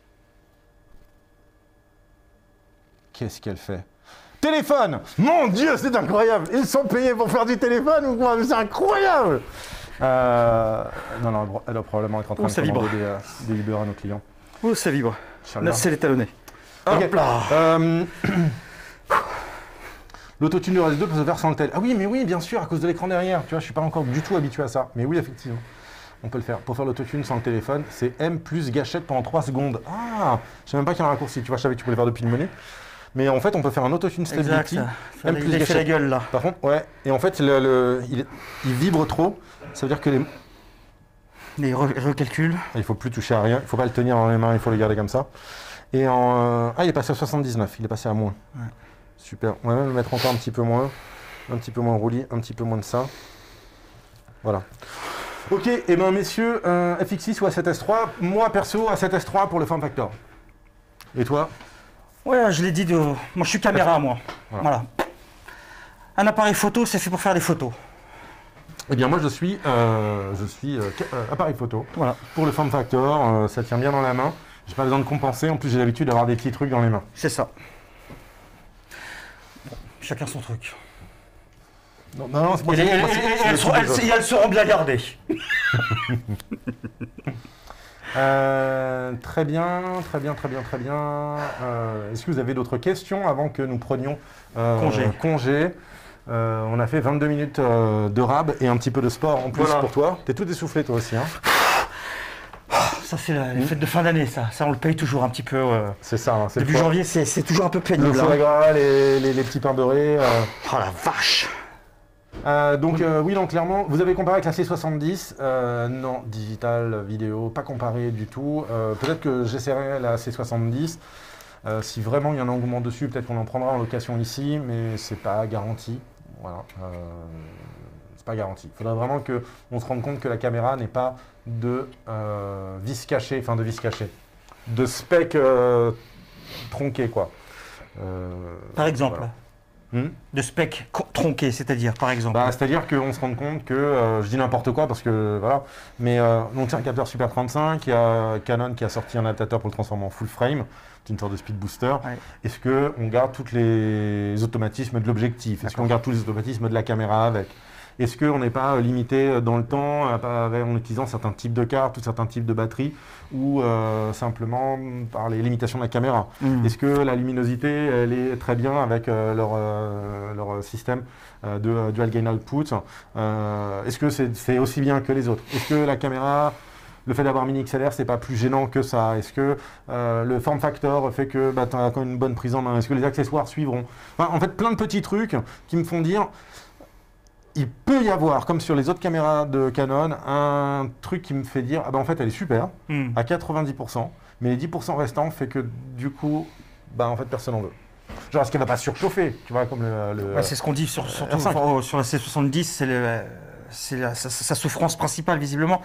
Qu'est-ce qu'elle fait? Téléphone! Mon Dieu, c'est incroyable! Ils sont payés pour faire du téléphone ou quoi? C'est incroyable! Euh... Non, non, elle doit probablement être en train Oh, de ça commander vibre. des, euh, des Uber à nos clients. Oh, ça vibre. Inch'Allah. Là c'est les talonnés. Ok. Hop là. Euh, L'autotune du R S deux peut se faire sans le tel. Ah oui, mais oui, bien sûr, à cause de l'écran derrière. Tu vois, je suis pas encore du tout habitué à ça. Mais oui, effectivement, on peut le faire. Pour faire l'autotune sans le téléphone, c'est M plus gâchette pendant trois secondes. Ah, je sais même pas qu'il y a un raccourci. Tu vois, je savais que tu pouvais le faire depuis le menu. Mais en fait, on peut faire un autotune Exact. stability. Ça. M Il plus a fait la gâchette. gueule là. Par contre, ouais. Et en fait, le, le- il, il vibre trop. Ça veut dire que les... Il re- recalcule. il faut plus toucher à rien. Il faut pas le tenir dans les mains. Il faut le garder comme ça. Et en... Ah, il est passé à soixante-dix-neuf, il est passé à moins. Ouais. Super. On va même le mettre encore un petit peu moins. Un petit peu moins roulis, un petit peu moins de ça. Voilà. Ok, et eh ben messieurs, euh, F X six ou A sept S trois, moi perso, A sept S trois pour le form factor. Et toi? Ouais, je l'ai dit, de... moi je suis caméra, moi. Voilà. Voilà. Un appareil photo, c'est fait pour faire des photos. Eh bien moi je suis, euh, je suis euh, euh, appareil photo. Voilà. Pour le form factor, euh, ça tient bien dans la main. J'ai pas besoin de compenser, en plus j'ai l'habitude d'avoir des petits trucs dans les mains. C'est ça. Bon, chacun son truc. Non, non, non c'est Et, et, et, et, elles, seront, elles, elles seront bien gardées. euh, très bien, très bien, très bien, très bien. Euh, Est-ce que vous avez d'autres questions avant que nous prenions euh, congé, congé euh, On a fait vingt-deux minutes euh, de rab et un petit peu de sport en plus voilà. Pour toi. T'es tout essoufflé toi aussi, hein? Ça c'est la, les fêtes de fin d'année, ça. Ça on le paye toujours un petit peu. Euh, c'est ça. Hein, début janvier, c'est toujours un peu pénible. Le foie gras, les, les, les petits pains beurrés. Euh... Oh la vache! Euh, donc euh, oui, donc clairement, vous avez comparé avec la C soixante-dix, euh, non, digital, vidéo, pas comparé du tout. Euh, peut-être que j'essaierai la C soixante-dix, euh, si vraiment il y a un engouement dessus, peut-être qu'on en prendra en location ici, mais c'est pas garanti. Voilà, euh, c'est pas garanti. Il faudrait vraiment que on se rende compte que la caméra n'est pas de euh, vis caché, enfin de vis caché, de spec euh, tronqué quoi. Euh, Par exemple. Voilà. Hmm? De spec tronqué, c'est-à-dire, par exemple bah, c'est-à-dire qu'on se rend compte que, euh, je dis n'importe quoi parce que, voilà, mais euh, donc c'est un capteur Super trente-cinq, il y a Canon qui a sorti un adaptateur pour le transformer en full frame, c'est une sorte de speed booster. Ouais. Est-ce qu'on garde tous les automatismes de l'objectif? Est-ce qu'on garde tous les automatismes de la caméra avec? Est-ce qu'on n'est pas limité dans le temps en utilisant certains types de cartes ou certains types de batteries ou euh, simplement par les limitations de la caméra? Mmh. Est-ce que la luminosité elle est très bien avec euh, leur, euh, leur système euh, de euh, dual gain output? euh, Est-ce que c'est aussi bien que les autres? Est-ce que la caméra, le fait d'avoir mini X L R, c'est pas plus gênant que ça? Est-ce que euh, le form factor fait que bah, tu as quand même une bonne prise en main? Est-ce que les accessoires suivront? Enfin, en fait, plein de petits trucs qui me font dire... Il peut y avoir, comme sur les autres caméras de Canon, un truc qui me fait dire ah ben en fait elle est super, mm. à quatre-vingt-dix pour cent, mais les dix pour cent restants fait que du coup, bah en fait personne n'en veut. Genre est-ce qu'elle va pas surchauffer, tu vois, comme le... le ouais, c'est ce qu'on dit sur, surtout sur, sur la C soixante-dix, c'est sa, sa souffrance principale visiblement.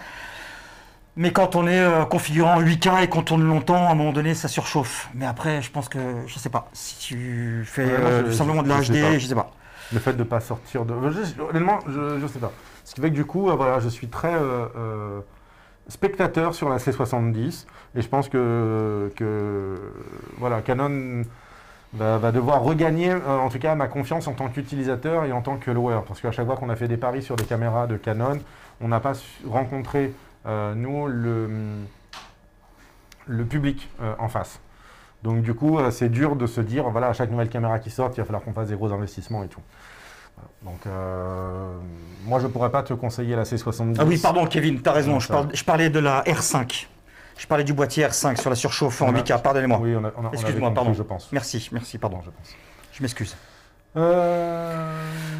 Mais quand on est euh, configuré en huit K et qu'on tourne longtemps, à un moment donné ça surchauffe. Mais après je pense que, je sais pas, si tu fais ouais, euh, je, simplement je, de la H D, je sais pas. Le fait de ne pas sortir de... Je, honnêtement, je ne sais pas. Ce qui fait que du coup, euh, voilà, je suis très euh, euh, spectateur sur la C soixante-dix. Et je pense que, que voilà, Canon va, va devoir regagner, euh, en tout cas, ma confiance en tant qu'utilisateur et en tant que loueur. Parce qu'à chaque fois qu'on a fait des paris sur des caméras de Canon, on n'a pas rencontré, euh, nous, le, le public euh, en face. Donc du coup, euh, c'est dur de se dire, voilà, à chaque nouvelle caméra qui sort, il va falloir qu'on fasse des gros investissements et tout. Voilà. Donc, euh, moi, je ne pourrais pas te conseiller la C soixante-dix. Ah oui, pardon, Kevin, tu as raison, je, parle, je parlais de la R cinq. Je parlais du boîtier R cinq sur la surchauffe en huit K, pardonnez-moi. Oui, on a, on a, excuse-moi, pardon, je pense. Merci, merci, pardon, je pense. Je m'excuse. Euh...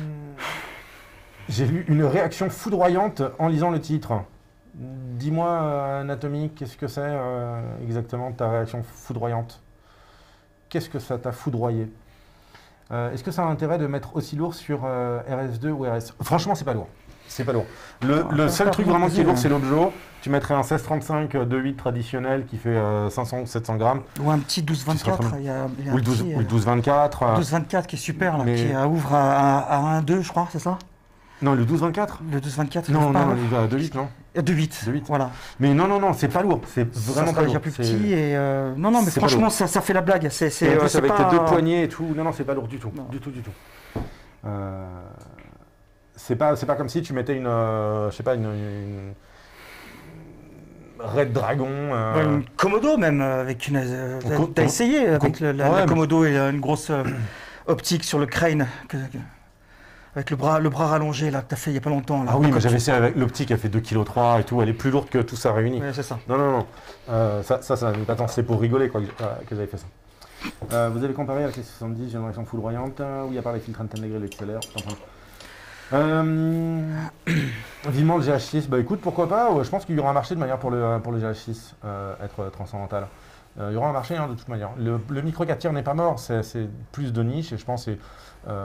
J'ai eu une réaction foudroyante en lisant le titre. Dis-moi, euh, Anatomy, qu'est-ce que c'est euh, exactement ta réaction foudroyante? Qu'est-ce que ça t'a foudroyé? euh, Est-ce que ça a intérêt de mettre aussi lourd sur euh, R S deux ou R S? Franchement, c'est pas lourd. C'est pas lourd. Le, ah, le seul truc vraiment qui est lourd, c'est l'objet. Tu mettrais un seize trente-cinq deux virgule huit traditionnel qui fait euh, cinq cents ou sept cents grammes. Ou un petit douze vingt-quatre. Il y a, il y a oui, douze, petit, oui, douze vingt-quatre. Euh, douze vingt-quatre qui est super, là, mais... qui euh, ouvre à, à, à un virgule deux, je crois, c'est ça? Non, le douze vingt-quatre. Le douze vingt-quatre, non, non, il va à deux virgule huit, non? deux virgule huit, voilà. Mais non, non, non, c'est pas lourd. C'est vraiment pas lourd. Déjà plus petit et euh... non, non, mais franchement, ça, ça fait la blague. C'est, c'est, euh, avec pas... tes deux poignées et tout. Non, non, c'est pas lourd du tout, non. du tout, du tout. Euh... C'est pas, c'est pas comme si tu mettais une, euh, je sais pas, une, une... Red Dragon. Euh... Ouais, une Komodo même avec une. Euh, t'as, t'as essayé avec le, la, ouais, la Komodo mais... et une grosse euh, optique sur le crane. Que, que... Avec le bras, le bras rallongé là que tu as fait il n'y a pas longtemps. Là. Ah oui, mais j'avais essayé avec l'optique, elle fait deux virgule trois kilos et tout, elle est plus lourde que tout ça réuni. Oui, c'est ça. Non, non, non. Euh, ça, ça, ça n'est pas tant, c'est pour rigoler quoi, que, euh, que j'avais fait ça. Euh, vous avez comparé avec les soixante-dix, j'ai une réaction foudroyante, où il y a pas les filtres interne degrés, le X L R. Euh, vivement le G H six, bah écoute, pourquoi pas, je pense qu'il y aura un marché de manière pour le, pour le G H six euh, être transcendantal. Euh, il y aura un marché hein, de toute manière. Le, le micro quatre tiers n'est pas mort, c'est plus de niche et je pense que c'est euh,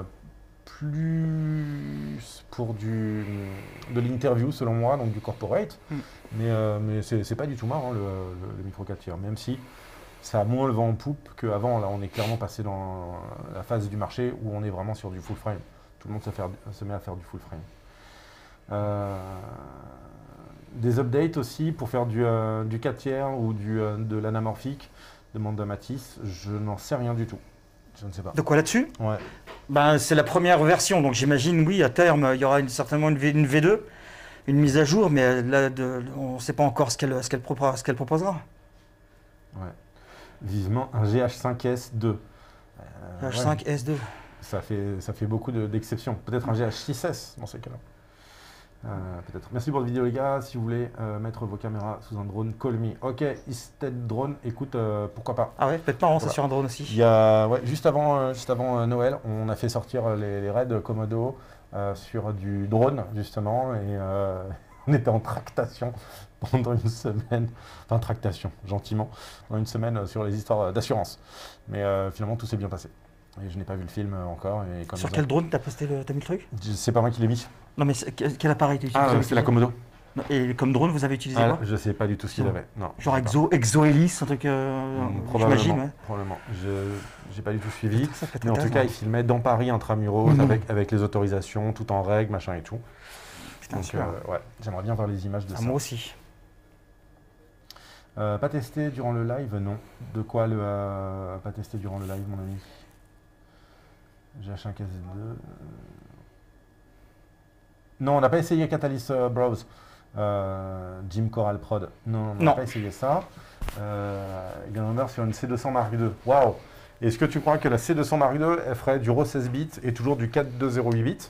plus pour du, de l'interview selon moi, donc du corporate. Mm. Mais, euh, mais c'est pas du tout mort hein, le, le, le micro quatre tiers, même si ça a moins le vent en poupe qu'avant. Là, on est clairement passé dans la phase du marché où on est vraiment sur du full frame. Tout le monde se, faire, se met à faire du full frame. Euh, des updates aussi pour faire du, euh, du quatre tiers ou du, euh, de l'anamorphique, demande de Matisse, je n'en sais rien du tout. Je ne sais pas. De quoi là-dessus? Ouais. Ben, c'est la première version, donc j'imagine, oui, à terme, il y aura une, certainement une, v, une V deux, une mise à jour, mais là, de, on ne sait pas encore ce qu'elle ce qu'elle propos, qu'elle proposera. Ouais. Vivement un G H cinq S deux. Euh, G H cinq S deux. Ouais. Ça fait, ça fait beaucoup d'exceptions. De, Peut-être un G H six S dans ces cas-là. Euh, Peut-être. Merci pour la vidéo les gars. Si vous voulez euh, mettre vos caméras sous un drone, call me. Ok, Instead Drone, écoute, euh, pourquoi pas. Ah ouais, peut-être marrant, voilà. C'est sur un drone aussi. Il y a, ouais, juste avant, euh, juste avant euh, Noël, on a fait sortir les, les raids Komodo euh, sur du drone justement et euh, on était en tractation pendant une semaine. Enfin, tractation, gentiment, pendant une semaine euh, sur les histoires d'assurance. Mais euh, finalement, tout s'est bien passé. Et je n'ai pas vu le film euh, encore. Et comme sur quel ont... drone t'as posté le, t'as mis le truc? C'est pas moi qui l'ai mis. Non mais quel appareil tu utilises? Ah, c'est la Komodo. Et comme drone, vous avez utilisé ah, quoi? Je sais pas du tout ce qu'il avait. Non. Genre Exo, Exohélice, un truc. Euh, mmh, j'imagine. Ouais. Probablement. Je j'ai pas du tout suivi. Ça, ça mais en tout cas, il filmait dans Paris intramuros mmh. avec avec les autorisations, tout en règle, machin et tout. Putain, donc euh, ouais, j'aimerais bien voir les images de ah, ça. Moi aussi. Euh, pas testé durant le live, non. De quoi le euh, pas testé durant le live, mon ami? G H cinq S deux. Non, on n'a pas essayé Catalyst euh, Browse. Euh, Jim Coral Prod. Non, on n'a pas essayé ça. Euh, Gunner sur une C deux cents Mark deux. Waouh! Est-ce que tu crois que la C deux cents Mark deux, elle ferait du RAW seize bits et toujours du quatre deux zéro huit bits?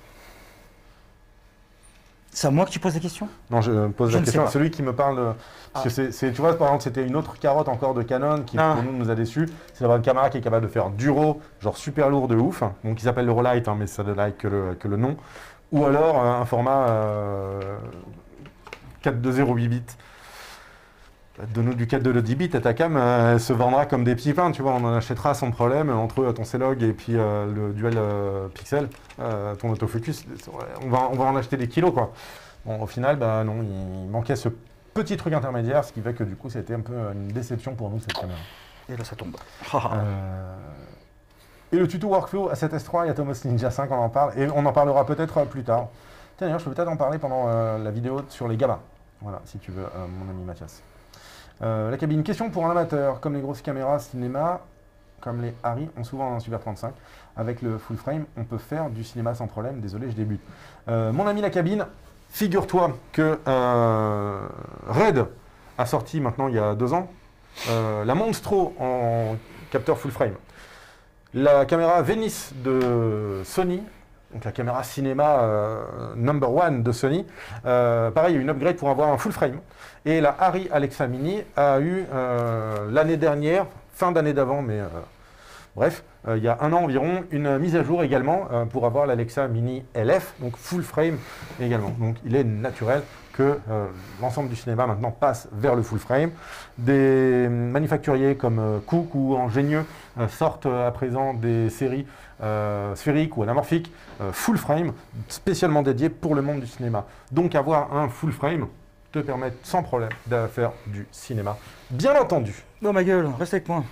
C'est à moi que tu poses la question? Non, je pose je la question à celui qui me parle. De... Parce ah. que c'est, tu vois, par exemple, c'était une autre carotte encore de Canon qui, ah. pour nous, nous a déçus. C'est d'avoir une caméra qui est capable de faire du RAW, genre super lourd de ouf. Donc, il s'appelle le RAW Lite, hein, mais ça ne like que le, que le nom. Ou alors euh, un format euh, quatre deux zéro huit bits. Donne-nous du quatre deux dix bits et ta cam euh, elle se vendra comme des petits pains, tu vois, on en achètera sans problème entre ton C-Log et puis euh, le dual euh, pixel, euh, ton autofocus, on va, on va en acheter des kilos quoi. Bon, au final, bah non, il manquait ce petit truc intermédiaire, ce qui fait que du coup c'était un peu une déception pour nous cette caméra. Et là ça tombe. euh... Et le tuto workflow A sept S trois et Atomos Ninja cinq, on en parle, et on en parlera peut-être plus tard. Tiens d'ailleurs, je peux peut-être en parler pendant euh, la vidéo sur les gammas, voilà, si tu veux, euh, mon ami Mathias. Euh, la cabine, question pour un amateur, comme les grosses caméras cinéma, comme les Harry, ont souvent un Super trente-cinq. Avec le full frame, on peut faire du cinéma sans problème. Désolé, je débute. Euh, mon ami la cabine, figure-toi que euh, Red a sorti maintenant il y a deux ans euh, la Monstro en capteur full frame. La caméra Venice de Sony, donc la caméra cinéma euh, number one de Sony, euh, pareil, il y a eu une upgrade pour avoir un full frame. Et la Harry Alexa Mini a eu euh, l'année dernière, fin d'année d'avant, mais euh, bref, euh, il y a un an environ, une mise à jour également euh, pour avoir l'Alexa Mini L F, donc full frame également. Donc il est naturel que euh, l'ensemble du cinéma maintenant passe vers le full frame. Des manufacturiers comme euh, Cook ou Ingénieux euh, sortent euh, à présent des séries euh, sphériques ou anamorphiques euh, full frame, spécialement dédiées pour le monde du cinéma. Donc avoir un full frame te permettre sans problème de faire du cinéma, bien entendu. Non ma gueule, reste avec moi.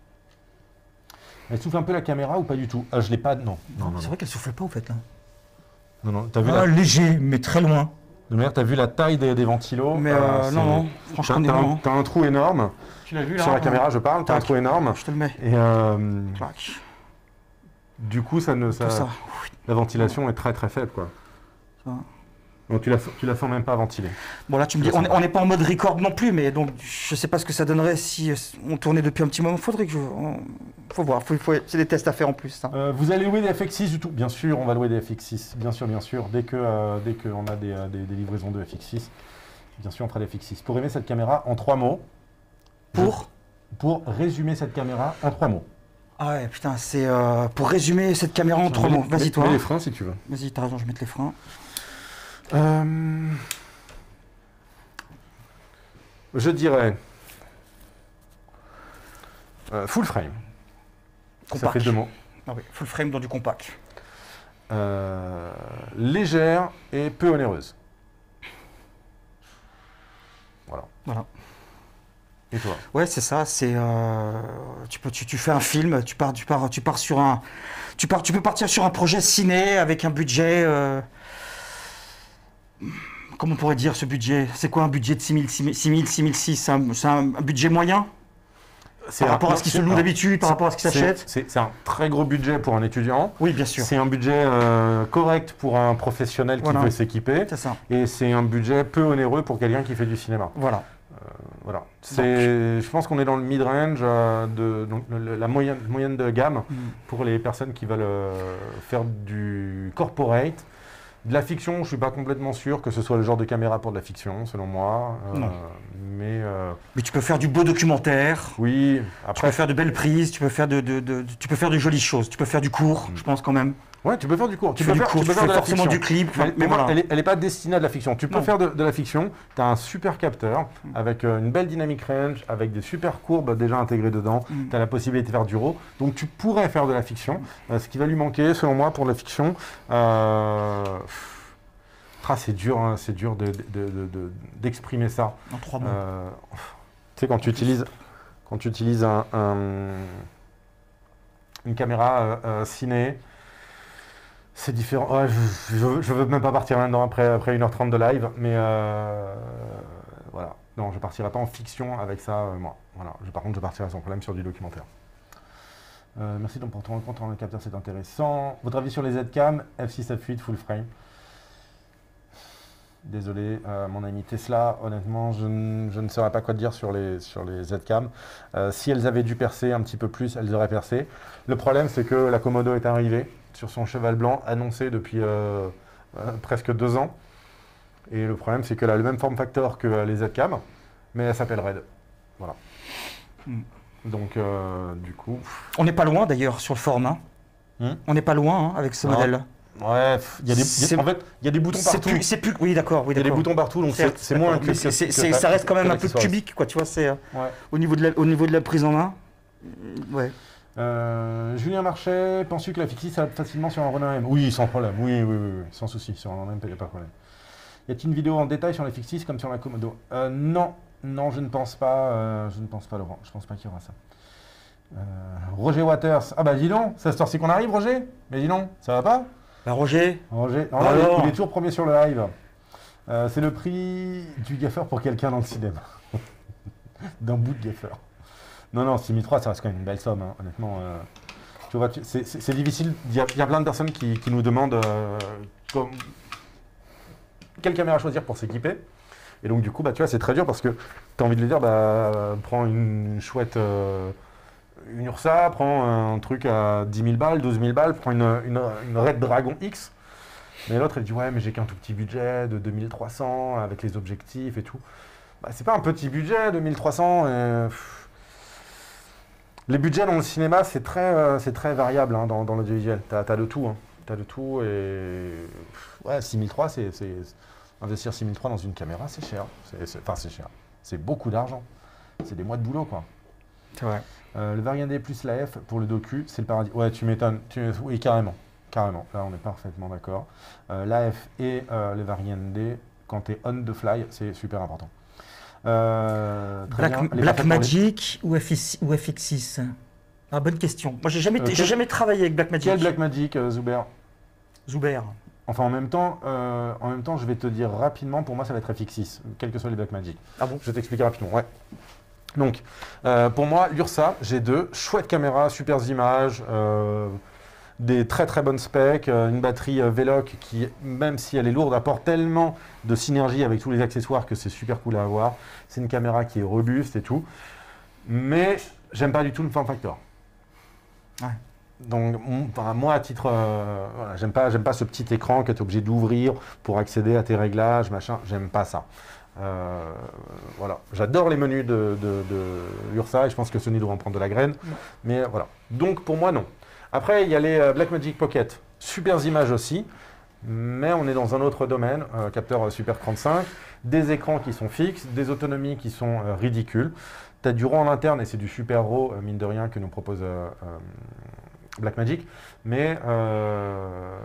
Elle souffle un peu la caméra ou pas du tout? Ah, je l'ai pas, non. non, non c'est vrai qu'elle souffle pas au fait là. Non, non, t'as vu ah, la... léger, mais très loin. De manière, t'as vu la taille des, des ventilos? Mais euh, euh, non, non, franchement, t'as, non. T'as un trou énorme. Tu l'as vu là? Sur la caméra, je parle, t'as un trou énorme. Je te le mets. Et euh, Clac. Du coup, ça ne, ça, ça. la ventilation est très très faible, quoi. Ça. Donc tu la, tu la sens même pas ventilée. Bon là tu me dis, on n'est pas en mode record non plus, mais donc je sais pas ce que ça donnerait si on tournait depuis un petit moment. Faudrait que je, on, faut voir, faut, faut, c'est des tests à faire en plus. Hein. Euh, vous allez louer des F X six du tout? Bien sûr, on va louer des F X six, bien sûr, bien sûr. Dès que euh, dès qu'on a des, des, des livraisons de F X six, bien sûr on fera des F X six. Pour aimer cette caméra en trois mots. Pour je, Pour résumer cette caméra en trois mots. Ah ouais putain, c'est euh, pour résumer cette caméra en trois mots. Vas-y toi. Mets les freins si tu veux. Vas-y, t'as raison, je vais mettre les freins. Euh, je dirais Euh, full frame. Ça Compact. fait deux mots. Ah oui, full frame dans du compact. Euh, légère et peu onéreuse. Voilà. Voilà. Et toi? Ouais, c'est ça. C'est euh, tu peux, tu, tu fais un film, tu pars, tu pars, tu pars sur un, tu pars, tu peux partir sur un projet ciné avec un budget. Euh, comment on pourrait dire ce budget? C'est quoi un budget de six mille, six mille, six mille six? C'est un, c'est un, un budget moyen par rapport à ce qui se loue d'habitude, par rapport à ce qui s'achète. C'est c'est un très gros budget pour un étudiant. Oui, bien sûr. C'est un budget euh, correct pour un professionnel qui Voilà. veut s'équiper. C'est ça. Et c'est un budget peu onéreux pour quelqu'un qui fait du cinéma. Voilà. Voilà. C'est, je pense qu'on est dans le mid-range, euh, de donc, le- la moyenne, moyenne de gamme Mm. pour les personnes qui veulent euh, faire du corporate. De la fiction, je suis pas complètement sûr que ce soit le genre de caméra pour de la fiction, selon moi. Euh, Non. Mais euh, Mais tu peux faire du beau documentaire. oui, Tu après, peux faire de belles prises, tu peux faire de, de, de- tu peux faire de jolies choses, tu peux faire du court, je pense quand même. ouais, tu peux faire du court. Tu, peux fais du faire, court, tu, peux fais faire de la forcément fiction. du clip, Mais, mais, mais voilà. elle, est, elle est pas destinée à de la fiction. Tu peux Non. faire de, de la fiction. Tu as un super capteur avec euh, une belle dynamic range, avec des super courbes déjà intégrées dedans. Mm. Tu as la possibilité de faire du RAW. Donc tu pourrais faire de la fiction. Euh, ce qui va lui manquer, selon moi, pour la fiction. Euh... Ah, c'est dur, hein, c'est dur de- de- de- de- d'exprimer ça. En trois mots. Euh, tu sais, quand tu utilises, quand tu utilises un, un- une caméra euh, euh, ciné, c'est différent. Ouais, je, je, je veux même pas partir là-dedans après, après une heure trente de live, mais euh, voilà. Non, je partirai pas en fiction avec ça, euh, moi. Voilà. Je, par contre, je partirai sans problème sur du documentaire. Euh, merci donc pour ton compte en capteur, c'est intéressant. Votre avis sur les Z-Cam, F six, F huit, full frame? Désolé, euh, mon ami Tesla, honnêtement, je, ne- je ne saurais pas quoi te dire sur les, sur les Z-Cam. Euh, si elles avaient dû percer un petit peu plus, elles auraient percé. Le problème, c'est que la Komodo est arrivée sur son cheval blanc, annoncé depuis euh, euh, presque deux ans. Et le problème, c'est qu'elle a le même form factor que les Z-Cam, mais elle s'appelle Red. Voilà. Mm. Donc, euh, du coup... On n'est pas loin d'ailleurs sur le format. Hmm On n'est pas loin hein, avec ce Non. modèle. Ouais, il y a des, il y a- C'est- en fait, il y a des boutons C'est partout. plus, c'est plus, oui d'accord, oui Il y a des d'accord. boutons partout, donc c'est Certes, c'est moins un d'accord, cube mais c'est- que- c'est- que c'est- ta- ça reste quand que même un peu l'accessoire. cubique, quoi. Tu vois, c'est euh, Ouais. au niveau de la, au niveau de la prise en main. euh, Ouais. Euh, Julien Marchais, penses-tu que la fixie s'adapte facilement sur un Ronin M? Oui, sans problème, oui, oui, oui, oui, sans souci, sur un Ronin M, il n'y a pas de problème. Y a-t-il une vidéo en détail sur la fixie comme sur la Komodo? euh, Non, non, je ne pense pas, euh, je ne pense pas, Laurent, je pense pas qu'il y aura ça. Euh, Roger Waters, ah bah dis donc, c'est à cette heure-ci qu'on arrive, Roger? Mais dis donc, ça va pas? Bah, Roger. Roger, non, Alors il est toujours premier sur le live. Euh, c'est le prix du gaffeur pour quelqu'un dans le cinéma. D'un bout de gaffeur. Non, non, six mille trois, ça reste quand même une belle somme, hein, honnêtement. euh, tu vois, tu- c'est- c'est c'est difficile. Il y, a- il y a plein de personnes qui, qui nous demandent euh, comme- quelle caméra choisir pour s'équiper. Et donc, du coup, bah, tu vois, c'est très dur parce que tu as envie de lui dire, bah, prends une chouette. euh, une Ursa, prends un truc à dix mille balles, douze mille balles, prends une, une, une Red Dragon X. Mais l'autre, elle dit, ouais, mais j'ai qu'un tout petit budget de deux mille trois cents avec les objectifs et tout. Bah, c'est pas un petit budget, deux mille trois cents. euh, pff. Les budgets dans le cinéma, c'est très, euh, c'est très variable hein, dans, dans l'audiovisuel. T'as as de tout. Hein. T'as de tout et. pff, ouais, six mille trois, c'est. c'est- Investir six mille trois dans une caméra, c'est cher. C'est- c'est- Enfin, c'est cher. C'est beaucoup d'argent. C'est des mois de boulot, quoi. C'est vrai. Euh, le Variant D plus la F pour le docu, c'est le paradis. Ouais, tu m'étonnes. Tu... Oui, carrément. Carrément. Là, on est parfaitement d'accord. Euh, L'A F et euh, le Variant D, quand tu es on the fly, c'est super important. Euh, très Black, bien. Les Black parfaits pour les- Magic ou, F X, ou F X six? Ah, bonne question. Moi, j'ai jamais, Euh, j'ai quel- jamais travaillé avec Black Magic. Quel Blackmagic, euh, Zuber? Zuber. Enfin, en même temps, euh, en même temps, je vais te dire rapidement. Pour moi, ça va être F X six, quels que soient les Blackmagic. Ah bon? Je vais t'expliquer rapidement. Ouais. Donc, euh, pour moi, l'Ursa G deux, chouette caméra, super images, euh, des très très bonnes specs, euh, une batterie euh, V-Lock qui, même si elle est lourde, apporte tellement de synergie avec tous les accessoires que c'est super cool à avoir. C'est une caméra qui est robuste et tout. Mais j'aime pas du tout le form factor. Ouais. Donc, m- enfin, moi, à titre, euh, voilà, j'aime pas, j'aime pas ce petit écran que tu es obligé d'ouvrir pour accéder à tes réglages, machin. J'aime pas ça. Euh, voilà, j'adore les menus de, de, de l'Ursa et je pense que Sony doit en prendre de la graine. Mais voilà. Donc pour moi, non. Après, il y a les euh, Blackmagic Pocket. Super images aussi. Mais on est dans un autre domaine, euh, capteur Super trente-cinq, des écrans qui sont fixes, des autonomies qui sont euh, ridicules. Tu as du RAW en interne et c'est du super RAW, euh, mine de rien, que nous propose euh, euh, Blackmagic. Mais, euh,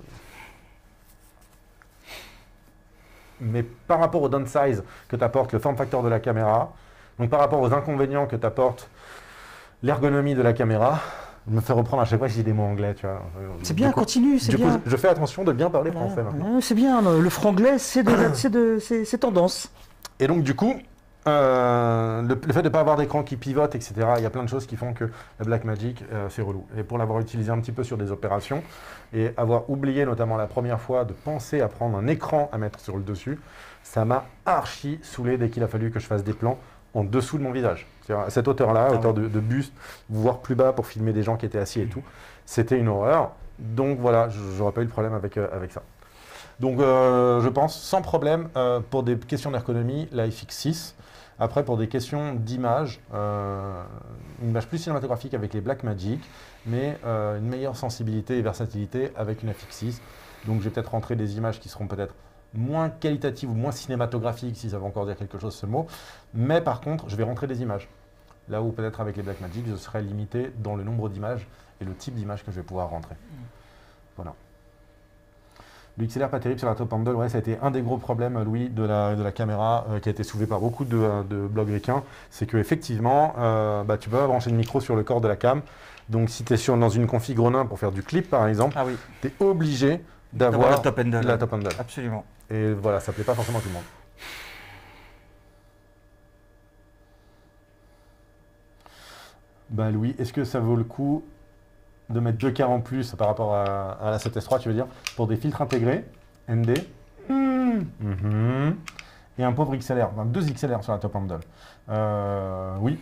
mais par rapport au downsize que t'apporte le form factor de la caméra, donc par rapport aux inconvénients que t'apporte l'ergonomie de la caméra, je me fais reprendre à chaque fois que je dis des mots anglais, tu vois. C'est bien, coup, continue, c'est bien. Coup, je fais attention de bien parler français maintenant. C'est bien, le franglais, c'est de, c'est tendance. Et donc du coup, euh, le, le fait de ne pas avoir d'écran qui pivote, et cetera, il y a plein de choses qui font que la Blackmagic, euh, c'est relou. Et pour l'avoir utilisé un petit peu sur des opérations, et avoir oublié notamment la première fois de penser à prendre un écran à mettre sur le dessus, ça m'a archi saoulé dès qu'il a fallu que je fasse des plans en dessous de mon visage. À cette hauteur-là, ah hauteur ouais. de, de buste, voire plus bas pour filmer des gens qui étaient assis et tout. C'était une horreur. Donc voilà, j'aurais pas eu de problème avec, euh, avec ça. Donc euh, je pense sans problème euh, pour des questions d'ergonomie, la F X six. Après pour des questions d'image, euh, une image plus cinématographique avec les Blackmagic, mais euh, une meilleure sensibilité et versatilité avec une F X six. Donc je vais peut-être rentrer des images qui seront peut-être moins qualitatives ou moins cinématographiques, si ça veut encore dire quelque chose ce mot. Mais par contre, je vais rentrer des images. Là où peut-être avec les Blackmagic, je serai limité dans le nombre d'images et le type d'image que je vais pouvoir rentrer. Voilà. Le X L R pas terrible sur la top handle, ouais, ça a été un des gros problèmes, Louis, de la, de la caméra euh, qui a été soulevé par beaucoup de, de blogs ricains. C'est qu'effectivement, euh, bah, tu peux brancher le micro sur le corps de la cam. Donc si tu es dans une config Ronin pour faire du clip par exemple, ah oui. tu es obligé d'avoir la top handle. La top handle. Absolument. Et voilà, ça plaît pas forcément à tout le monde. Bah Louis, est-ce que ça vaut le coup de mettre deux K en plus par rapport à, à la sept S trois, tu veux dire, pour des filtres intégrés, N D, mmh. Mmh. et un pauvre X L R, enfin, deux X L R sur la top handle. Euh, oui.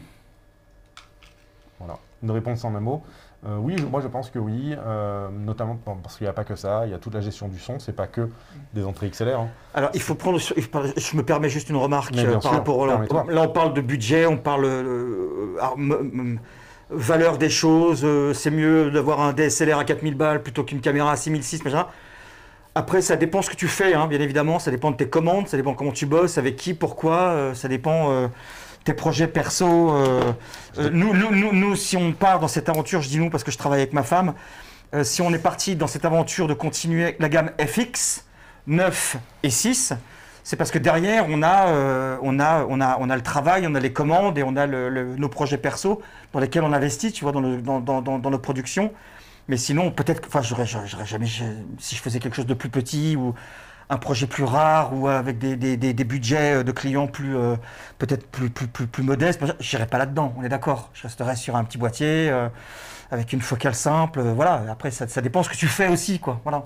Voilà, une réponse en un mot. Euh, oui, je, moi je pense que oui, euh, notamment parce qu'il n'y a pas que ça, il y a toute la gestion du son, c'est pas que des entrées X L R. Hein. Alors il faut prendre, je me permets juste une remarque euh, par sûr, rapport au, là on parle de budget, on parle euh, alors, valeur des choses, euh, c'est mieux d'avoir un D S L R à quatre mille balles plutôt qu'une caméra à six mille six, machin. Après ça dépend ce que tu fais, hein, bien évidemment, ça dépend de tes commandes, ça dépend comment tu bosses, avec qui, pourquoi, euh, ça dépend... Euh, tes projets perso, euh, euh, nous, nous, nous, nous, si on part dans cette aventure, je dis nous parce que je travaille avec ma femme, euh, si on est parti dans cette aventure de continuer la gamme F X, neuf et six, c'est parce que derrière, on a, euh, on, a, on, a, on a le travail, on a les commandes et on a le, le, nos projets perso dans lesquels on investit, tu vois, dans, le, dans, dans, dans, dans nos productions. Mais sinon, peut-être, enfin, j'aurais jamais, si je faisais quelque chose de plus petit ou un projet plus rare ou avec des, des, des, des budgets de clients plus euh, peut-être plus, plus, plus, plus modestes, je n'irais pas là-dedans, on est d'accord. Je resterais sur un petit boîtier euh, avec une focale simple, euh, voilà. Après, ça, ça dépend ce que tu fais aussi, quoi. Voilà.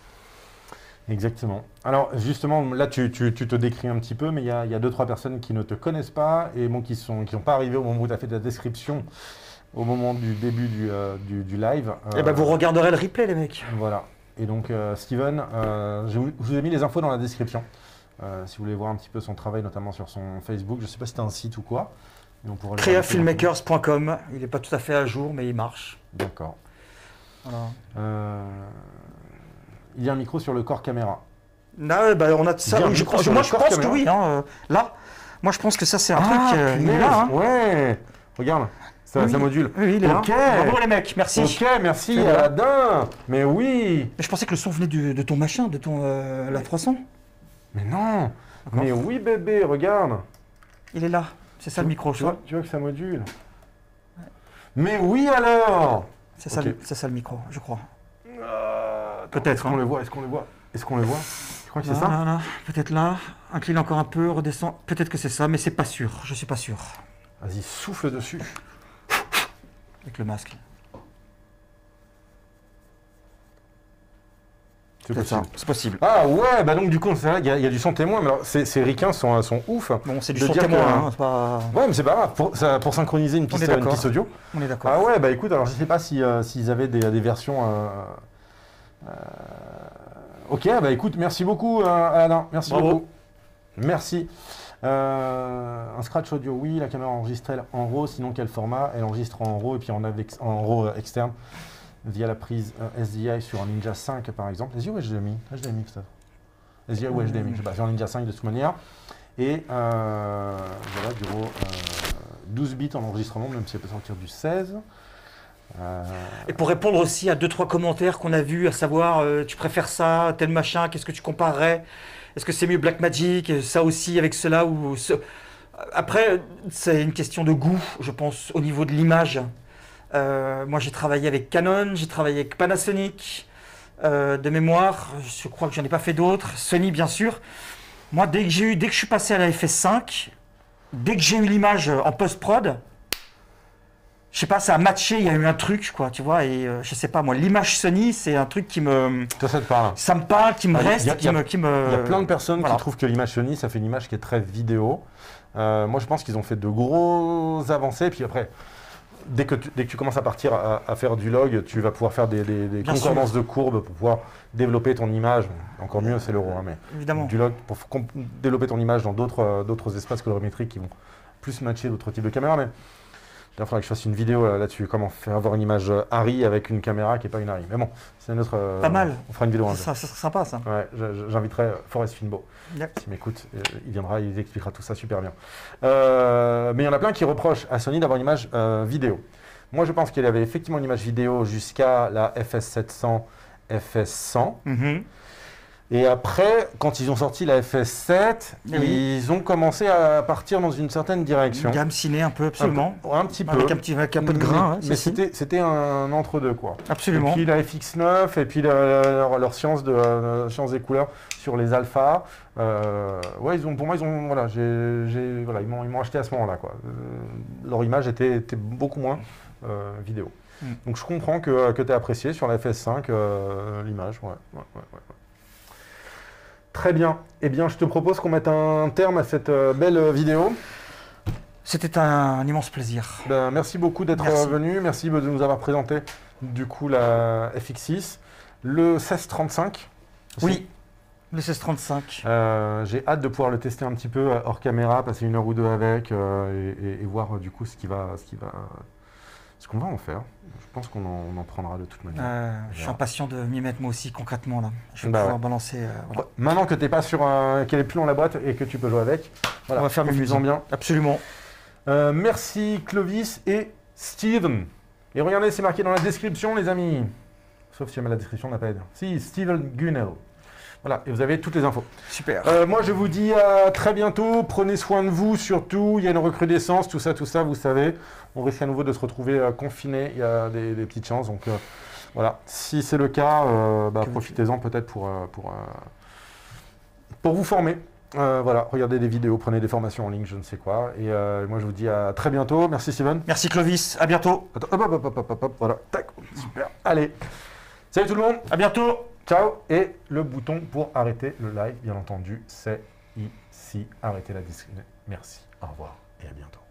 Exactement. Alors justement, là tu, tu, tu te décris un petit peu, mais il y a, y a deux, trois personnes qui ne te connaissent pas et bon, qui sont qui n'ont pas arrivé au moment où tu as fait ta description, au moment du début du, euh, du, du live. Euh, eh ben vous regarderez le replay, les mecs. Voilà. Et donc, euh, Steven, euh, je, vous, je vous ai mis les infos dans la description. Euh, si vous voulez voir un petit peu son travail, notamment sur son Facebook. Je ne sais pas si c'est un site ou quoi. créa filmmakers point com. Il n'est pas tout à fait à jour, mais il marche. D'accord. Voilà. Euh, il y a un micro sur le corps caméra. Là, bah, on a ça. Oui, je pense, moi, je pense caméra. que oui. Hein, là, moi, je pense que ça, c'est un ah, truc. Euh, il est là. Hein. Ouais. Regarde. Ça, oui. ça module. Oui, il est okay. là. Bravo les mecs, merci. Ok, merci Aladdin. Mais oui. Mais je pensais que le son venait de, de ton machin, de ton euh, la trois cents. Mais non. Mais oui bébé, regarde. Il est là. C'est ça tu, le micro. Tu vois, tu vois que ça module. Ouais. Mais oui alors. C'est ça, okay. ça le micro, je crois. Euh, Peut-être. Est-ce qu'on hein. le voit Est-ce qu'on le voit Est-ce qu'on le voit Je crois que c'est ça. Là, là. Peut-être là. Incline encore un peu, redescend. Peut-être que c'est ça, mais c'est pas sûr. Je suis pas sûr. Vas-y, souffle dessus. Avec le masque. C'est possible. C'est possible. Ah ouais, bah donc du coup, il y, y a du son témoin, mais alors ces, ces ricains sont, sont ouf. Bon, c'est du son témoin, que, hein, c'est pas... Ouais, mais c'est pas grave, pour, ça, pour synchroniser une piste, une piste audio. On est d'accord. Ah ouais, bah écoute, alors je sais pas si, euh, s'ils avaient des, des versions... Euh, euh... Ok, bah écoute, merci beaucoup euh, Alain, merci Bravo. beaucoup. Merci. Euh, un scratch audio, oui, la caméra enregistre elle en RAW, sinon quel format? Elle enregistre en RAW et puis en, avec, en RAW externe. via la prise euh, S D I sur un Ninja cinq par exemple. S D I ou H D M I H D M I peut-être. S D I ou H D M I, je sais pas, sur un Ninja cinq de toute manière. Et euh, voilà, bureau euh, douze bits en enregistrement, même si elle peut sortir du seize. Euh... Et pour répondre aussi à deux trois commentaires qu'on a vus, à savoir euh, tu préfères ça, tel machin, qu'est-ce que tu comparerais? Est-ce que c'est mieux Blackmagic, ça aussi avec cela ou ce... Après, c'est une question de goût, je pense, au niveau de l'image. Euh, moi, j'ai travaillé avec Canon, j'ai travaillé avec Panasonic, euh, de mémoire, je crois que j'en ai pas fait d'autres. Sony, bien sûr. Moi, dès que j'ai eu, dès que je suis passé à la F S cinq, dès que j'ai eu l'image en post-prod, je sais pas, ça a matché, il y a eu un truc, quoi, tu vois, et euh, je sais pas, moi, l'image Sony, c'est un truc qui me... Toi, ça te parle? Ça me parle, qui me Ah, reste, y a- qui, y a- me, qui me... Il y a plein de personnes voilà. qui trouvent que l'image Sony, ça fait une image qui est très vidéo. Euh, moi, je pense qu'ils ont fait de grosses avancées. Puis après, dès que tu, dès que tu commences à partir à, à faire du log, tu vas pouvoir faire des, des- des Bien concordances de courbes pour pouvoir développer ton image. Encore mieux, c'est l'euro, hein, mais Évidemment. du log pour com- développer ton image dans d'autres euh, d'autres espaces colorimétriques qui vont plus matcher d'autres types de caméras. Mais il faudra que je fasse une vidéo euh, là-dessus, comment faire avoir une image euh, Harry avec une caméra qui n'est pas une Harry. Mais bon, c'est notre. euh, Pas mal. On fera une vidéo un jour. Ça, ça serait sympa, ça. Ouais, je- je- j'inviterai euh, Forrest Finbo. Yep. S'il m'écoute, euh, il viendra, il expliquera tout ça super bien. Euh, mais il y en a plein qui reprochent à Sony d'avoir une image euh, vidéo. Moi, je pense qu'il y avait effectivement une image vidéo jusqu'à la F S sept cents, F S cent. Mhm. Et après, quand ils ont sorti la F S sept, Eh oui. ils ont commencé à partir dans une certaine direction. Une gamme ciné un peu, absolument. Un, peu- un petit peu. Avec un petit, avec un peu de grain, Mais, hein, mais si, si. c'était, c'était un entre-deux, quoi. Absolument. Et puis la F X neuf, et puis la- leur, leur science, de, euh, science des couleurs sur les alphas. Euh, ouais, ils ont, pour moi, ils ont, voilà, j'ai, j'ai- voilà, ils m'ont, ils m'ont acheté à ce moment-là, quoi. Euh, leur image était, était beaucoup moins euh, vidéo. Mm. Donc je comprends que, que tu as apprécié sur la F S cinq euh, l'image. Ouais, ouais, ouais, ouais, ouais. Très bien. Eh bien, je te propose qu'on mette un terme à cette euh, belle euh, vidéo. C'était un, un immense plaisir. Ben, merci beaucoup d'être Merci. euh, venu. Merci de nous avoir présenté du coup la F X six, le seize trente-cinq. aussi. Oui, le seize trente-cinq. Euh, j'ai hâte de pouvoir le tester un petit peu euh, hors caméra, passer une heure ou deux avec euh, et, et- et voir euh, du coup ce qui va, ce qui va, ce qu'on va en faire. Je pense qu'on en, on en prendra de toute manière. Euh, je suis Voilà. impatient de m'y mettre moi aussi concrètement là. Je vais Bah pouvoir ouais. balancer. euh, voilà. Maintenant que t'es pas sur un, qu'elle est plus dans la boîte et que tu peux jouer avec, voilà, On va faire du profites-en musique. bien. Absolument. Euh, merci Clovis et Steven. Et regardez, c'est marqué dans la description, les amis. Sauf si jamais la description n'a pas aidé. Si, Steven Gunnell. Voilà, et vous avez toutes les infos. Super. Euh, moi, je vous dis à très bientôt. Prenez soin de vous, surtout. Il y a une recrudescence, tout ça, tout ça, vous savez. On risque à nouveau de se retrouver euh, confinés. Il y a des, des petites chances. Donc, euh, voilà. Si c'est le cas, euh, bah, Que profitez-en peut-être pour, euh, pour, euh, pour vous former. Euh, voilà, regardez des vidéos, prenez des formations en ligne, je ne sais quoi. Et euh, moi, je vous dis à très bientôt. Merci, Steven. Merci Clovis. À bientôt. Attends, hop, hop, hop, hop, hop, hop, voilà. Tac, super. Allez. Salut tout le monde. À bientôt. Ciao. Et le bouton pour arrêter le live, bien entendu, c'est ici. Arrêtez la discussion. Merci. Au revoir et à bientôt.